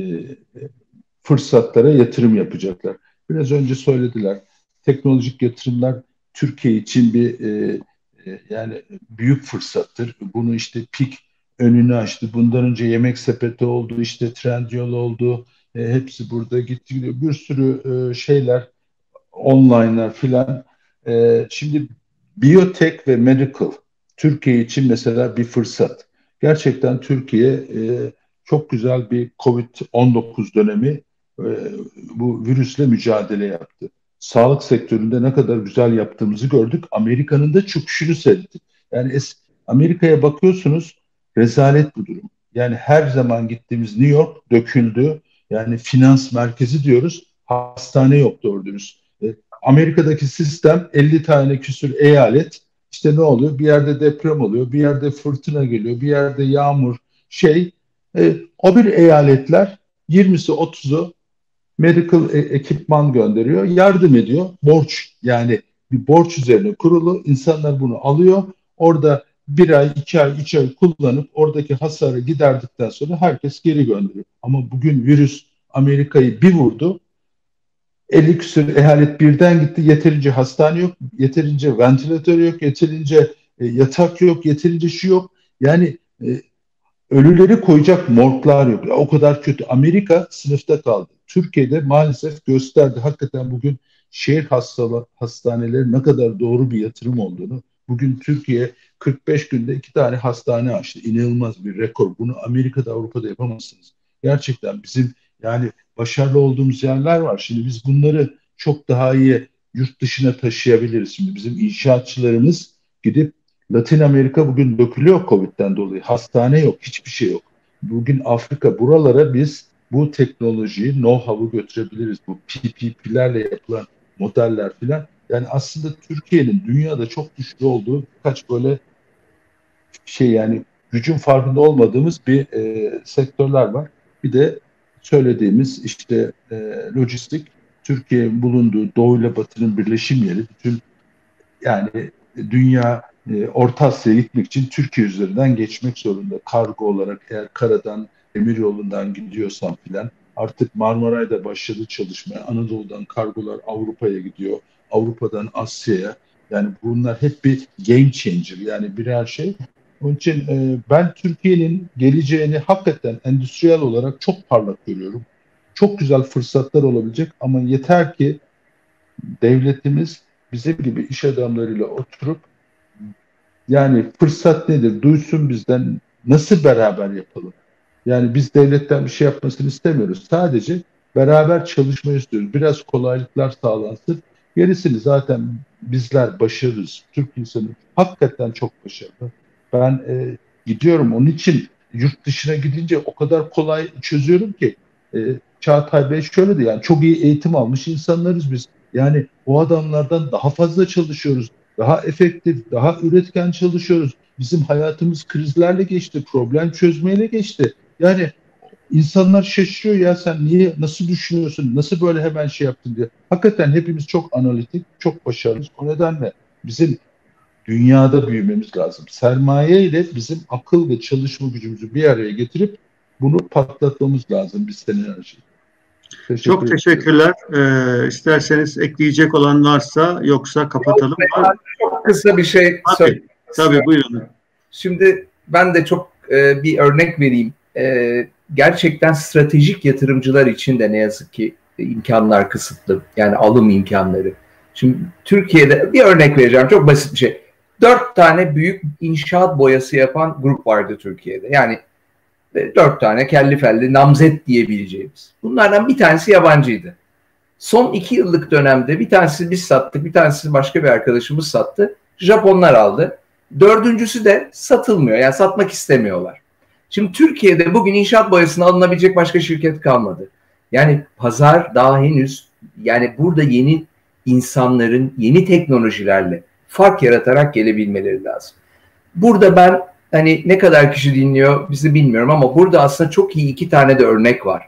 fırsatlara yatırım yapacaklar. Biraz önce söylediler. Teknolojik yatırımlar Türkiye için bir e, e, yani büyük fırsattır. Bunu işte Pik önünü açtı. Bundan önce Yemek Sepeti oldu, işte Trendyol oldu. E, hepsi burada gitti gidiyor. Bir sürü e, şeyler, online'lar filan. E, şimdi biyotek ve medical Türkiye için mesela bir fırsat. Gerçekten Türkiye e, çok güzel bir kovid on dokuz dönemi e, bu virüsle mücadele yaptı. Sağlık sektöründe ne kadar güzel yaptığımızı gördük. Amerika'nın da çöküşünü seyrettik. Yani es, Amerika'ya bakıyorsunuz rezalet bu durum. Yani her zaman gittiğimiz New York döküldü. Yani finans merkezi diyoruz. Hastane yok doğru dürüst. E, Amerika'daki sistem elli tane küsür eyalet, işte ne oluyor? Bir yerde deprem oluyor, bir yerde fırtına geliyor, bir yerde yağmur, şey. E, o bir eyaletler yirmisi otuzu medical e- ekipman gönderiyor, yardım ediyor. Borç, yani bir borç üzerine kurulu. İnsanlar bunu alıyor. Orada bir ay, iki ay, üç ay kullanıp oradaki hasarı giderdikten sonra herkes geri gönderiyor. Ama bugün virüs Amerika'yı bir vurdu. elli küsur eyalet birden gitti. Yeterince hastane yok, yeterince ventilatör yok, yeterince e, yatak yok, yeterince şu yok. Yani e, ölüleri koyacak morglar yok. O kadar kötü. Amerika sınıfta kaldı. Türkiye'de maalesef gösterdi. Hakikaten bugün şehir hastalığı, hastaneleri ne kadar doğru bir yatırım olduğunu. Bugün Türkiye kırk beş günde iki tane hastane açtı. İnanılmaz bir rekor. Bunu Amerika'da, Avrupa'da yapamazsınız. Gerçekten bizim yani başarılı olduğumuz yerler var. Şimdi biz bunları çok daha iyi yurt dışına taşıyabiliriz. Şimdi bizim inşaatçılarımız gidip Latin Amerika bugün dökülüyor Covid'den dolayı. Hastane yok, hiçbir şey yok. Bugün Afrika, buralara biz bu teknolojiyi, know-how'u götürebiliriz. Bu P P P'lerle yapılan modeller filan. Yani aslında Türkiye'nin dünyada çok güçlü olduğu birkaç böyle şey, yani gücün farkında olmadığımız bir e, sektörler var. Bir de söylediğimiz işte e, lojistik, Türkiye bulunduğu Doğu ile Batı'nın birleşim yeri. Bütün yani dünya e, Orta Asya'ya gitmek için Türkiye üzerinden geçmek zorunda. Kargo olarak eğer karadan, demir yolundan gidiyorsan filan, artık Marmaray'da başladı çalışmaya. Anadolu'dan kargolar Avrupa'ya gidiyor. Avrupa'dan Asya'ya. Yani bunlar hep bir game changer, yani birer şey. Onun için e, ben Türkiye'nin geleceğini hakikaten endüstriyel olarak çok parlak görüyorum. Çok güzel fırsatlar olabilecek ama yeter ki devletimiz bizim gibi iş adamlarıyla oturup, yani fırsat nedir duysun bizden, nasıl beraber yapalım. Yani biz devletten bir şey yapmasını istemiyoruz. Sadece beraber çalışmayı istiyoruz. Biraz kolaylıklar sağlansın. Gerisini zaten bizler başarırız. Türk insanı hakikaten çok başarılı. Ben e, gidiyorum, onun için yurt dışına gidince o kadar kolay çözüyorum ki. E, Çağatay Bey şöyle de, yani çok iyi eğitim almış insanlarız biz. Yani o adamlardan daha fazla çalışıyoruz. Daha efektif, daha üretken çalışıyoruz. Bizim hayatımız krizlerle geçti, problem çözmeyle geçti. Yani insanlar şaşırıyor, ya sen niye, nasıl düşünüyorsun, nasıl böyle hemen şey yaptın diye. Hakikaten hepimiz çok analitik, çok başarılıyız. O nedenle bizim dünyada büyümemiz lazım. Sermaye ile bizim akıl ve çalışma gücümüzü bir araya getirip bunu patlatmamız lazım biz enerji. Teşekkür çok ederim. Teşekkürler. Ee, isterseniz ekleyecek olan varsa, yoksa kapatalım. Ben çok kısa bir şey söyleyeyim. Tabii, buyurun. Şimdi ben de çok e, bir örnek vereyim. E, gerçekten stratejik yatırımcılar için de ne yazık ki imkanlar kısıtlı. Yani alım imkanları. Şimdi Türkiye'de bir örnek vereceğim. Çok basit bir şey. Dört tane büyük inşaat boyası yapan grup vardı Türkiye'de. Yani dört tane kelli felli namzet diyebileceğimiz. Bunlardan bir tanesi yabancıydı. Son iki yıllık dönemde bir tanesi biz sattık, bir tanesi başka bir arkadaşımız sattı. Japonlar aldı. Dördüncüsü de satılmıyor. Yani satmak istemiyorlar. Şimdi Türkiye'de bugün inşaat boyasına alınabilecek başka şirket kalmadı. Yani pazar daha henüz, yani burada yeni insanların yeni teknolojilerle fark yaratarak gelebilmeleri lazım. Burada ben, hani ne kadar kişi dinliyor bizi bilmiyorum ama burada aslında çok iyi iki tane de örnek var.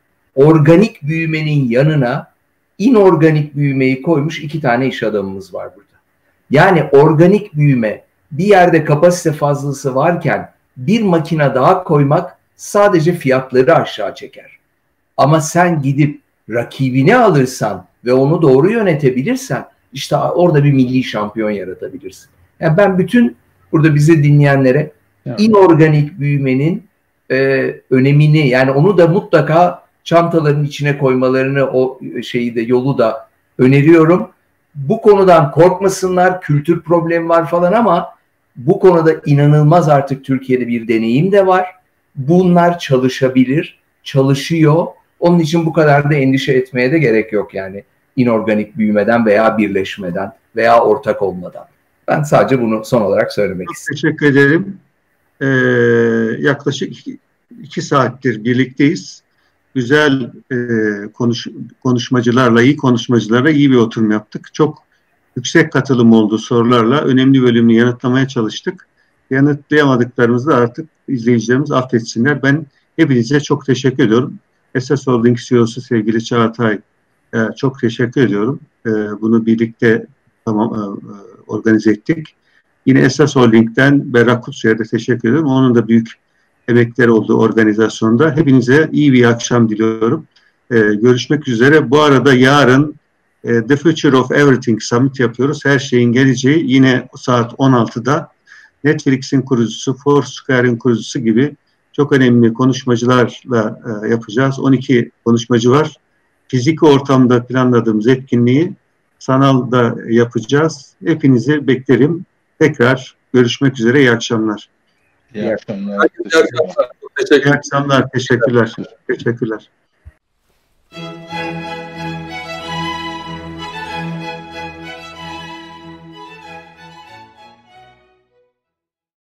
Organik büyümenin yanına inorganik büyümeyi koymuş iki tane iş adamımız var burada. Yani organik büyüme, bir yerde kapasite fazlası varken bir makine daha koymak sadece fiyatları aşağı çeker. Ama sen gidip rakibini alırsan ve onu doğru yönetebilirsen, işte orada bir milli şampiyon yaratabilirsin. Yani ben bütün burada bizi dinleyenlere yani inorganik büyümenin e, önemini, yani onu da mutlaka çantaların içine koymalarını, o şeyi de, yolu da öneriyorum. Bu konudan korkmasınlar, kültür problemi var falan ama bu konuda inanılmaz artık Türkiye'de bir deneyim de var. Bunlar çalışabilir, çalışıyor. Onun için bu kadar da endişe etmeye de gerek yok yani. İnorganik büyümeden veya birleşmeden veya ortak olmadan. Ben sadece bunu son olarak söylemek Çok istedim. Teşekkür ederim. Ee, yaklaşık iki, iki saattir birlikteyiz. güzel e, konuş, konuşmacılarla, iyi konuşmacılarla iyi bir oturum yaptık. Çok yüksek katılım oldu sorularla. Önemli bölümünü yanıtlamaya çalıştık. Yanıtlayamadıklarımızı da artık izleyicilerimiz affetsinler. Ben hepinize çok teşekkür ediyorum. Esas Holding C E O'su sevgili Çağatay, e, çok teşekkür ediyorum. E, bunu birlikte tamam e, organize ettik. Yine Esas Holding'den Berrak Kutsu'ya da teşekkür ediyorum. Onun da büyük emekleri oldu organizasyonda. Hepinize iyi bir akşam diliyorum. E, görüşmek üzere. Bu arada yarın e, The Future of Everything Summit yapıyoruz. Her şeyin geleceği yine saat on altıda Netflix'in kurucusu, Foursquare'in kurucusu gibi çok önemli konuşmacılarla e, yapacağız. on iki konuşmacı var. Fiziki ortamda planladığımız etkinliği sanalda yapacağız. Hepinizi beklerim. Tekrar görüşmek üzere. İyi akşamlar. İyi akşamlar. İyi akşamlar. Teşekkür İyi akşamlar. Teşekkürler. Teşekkürler.